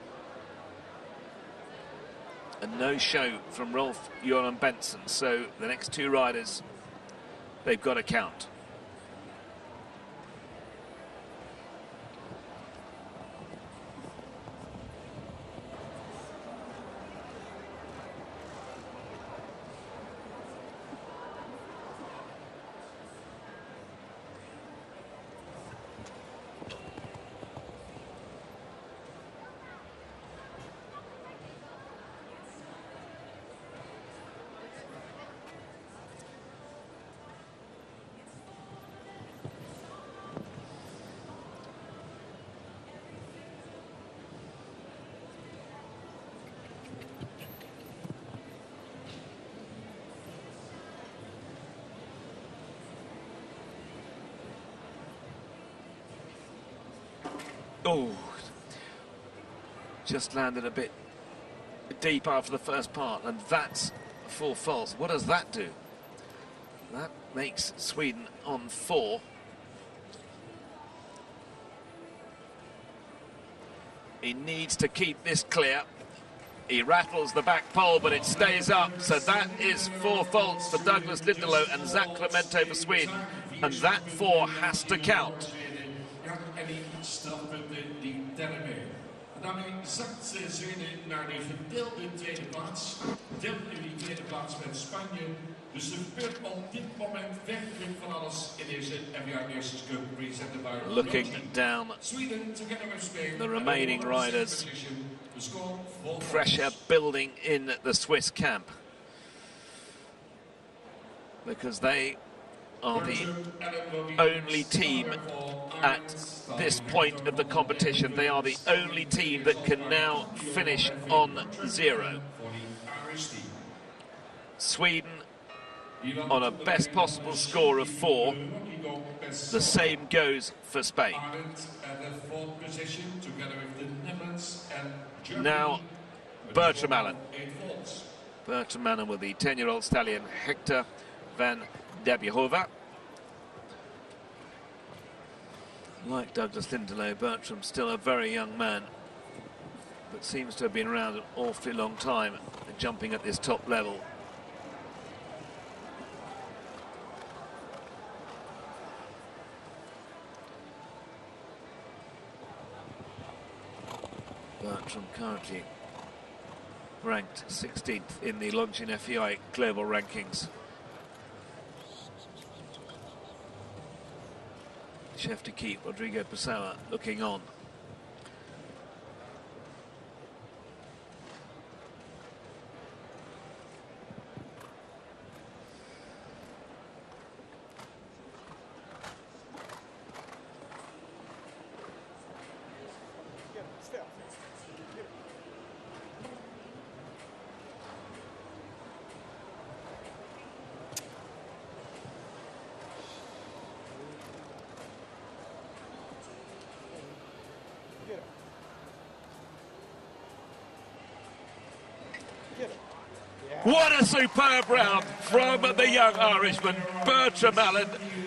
And no show from Rolf-Göran Bengtsson. So the next 2 riders, they've got to count. Oh, just landed a bit deep after the first part, and that's 4 faults. What does that do? That makes Sweden on 4. He needs to keep this clear. He rattles the back pole, but it stays up. So that is 4 faults for Douglas Lindelof and Zach Clemente for Sweden. And that 4 has to count. Daarmee zakt Zweden naar de gedeelde tweede plaats. Deelt nu die tweede plaats met Spanje. Dus er gebeurt op dit moment werkelijk van alles in deze FBI Nations Cup presented by Looking down Sweden together with Spain. the remaining riders. Pressure building in the Swiss camp, because they are the only team at this point of the competition. They are the only team that can now finish on 0. Sweden on a best possible score of 4. The same goes for Spain. Now, Bertram Allen. Bertram Allen with the 10-year-old stallion Hector van der Bijlhoven. Like Douglas Lindelof, Bertram's still a very young man, but seems to have been around an awfully long time, jumping at this top level. Bertram currently ranked 16th in the Longines FEI global rankings. Chef de keep, Rodrigo Pessoa looking on. What a superb round from the young Irishman. Bertram Allen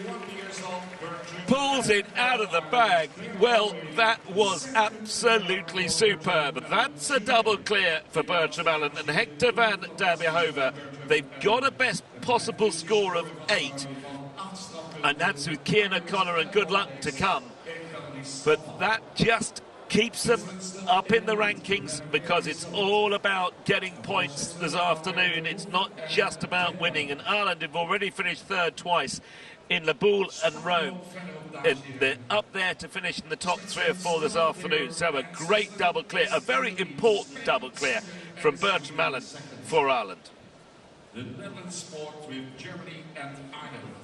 pulls it out of the bag. Well, that was absolutely superb. That's a double clear for Bertram Allen and Hector van der Bijlhoven. They've got a best possible score of 8, and that's with Cian O'Connor and good luck to come. But that just keeps them up in the rankings, because it's all about getting points this afternoon. It's not just about winning, and Ireland have already finished 3rd twice in Le Boule and Rome, and they're up there to finish in the top 3 or 4 this afternoon. So a great double clear, a very important double clear from Bertram Allen for Ireland. The Netherlands sport with Germany and Ireland.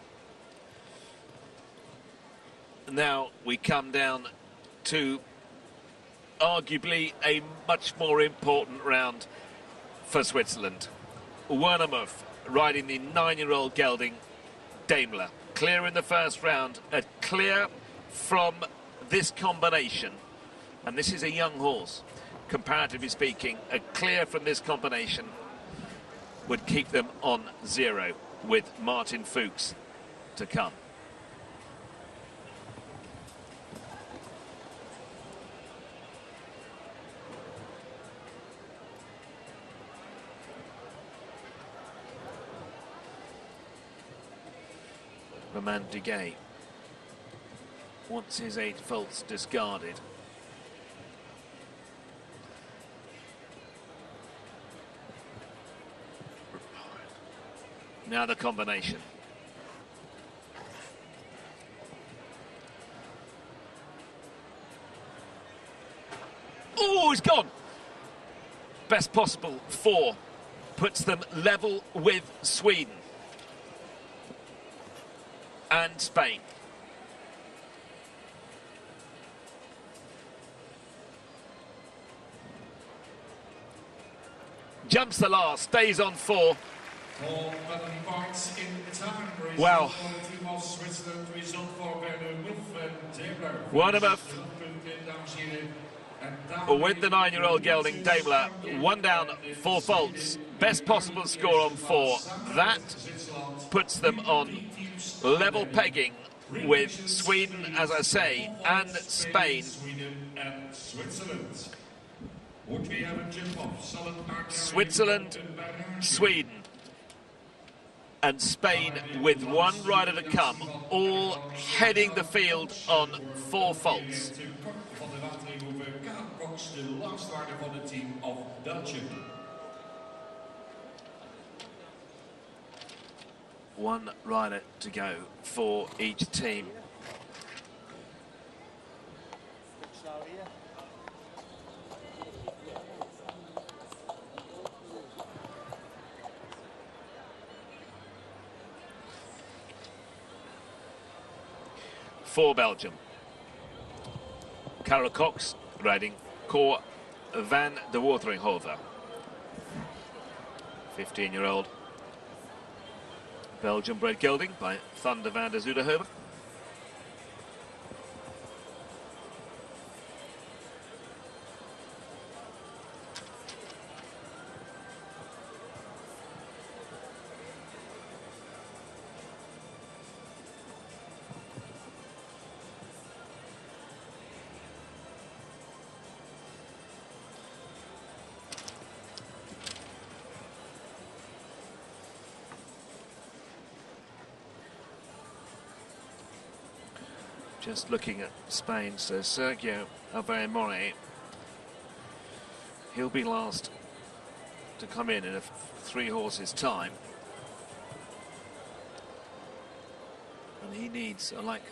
Now we come down to arguably a much more important round for Switzerland. Werner Muff riding the 9-year-old gelding Daimler. Clear in the first round, a clear from this combination, and this is a young horse, comparatively speaking. A clear from this combination would keep them on 0, with Martin Fuchs to come. Romain Duguay wants his 8 faults discarded. Now the combination. Oh, he's gone! Best possible 4 puts them level with Sweden and Spain. Jumps the last, stays on 4. Wow. Warnemouth with the 9-year-old gelding Daimler, 1 down, 4 faults. Best possible score on 4. That puts them on level pegging with Sweden, as I say, and Spain. Switzerland, Sweden, and Spain with 1 rider to come, all heading the field on 4 faults. De last rider van het team of Belgium. 1 rider to go for each team. For Belgium, Carol Cox riding Cor van de Wateringhoven, 15-year-old Belgian-bred gelding by Thunder van der Zuiderhoven. Just looking at Spain, so Sergio Aveyemore, he'll be last to come in a 3 horses time. And he needs,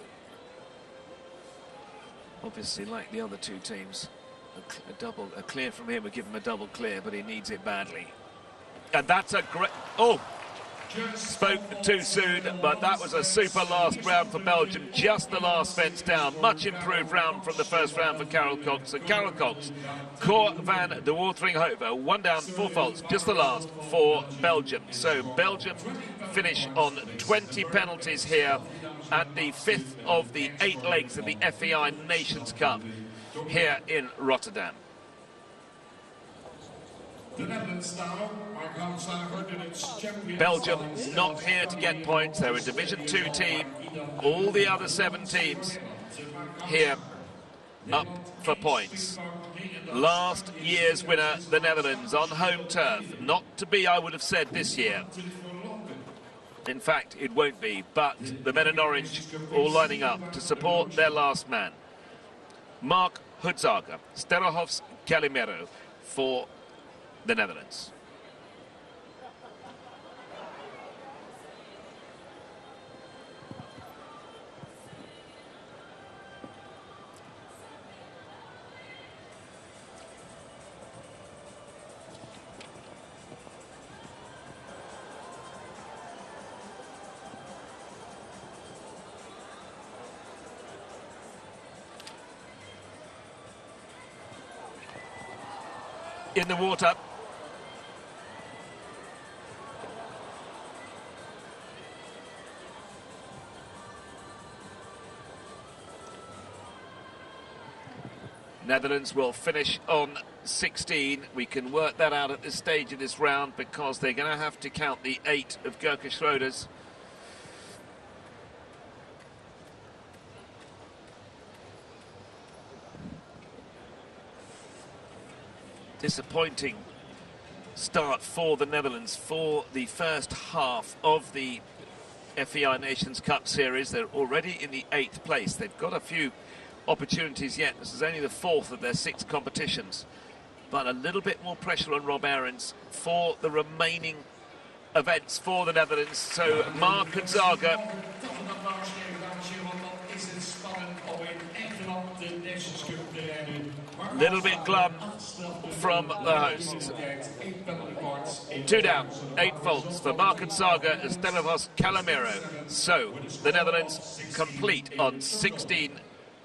obviously like the other 2 teams, a clear from him would give him a double clear, but he needs it badly. And that's a great, oh! Spoke too soon, but that was a super last round for Belgium. Just the last fence down. Much improved round from the first round for Carol Cox. And Carol Cox, Cor van de Wateringhoven, 1 down, 4 faults. Just the last for Belgium. So Belgium finish on 20 penalties here at the 5th of the 8 legs of the FEI Nations Cup here in Rotterdam. Belgium not here to get points. They're a Division 2 team. All the other 7 teams here up for points. Last year's winner, the Netherlands, on home turf. Not to be, I would have said, this year. In fact, it won't be. But the men in orange all lining up to support their last man. Mark Hudzager, Sterrenhof's Calimero for the Netherlands. In the water. Netherlands will finish on 16. We can work that out at this stage of this round because they're going to have to count the 8 of Gerke Schroeder's. Disappointing start for the Netherlands for the first half of the FEI Nations Cup series. They're already in the 8th place. They've got a few opportunities yet. This is only the 4th of their 6 competitions, but a little bit more pressure on Rob Aarons for the remaining events for the Netherlands. So Mark Hudzager little bit glum from the hosts. 2 down, 8 faults for Mark Hudzager and Sterrenhof's Calimero. So the Netherlands complete on 16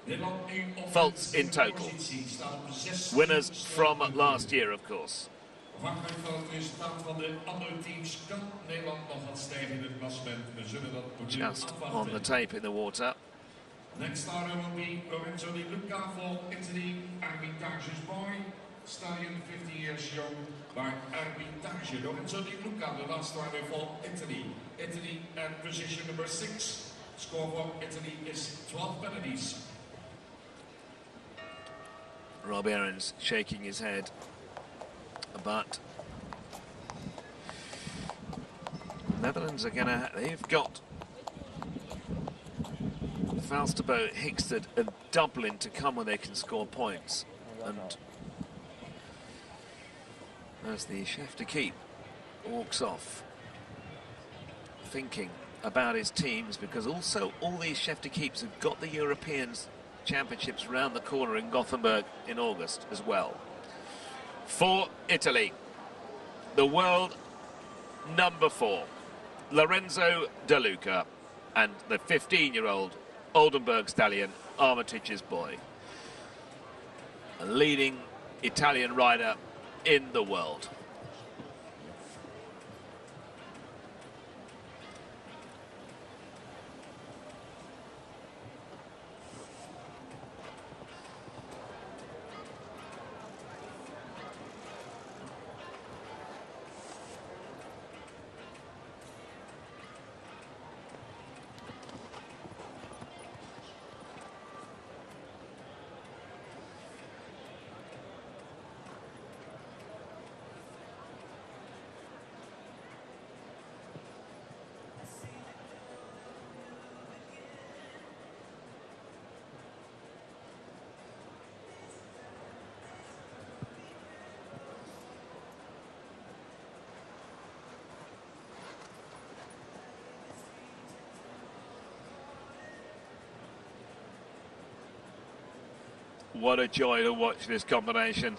faults in total. Winners from last year, of course. Afhankelijk van het resultaat van de andere teams kan Nederland nog wat stijgen in het klassement. We zullen dat moeten Just afwachten. on the tape in the water. Next starter will be Lorenzo Di Luca for Italy, Armitage's boy. Stallion, 50 years young, by Armitage. Lorenzo Di Luca, the last starter for Italy. Italy at position number 6. Score for Italy is 12 penalties. Rob Aarons shaking his head, but Netherlands are they've got Falsterbo, Hickstead and Dublin to come when they can score points. And as the chef de keep walks off, thinking about his teams, because also all these chef de keeps have got the European Championships round the corner in Gothenburg in August as well. For Italy, the world number 4, Lorenzo De Luca, and the 15-year-old Oldenburg stallion, Armitage's boy, a leading Italian rider in the world. What a joy to watch this combination.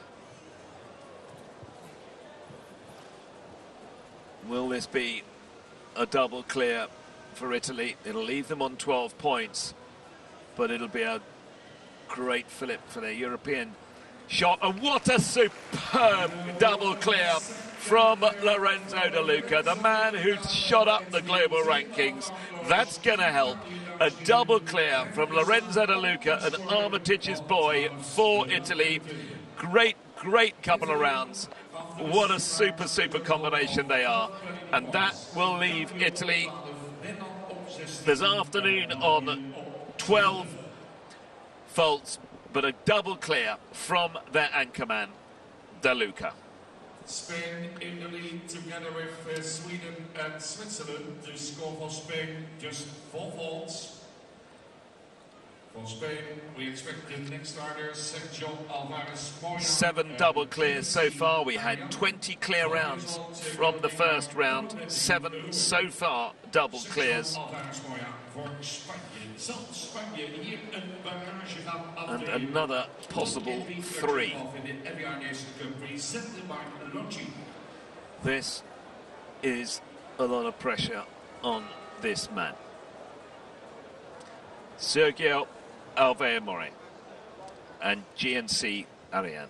Will this be a double clear for Italy? It'll leave them on 12 points, but it'll be a great fillip for their European shot. And what a superb double clear from Lorenzo De Luca, the man who's shot up the global rankings. That's going to help. A double clear from Lorenzo De Luca and Armitage's boy for Italy. Great, great couple of rounds. What a super, super combination they are. And that will leave Italy this afternoon on 12 faults, but a double clear from their anchorman, De Luca. Spain in the lead together with Sweden and Switzerland. The score for Spain just 4 faults. For Spain, we expect the next starter, Sergio Alvarez Moya. 7 double clears so far. We had 20 clear rounds from the first round. 7 so far double clears. And another possible 3. This is a lot of pressure on this man. Sergio Alvarez Moya and GNC Ariane.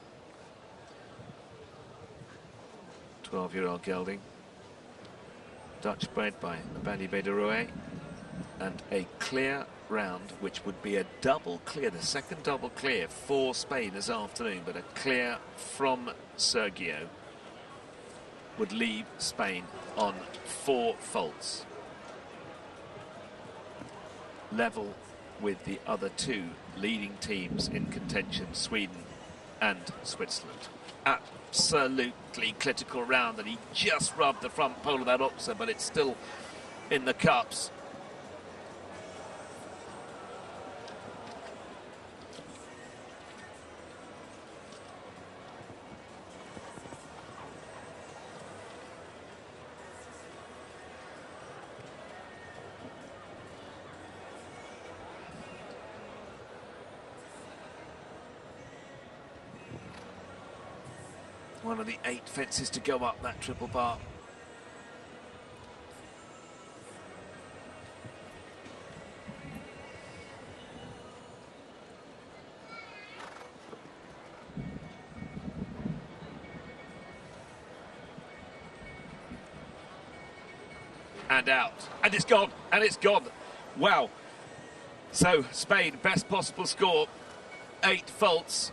12-year-old gelding. Dutch bred by Abadi Bederoe. And a clear round, which would be a double clear, the second double clear for Spain this afternoon, but a clear from Sergio would leave Spain on 4 faults. Level with the other 2 leading teams in contention, Sweden and Switzerland. Absolutely critical round, and he just rubbed the front pole of that Oxer, but it's still in the cups. One of the 8 fences to go up that triple bar. and out. And it's gone, and it's gone. Wow. So, Spain, best possible score, 8 faults.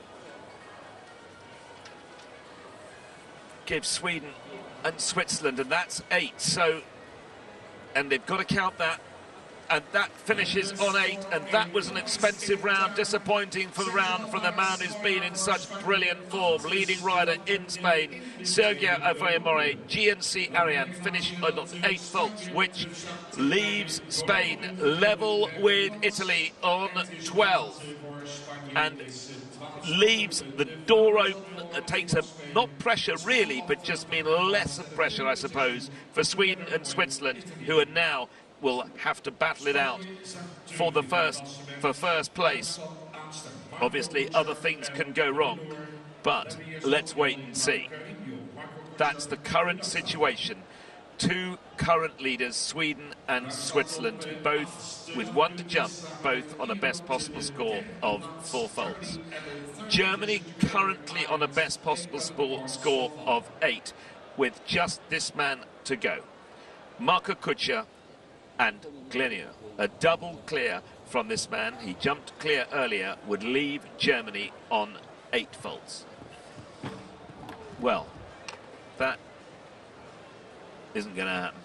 Gives Sweden and Switzerland, and that's 8. So, and they've got to count that. And that finishes on 8, and that was an expensive round, disappointing for the round from the man who's been in such brilliant form. Leading rider in Spain, Sergio Avellanobre, GNC Ariane, finished on 8 faults, which leaves Spain level with Italy on 12. And leaves the door open. It takes not pressure really, but just mean less of pressure, I suppose, for Sweden and Switzerland, who are now will have to battle it out for first place. Obviously, other things can go wrong, but let's wait and see. That's the current situation. 2 current leaders, Sweden and Switzerland, both with 1 to jump, both on a best possible score of 4 faults. Germany currently on a best possible score of 8, with just this man to go. Marco Kutscher and Glennier. A double clear from this man. He jumped clear earlier, would leave Germany on 8 faults. Well, that isn't going to happen.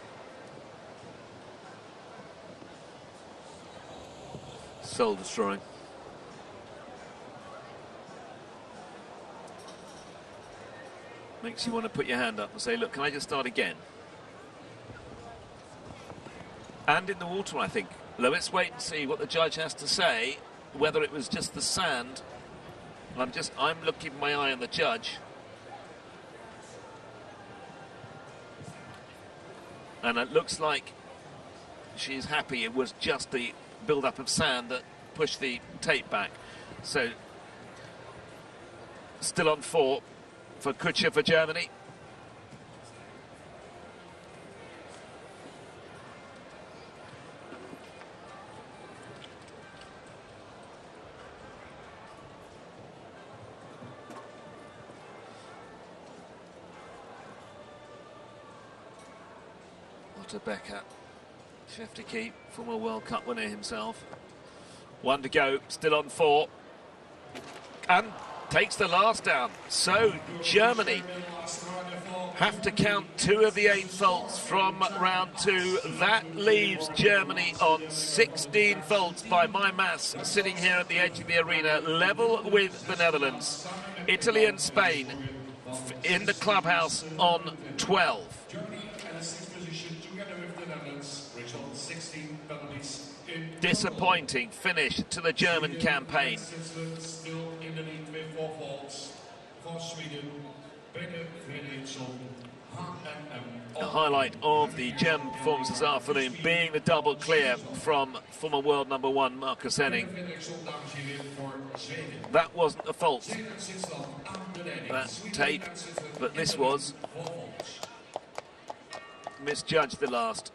Soul destroying. Makes you want to put your hand up and say, look, can I just start again? And in the water, I think. Let's wait and see what the judge has to say, whether it was just the sand. I'm looking my eye on the judge. And it looks like she's happy it was just the build-up of sand that pushed the tape back. So, still on 4 for Kutscher for Germany. Becker, Sheftyke, former World Cup winner himself. 1 to go, still on 4, and takes the last down. So Germany have to count 2 of the 8 faults from round 2. That leaves Germany on 16 faults by my maths, sitting here at the edge of the arena, level with the Netherlands. Italy and Spain in the clubhouse on 12. Disappointing finish to the German campaign. The highlight of the German performance this afternoon being the double clear from former world number 1 Marcus Henning. That wasn't a fault, that tape, but this was misjudged the last.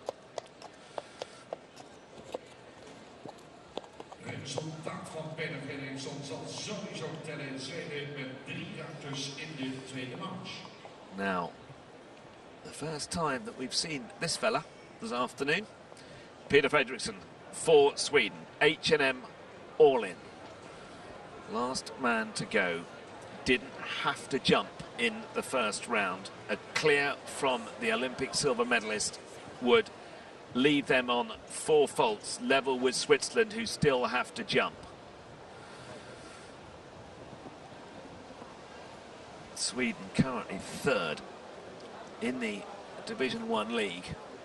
Resultaat van Peder Fredriksson zal sowieso tellen in Zweden met 3 ruiters in de tweede manche. Now, the first time that we've seen this fella this afternoon, Peder Fredriksson for Sweden, H&M all in. Last man to go, didn't have to jump in the first round. A clear from the Olympic silver medalist would leave them on 4 faults, level with Switzerland, who still have to jump. Sweden currently 3rd in the Division 1 league.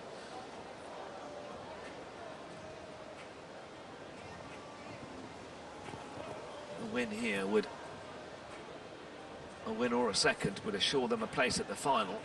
A win here would, a win or a second would assure them a place at the final.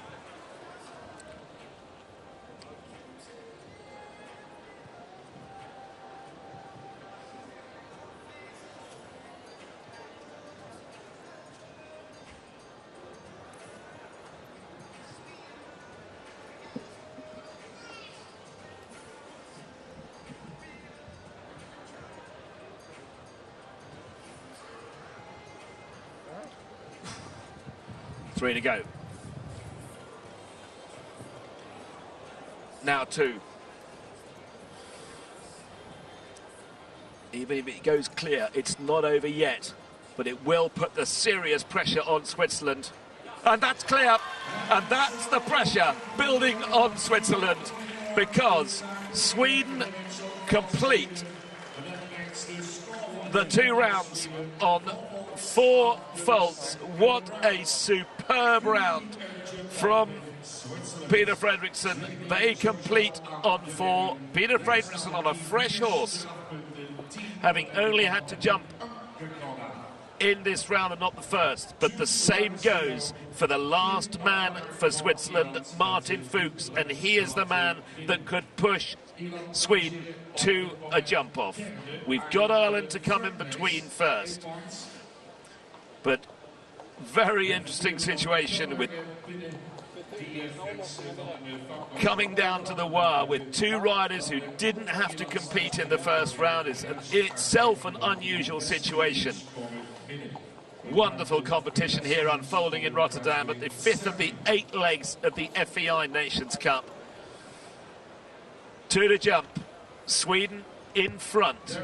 Three to go. now 2. Even if it goes clear, it's not over yet, but it will put the serious pressure on Switzerland. And that's clear, and that's the pressure building on Switzerland, because Sweden complete the 2 rounds on 4 faults. What a superb round from Peter Fredriksson. They complete on 4. Peter Fredriksson on a fresh horse, having only had to jump in this round and not the first. But the same goes for the last man for Switzerland, Martin Fuchs, and he is the man that could push Sweden to a jump-off. We've got Ireland to come in between first. But very interesting situation with coming down to the wire with 2 riders who didn't have to compete in the first round. Is in itself an unusual situation. Wonderful competition here unfolding in Rotterdam at the 5th of the 8 legs of the FEI Nations Cup. 2 to jump. Sweden in front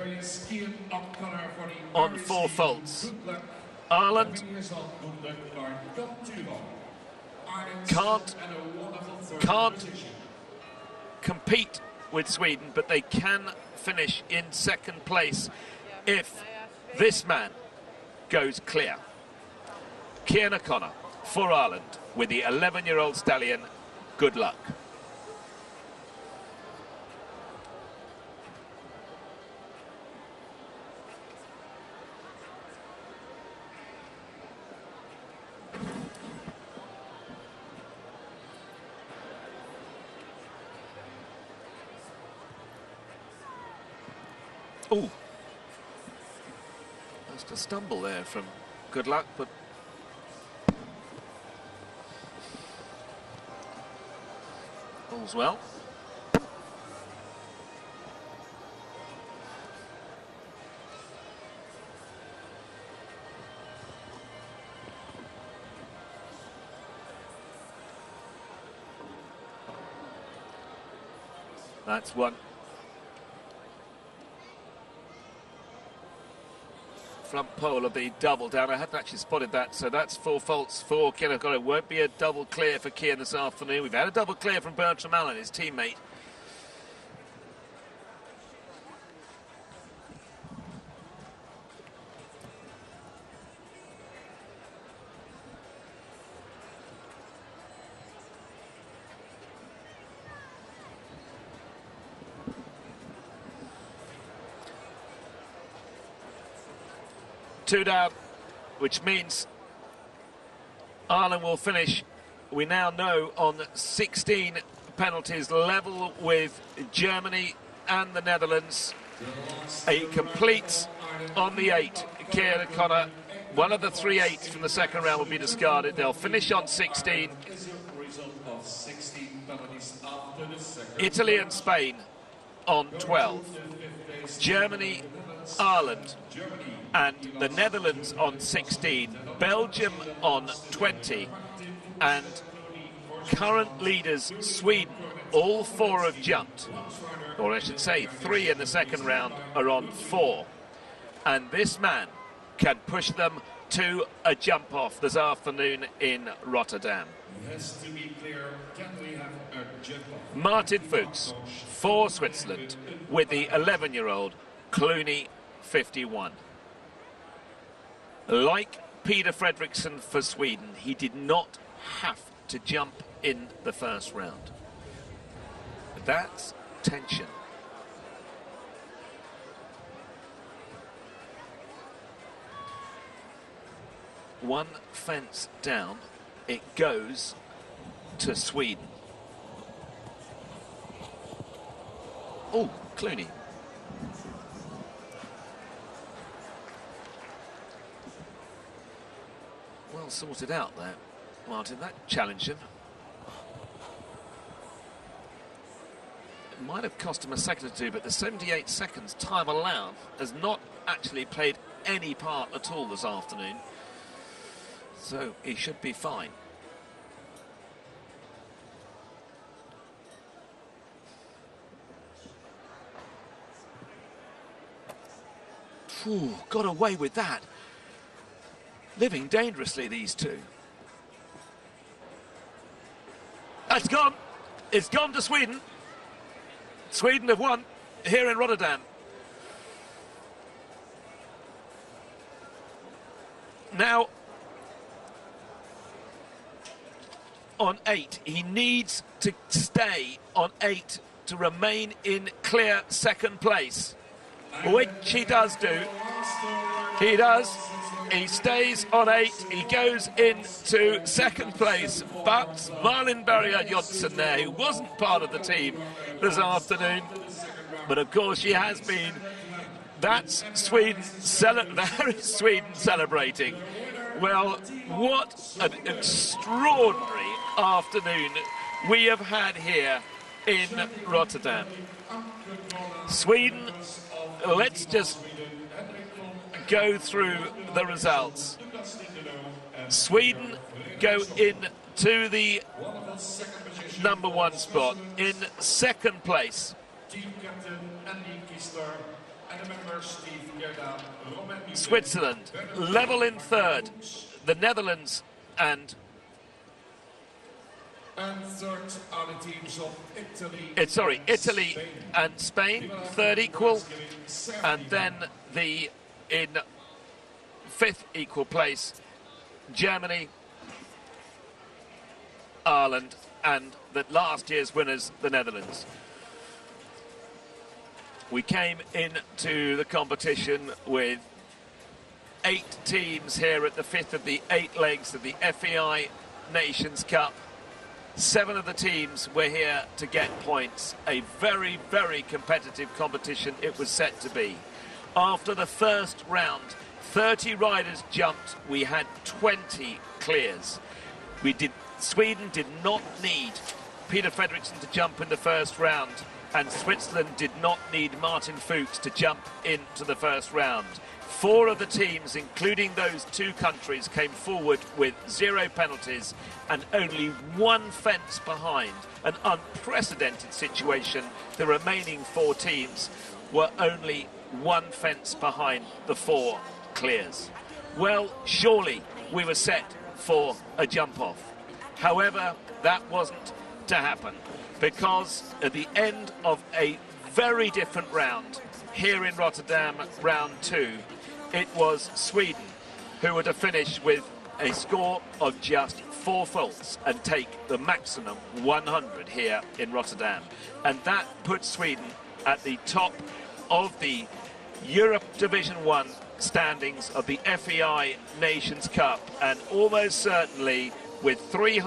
on 4 faults. Ireland can't compete with Sweden, but they can finish in 2nd place if this man goes clear. Cian O'Connor for Ireland with the 11-year-old stallion. Good luck. Oh, just a stumble there from Good Luck, but all's well. That's one. Front pole of the double down. I hadn't actually spotted that, so that's 4 faults for Cian O'Connor. It won't be a double clear for Cian this afternoon. We've had a double clear from Bertram Allen, his teammate. Two down, which means Ireland will finish, we now know, on 16 penalties, level with Germany and the Netherlands. He completes on the 8. Cian O'Connor, one of the 3 8s from the 2nd round will be discarded. They'll finish on 16. Italy and Spain on 12. Germany, Ireland and the Netherlands on 16, Belgium on 20, and current leaders Sweden, all 4 have jumped, or I should say 3 in the 2nd round are on 4, and this man can push them to a jump off this afternoon in Rotterdam. Martin Fuchs for Switzerland with the 11-year-old Clooney 51. Like Peter Fredriksson for Sweden, he did not have to jump in the first round. That's tension. One fence down, it goes to Sweden. Oh, Clooney. Well sorted out there, Martin. That challenged him. It might have cost him a second or two, but the 78 seconds time allowed has not actually played any part at all this afternoon. So he should be fine. got away with that. Living dangerously, these two. It's gone. It's gone to Sweden. Sweden have won here in Rotterdam. Now, on 8, he needs to stay on 8 to remain in clear second place, which he does do. He does. He stays on 8. He goes into second place. But Malin Berger-Jonsson there, who wasn't part of the team this afternoon, but of course she has been. That's Sweden, there is Sweden celebrating. Well, what an extraordinary afternoon we have had here in Rotterdam. Sweden, let's just go through the results. Sweden go into the number 1 spot in second place. Switzerland level in third. The Netherlands and third are the teams of Italy. Italy and Spain, third equal, and then in fifth equal place, Germany, Ireland, and the last year's winners, the Netherlands. We came into the competition with 8 teams here at the 5th of the 8 legs of the FEI Nations Cup. 7 of the teams were here to get points. A very, very competitive competition it was set to be. After the first round, 30 riders jumped. We had 20 clears. Sweden did not need Peter Fredriksson to jump in the first round, and Switzerland did not need Martin Fuchs to jump into the first round. 4 of the teams, including those 2 countries, came forward with 0 penalties and only 1 fence behind. An unprecedented situation. The remaining 4 teams were only 1 fence behind the 4 clears. Well, surely we were set for a jump-off. However, that wasn't to happen, because at the end of a very different round here in Rotterdam, round 2, it was Sweden who were to finish with a score of just 4 faults and take the maximum 100 here in Rotterdam. And that puts Sweden at the top of the Europe Division 1 standings of the FEI Nations Cup, and almost certainly with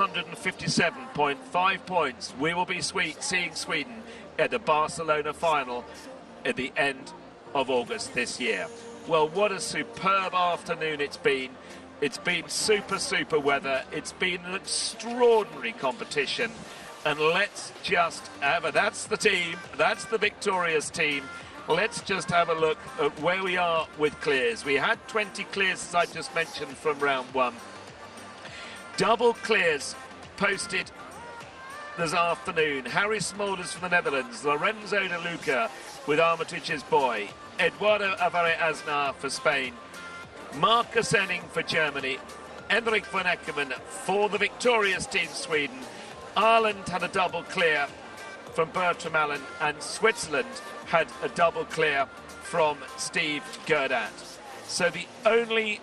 357.5 points, we will be seeing Sweden at the Barcelona final at the end of August this year. Well, what a superb afternoon it's been. It's been super weather. It's been an extraordinary competition. And let's just that's the team, that's the victorious team. Let's just have a look at where we are with clears. We had 20 clears, as I just mentioned, from round 1. Double clears posted this afternoon. Harry Smolders from the Netherlands, Lorenzo De Luca with Armitage's boy, Eduardo Avare-Aznar for Spain, Marcus Enning for Germany, Henrik van Eckermann for the victorious team Sweden. Ireland had a double clear from Bertram Allen, and Switzerland had a double clear from Steve Gerdat. So the only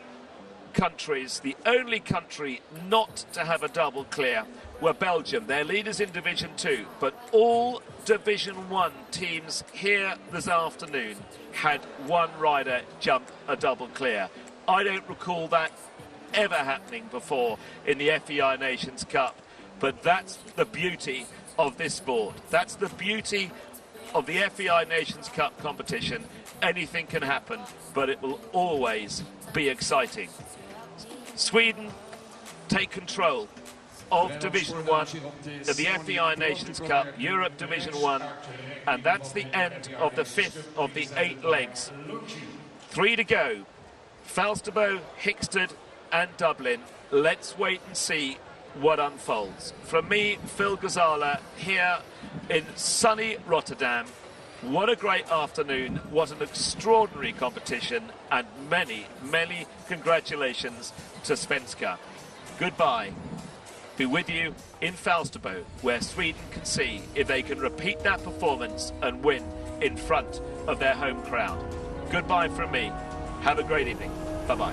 country not to have a double clear were Belgium. They're leaders in Division 2, but all Division 1 teams here this afternoon had 1 rider jump a double clear. I don't recall that ever happening before in the FEI Nations Cup, but that's the beauty of this sport. That's the beauty of the FEI Nations Cup competition. Anything can happen, but it will always be exciting. Sweden take control of Division 1 of the FEI Nations Cup, Europe Division 1, and that's the end of the 5th of the 8 legs. 3 to go. Falsterbo, Hickstead and Dublin. Let's wait and see what unfolds. From me, Phil Gazala, here in sunny Rotterdam, What a great afternoon, what an extraordinary competition, and many, many congratulations to Svenska. Goodbye. Be with you in Falsterbo, where Sweden can see if they can repeat that performance and win in front of their home crowd. Goodbye from me. Have a great evening. Bye-bye.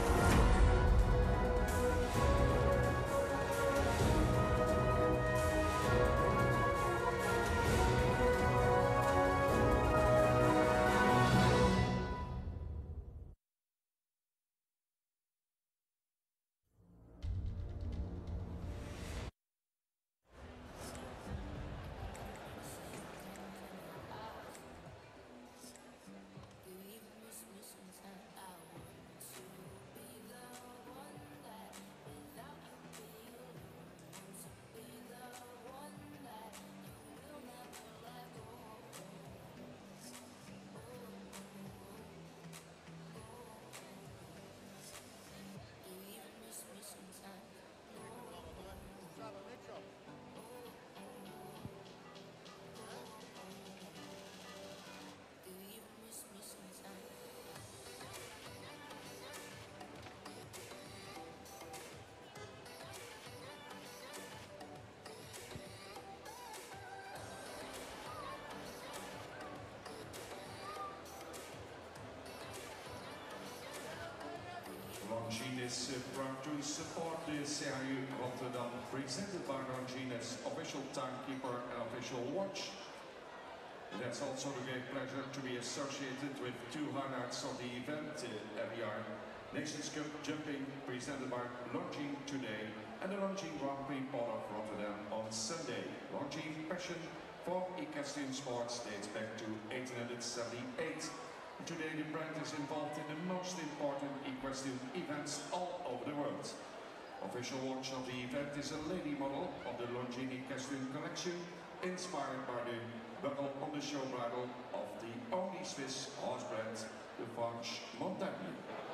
Longines is proud to support the CRU Rotterdam, presented by Longines official timekeeper and official watch. That's also a great pleasure to be associated with two highlights of the event, FER Nations Cup jumping, presented by Longines today, and the Longines Grand Prix Port of Rotterdam on Sunday. Longines' passion for equestrian sports dates back to 1878. Today the brand is involved in the most important equestrian events all over the world. Official launch of the event is a lady model of the Longines Equestrian Collection, inspired by the buckle on the show bridle of the only Swiss horse brand, the Franche Montagne.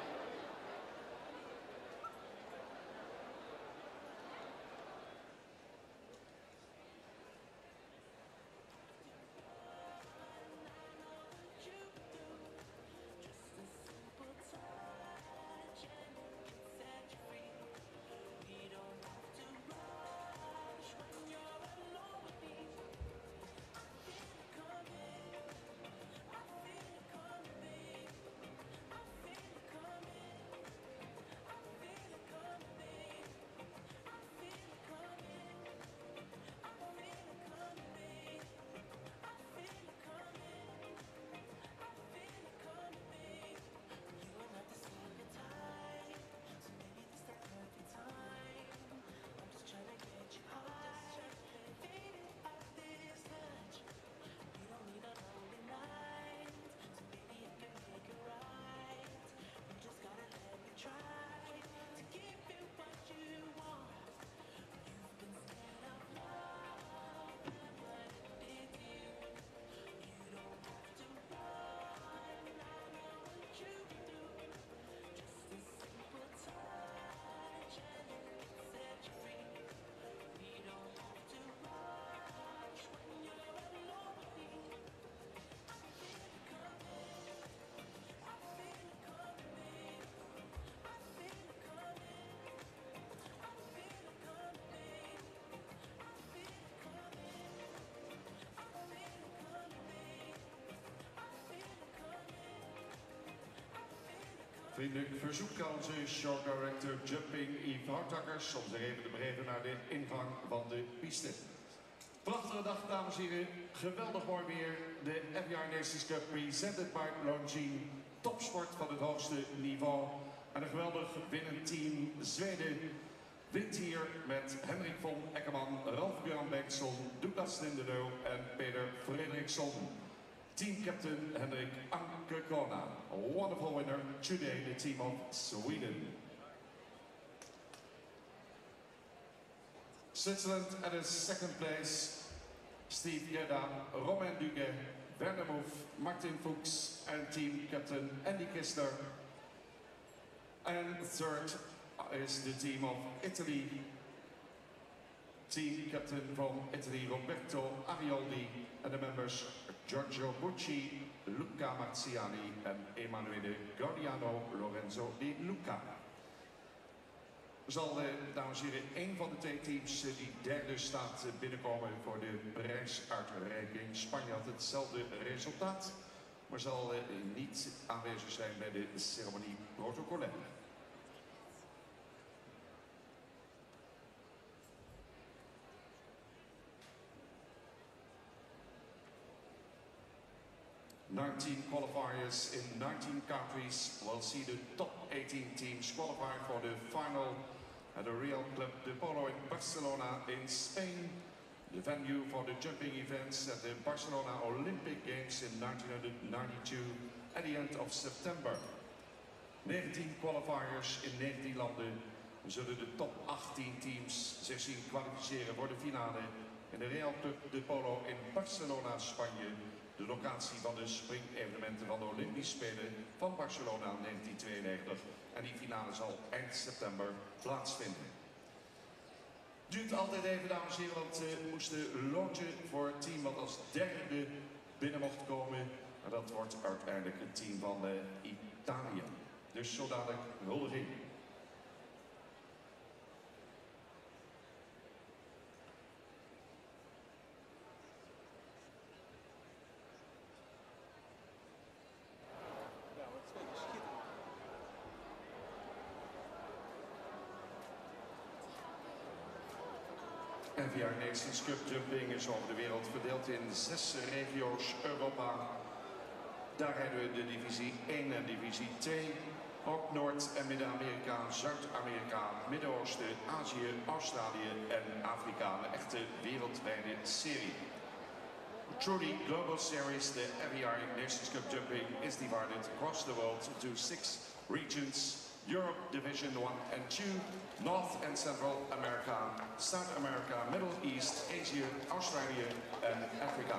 Vriendelijk verzoek aan onze show director Jumping Yves Hartakkers om zich even te begeven naar de ingang van de piste. Prachtige dag, dames en heren. Geweldig mooi weer. De FER Nations Cup presented by Longines. Topsport van het hoogste niveau. En een geweldig winnend team. Zweden wint hier met Henrik von Eckermann, Ralf-Göran Bengtsson, Douglas Lindenau en Peter Fredriksson. Team captain Henrik Ankerkrona. A wonderful winner today, the team of Sweden. Switzerland at his second place, Steve Gedda, Romain Duguay, Werner Moef, Martin Fuchs and team captain Andy Kistler. And third is the team of Italy, team captain from Italy, Roberto Arioldi, and the members Giorgio Bucci, Luca Marziani, and Emanuele Gaudiano Lorenzo Di Luca. Zal, dames en heren, één van de twee teams die derde staat binnenkomen voor de prijsuitreiking. Spanje had hetzelfde resultaat, maar zal niet aanwezig zijn bij de ceremonie protocolaire. "19 qualifiers in 19 countries will see the top 18 teams qualify for the final at the Real Club de Polo in Barcelona in Spain, the venue for the jumping events at the Barcelona Olympic Games in 1992 at the end of September. 19 qualifiers in 19 landen zullen de top 18 teams zich zien kwalificeren voor de finale in de Real Club de Polo in Barcelona, Spanje, de locatie van de springevenementen van de Olympische Spelen van Barcelona 1992. En die finale zal eind september plaatsvinden. Duurt altijd even, dames en heren, want we moesten loodje voor het team wat als derde binnen mocht komen. En dat wordt uiteindelijk het team van Italië. Dus zo dadelijk huldiging. NVR Nations Cup Jumping is over de wereld verdeeld in 6 regio's Europa. Daar rijden we de divisie 1 en divisie 2. Ook Noord- en Midden-Amerika, Zuid-Amerika, Midden-Oosten, Azië, Australië en Afrika. Een echte wereldwijde serie. Truly global series, the NVR Nations Cup Jumping is divided across the world into 6 regions. Europe Division 1 and 2, North and Central America, South America, Middle East, Asia, Australia and Africa.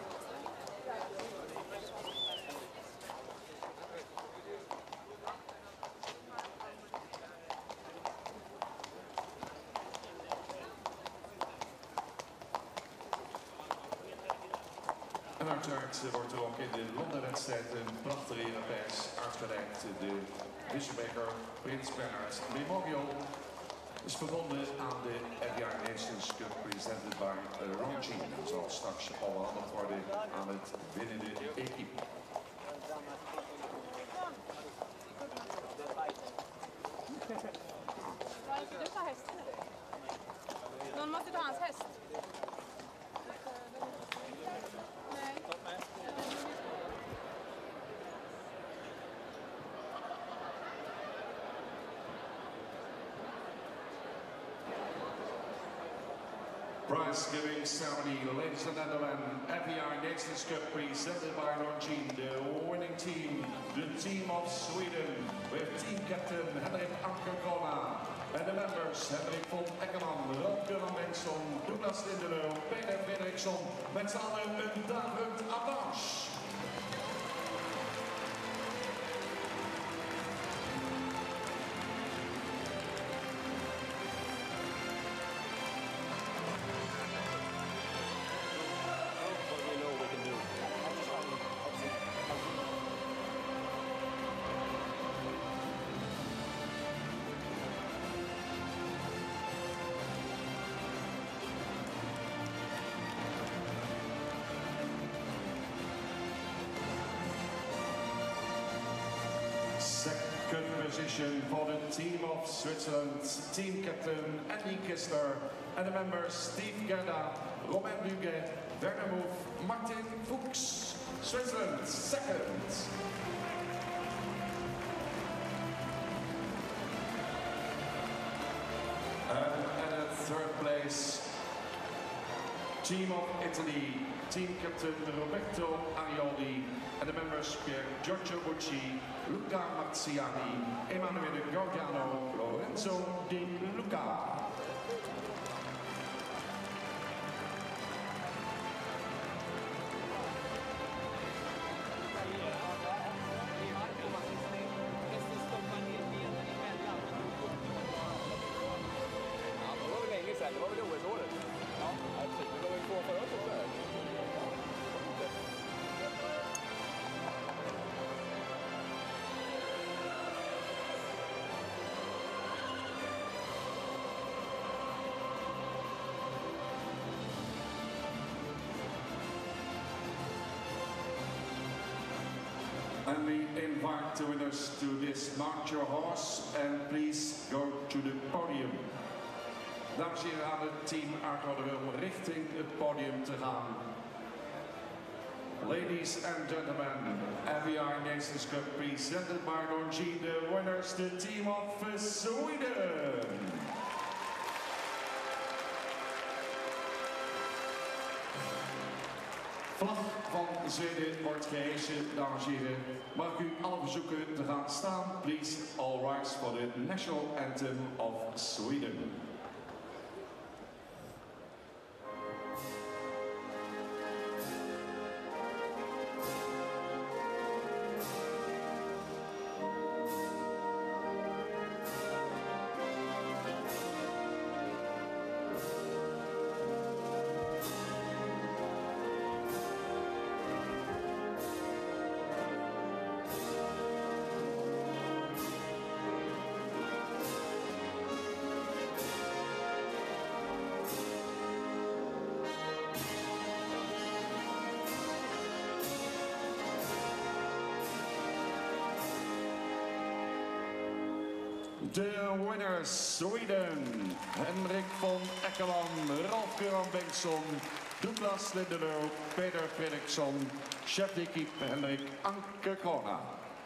En uiteraard wordt er ook in de Londenwedstrijd een prachtige ereprijs uitgereikt. De Wisselbeker Prins Bernhard Memorial is verbonden aan de NVR Nations Cup presented by Ronchi. Dat zal straks overhandigd worden aan het winnende equipe. Någon måste ta hans häst. Prize giving ceremony, ladies and gentlemen, NVR Nations Cup presented by Longines, the winning team, the team of Sweden, with team captain Henrik Ankerkrona, and the members Henrik von Eckermann, Ralf van Bengtsson, Douglas Lindelöw, Peter Fredriksson, met z'n allen een daverend applaus. Second position for the team of Switzerland, team captain Andy Kistler, and the members Steve Gerda, Romain Duguet, Werner Moef, Martin Fuchs. Switzerland, second. And at third place, team of Italy, team captain Roberto Arioldi, and the members Giorgio Bucci, Luca Marziani, Emanuele Gaudiano, Lorenzo Di Luca. Det var väl länge sedan, det var väl OS-året? And we invite the winners to dismount your horse and please go to the podium. Dames en heren, aan het team uitnodigen om richting het podium te gaan. Ladies and gentlemen, FEI Nations Cup presented by Longines, the winners, the team of Sweden. Vlag van Zweden wordt gehesen, dames en heren. Mag ik u alle verzoeken te gaan staan? Please all rise for the national anthem of Sweden. De winners Sweden, Henrik von Eckermann, Ralf-Göran Bengtsson, Douglas Lindelöf, Peter Fredriksson, chef d'équipe Henrik Anke-Corona.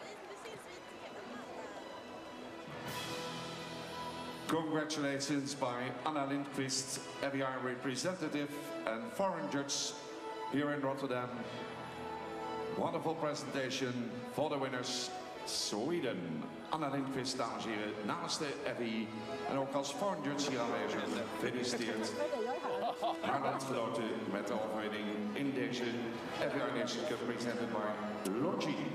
Congratulations by Anna Lindqvist, FEI representative and foreign judge here in Rotterdam. Wonderful presentation for the winners. Sweden. Anna Lindqvist, dames en heren, namens de FEI en ook als foreign judge hier aanwezig. Gefeliciteerd. Haar landgenoten met de overwinning in deze FEI Nations Cup presented by Longines.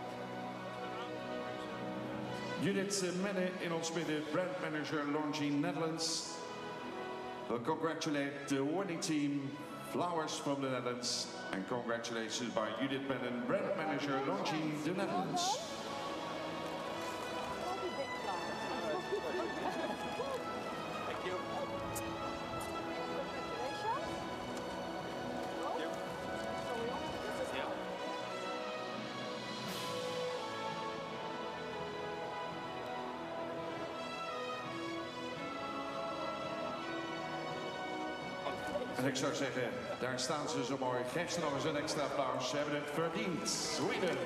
Judith Menne in ons midden, brand manager Longines Netherlands. We congratulate the winning team, Flowers from the Netherlands, and congratulations by Judith Menne, brand manager Longines, the Netherlands. En ik zou zeggen, daar staan ze zo mooi. Geef ze nog eens een extra applaus. Ze hebben het verdiend. Sweden.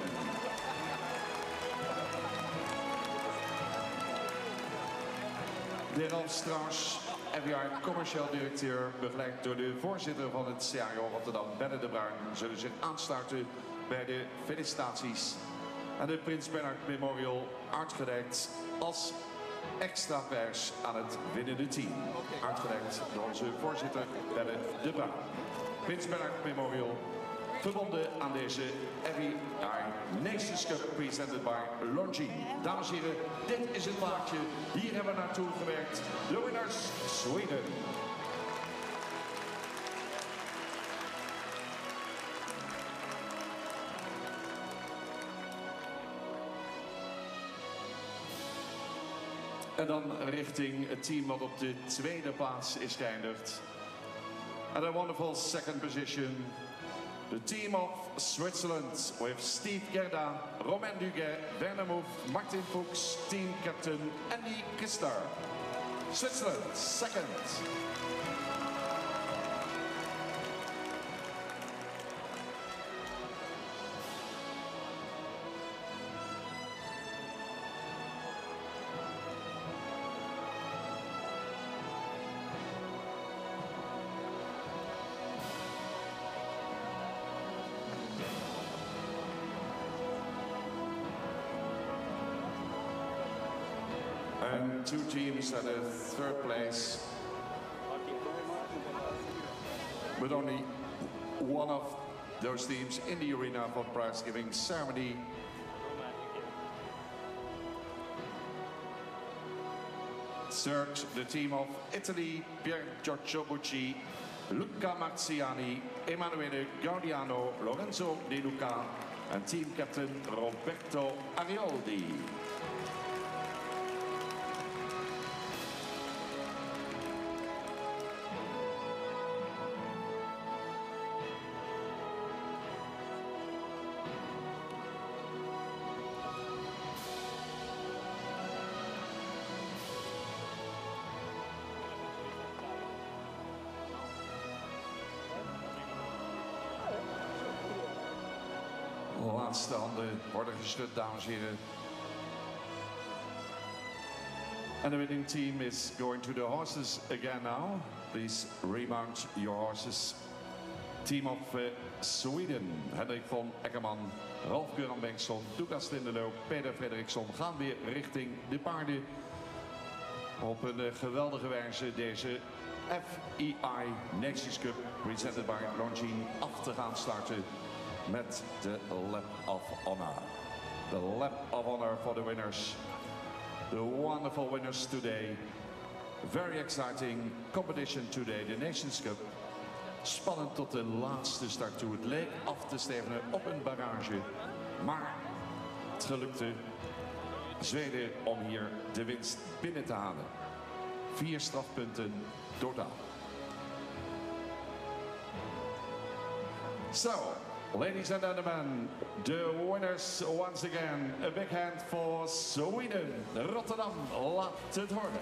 De Ralf Strauss, FEI commercieel directeur, begeleid door de voorzitter van het CAO Rotterdam, Benne de Bruin, zullen zich aansluiten bij de felicitaties. En de Prins Bernhard Memorial uitgereikt als extra prijs aan het winnende team. Uitgereikt door onze voorzitter Benne de Bruin. Prins Bernhard Memorial, verbonden aan deze FEI Nations Cup presented by Longines. Dames en heren, dit is het plaatje. Hier hebben we naartoe gewerkt. De winners Sweden. En dan richting het team wat op de tweede plaats is geëindigd. And a wonderful second position. The team of Switzerland with Steve Gerda, Romain Duguay, Werner Moef, Martin Fuchs, team captain Andy Kister. Switzerland, second. And two teams at a third place, but only one of those teams in the arena for prize giving ceremony. Third, the team of Italy, Pier Giorgio Bucci, Luca Marziani, Emanuele Gaudiano, Lorenzo De Luca, and team captain Roberto Arioldi. laatste handen worden geschud, dames en heren. And the winning team is going to the horses again now. Please remount your horses. Team of Sweden, Henrik von Eckermann, Ralf-Göran Bengtsson, Douglas Lindeloop, Peder Fredriksson gaan weer richting de paarden. Op een geweldige wijze deze FEI Nations Cup, presented by Longines, af te gaan starten met de Lap of Honor. The Lap of Honor for the winners. The wonderful winners today. Very exciting competition today, the Nations Cup. Spannend tot de laatste start toe. Het leek af te stevenen op een barrage. Maar het gelukte Zweden om hier de winst binnen te halen. 4 strafpunten totaal. So, ladies and gentlemen, the winners once again. A big hand for Sweden. Rotterdam, laat het horen.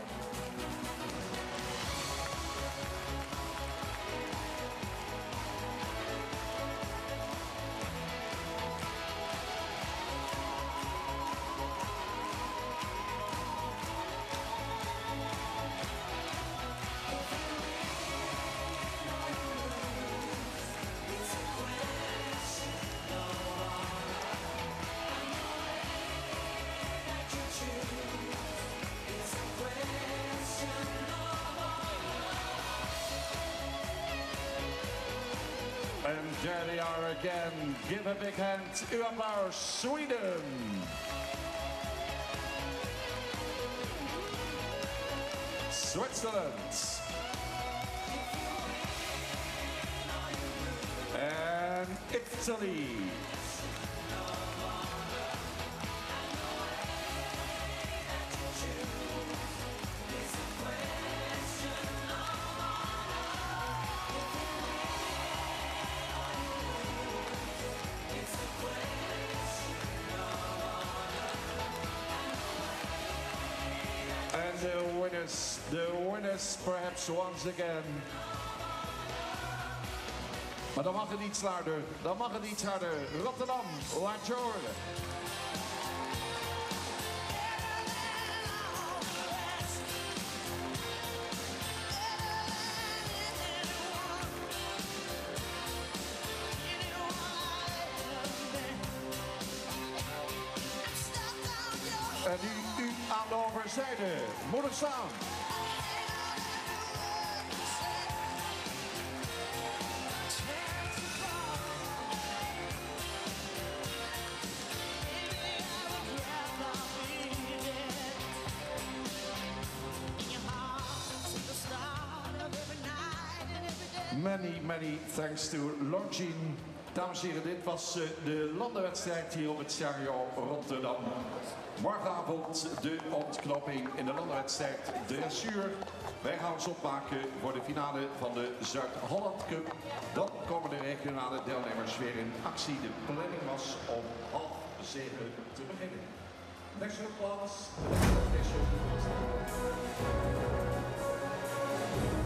And there they are again. Give a big hand. Uw applaus, Sweden. Switzerland. And Italy. And the winners perhaps once again. Maar dan mag het iets luider, dan mag het iets harder. Rotterdam, laat je horen. En nu aan de overzijde. Moedig staan. Many thanks to Longines. Dames en heren, dit was de landenwedstrijd hier op het Stadion Rotterdam. Morgenavond de ontknoping in de landenwedstrijd dressuur. Wij gaan ons opmaken voor de finale van de Zuid-Holland Cup. Dan komen de regionale deelnemers weer in actie. De planning was om 6:30 te beginnen. Next applaus.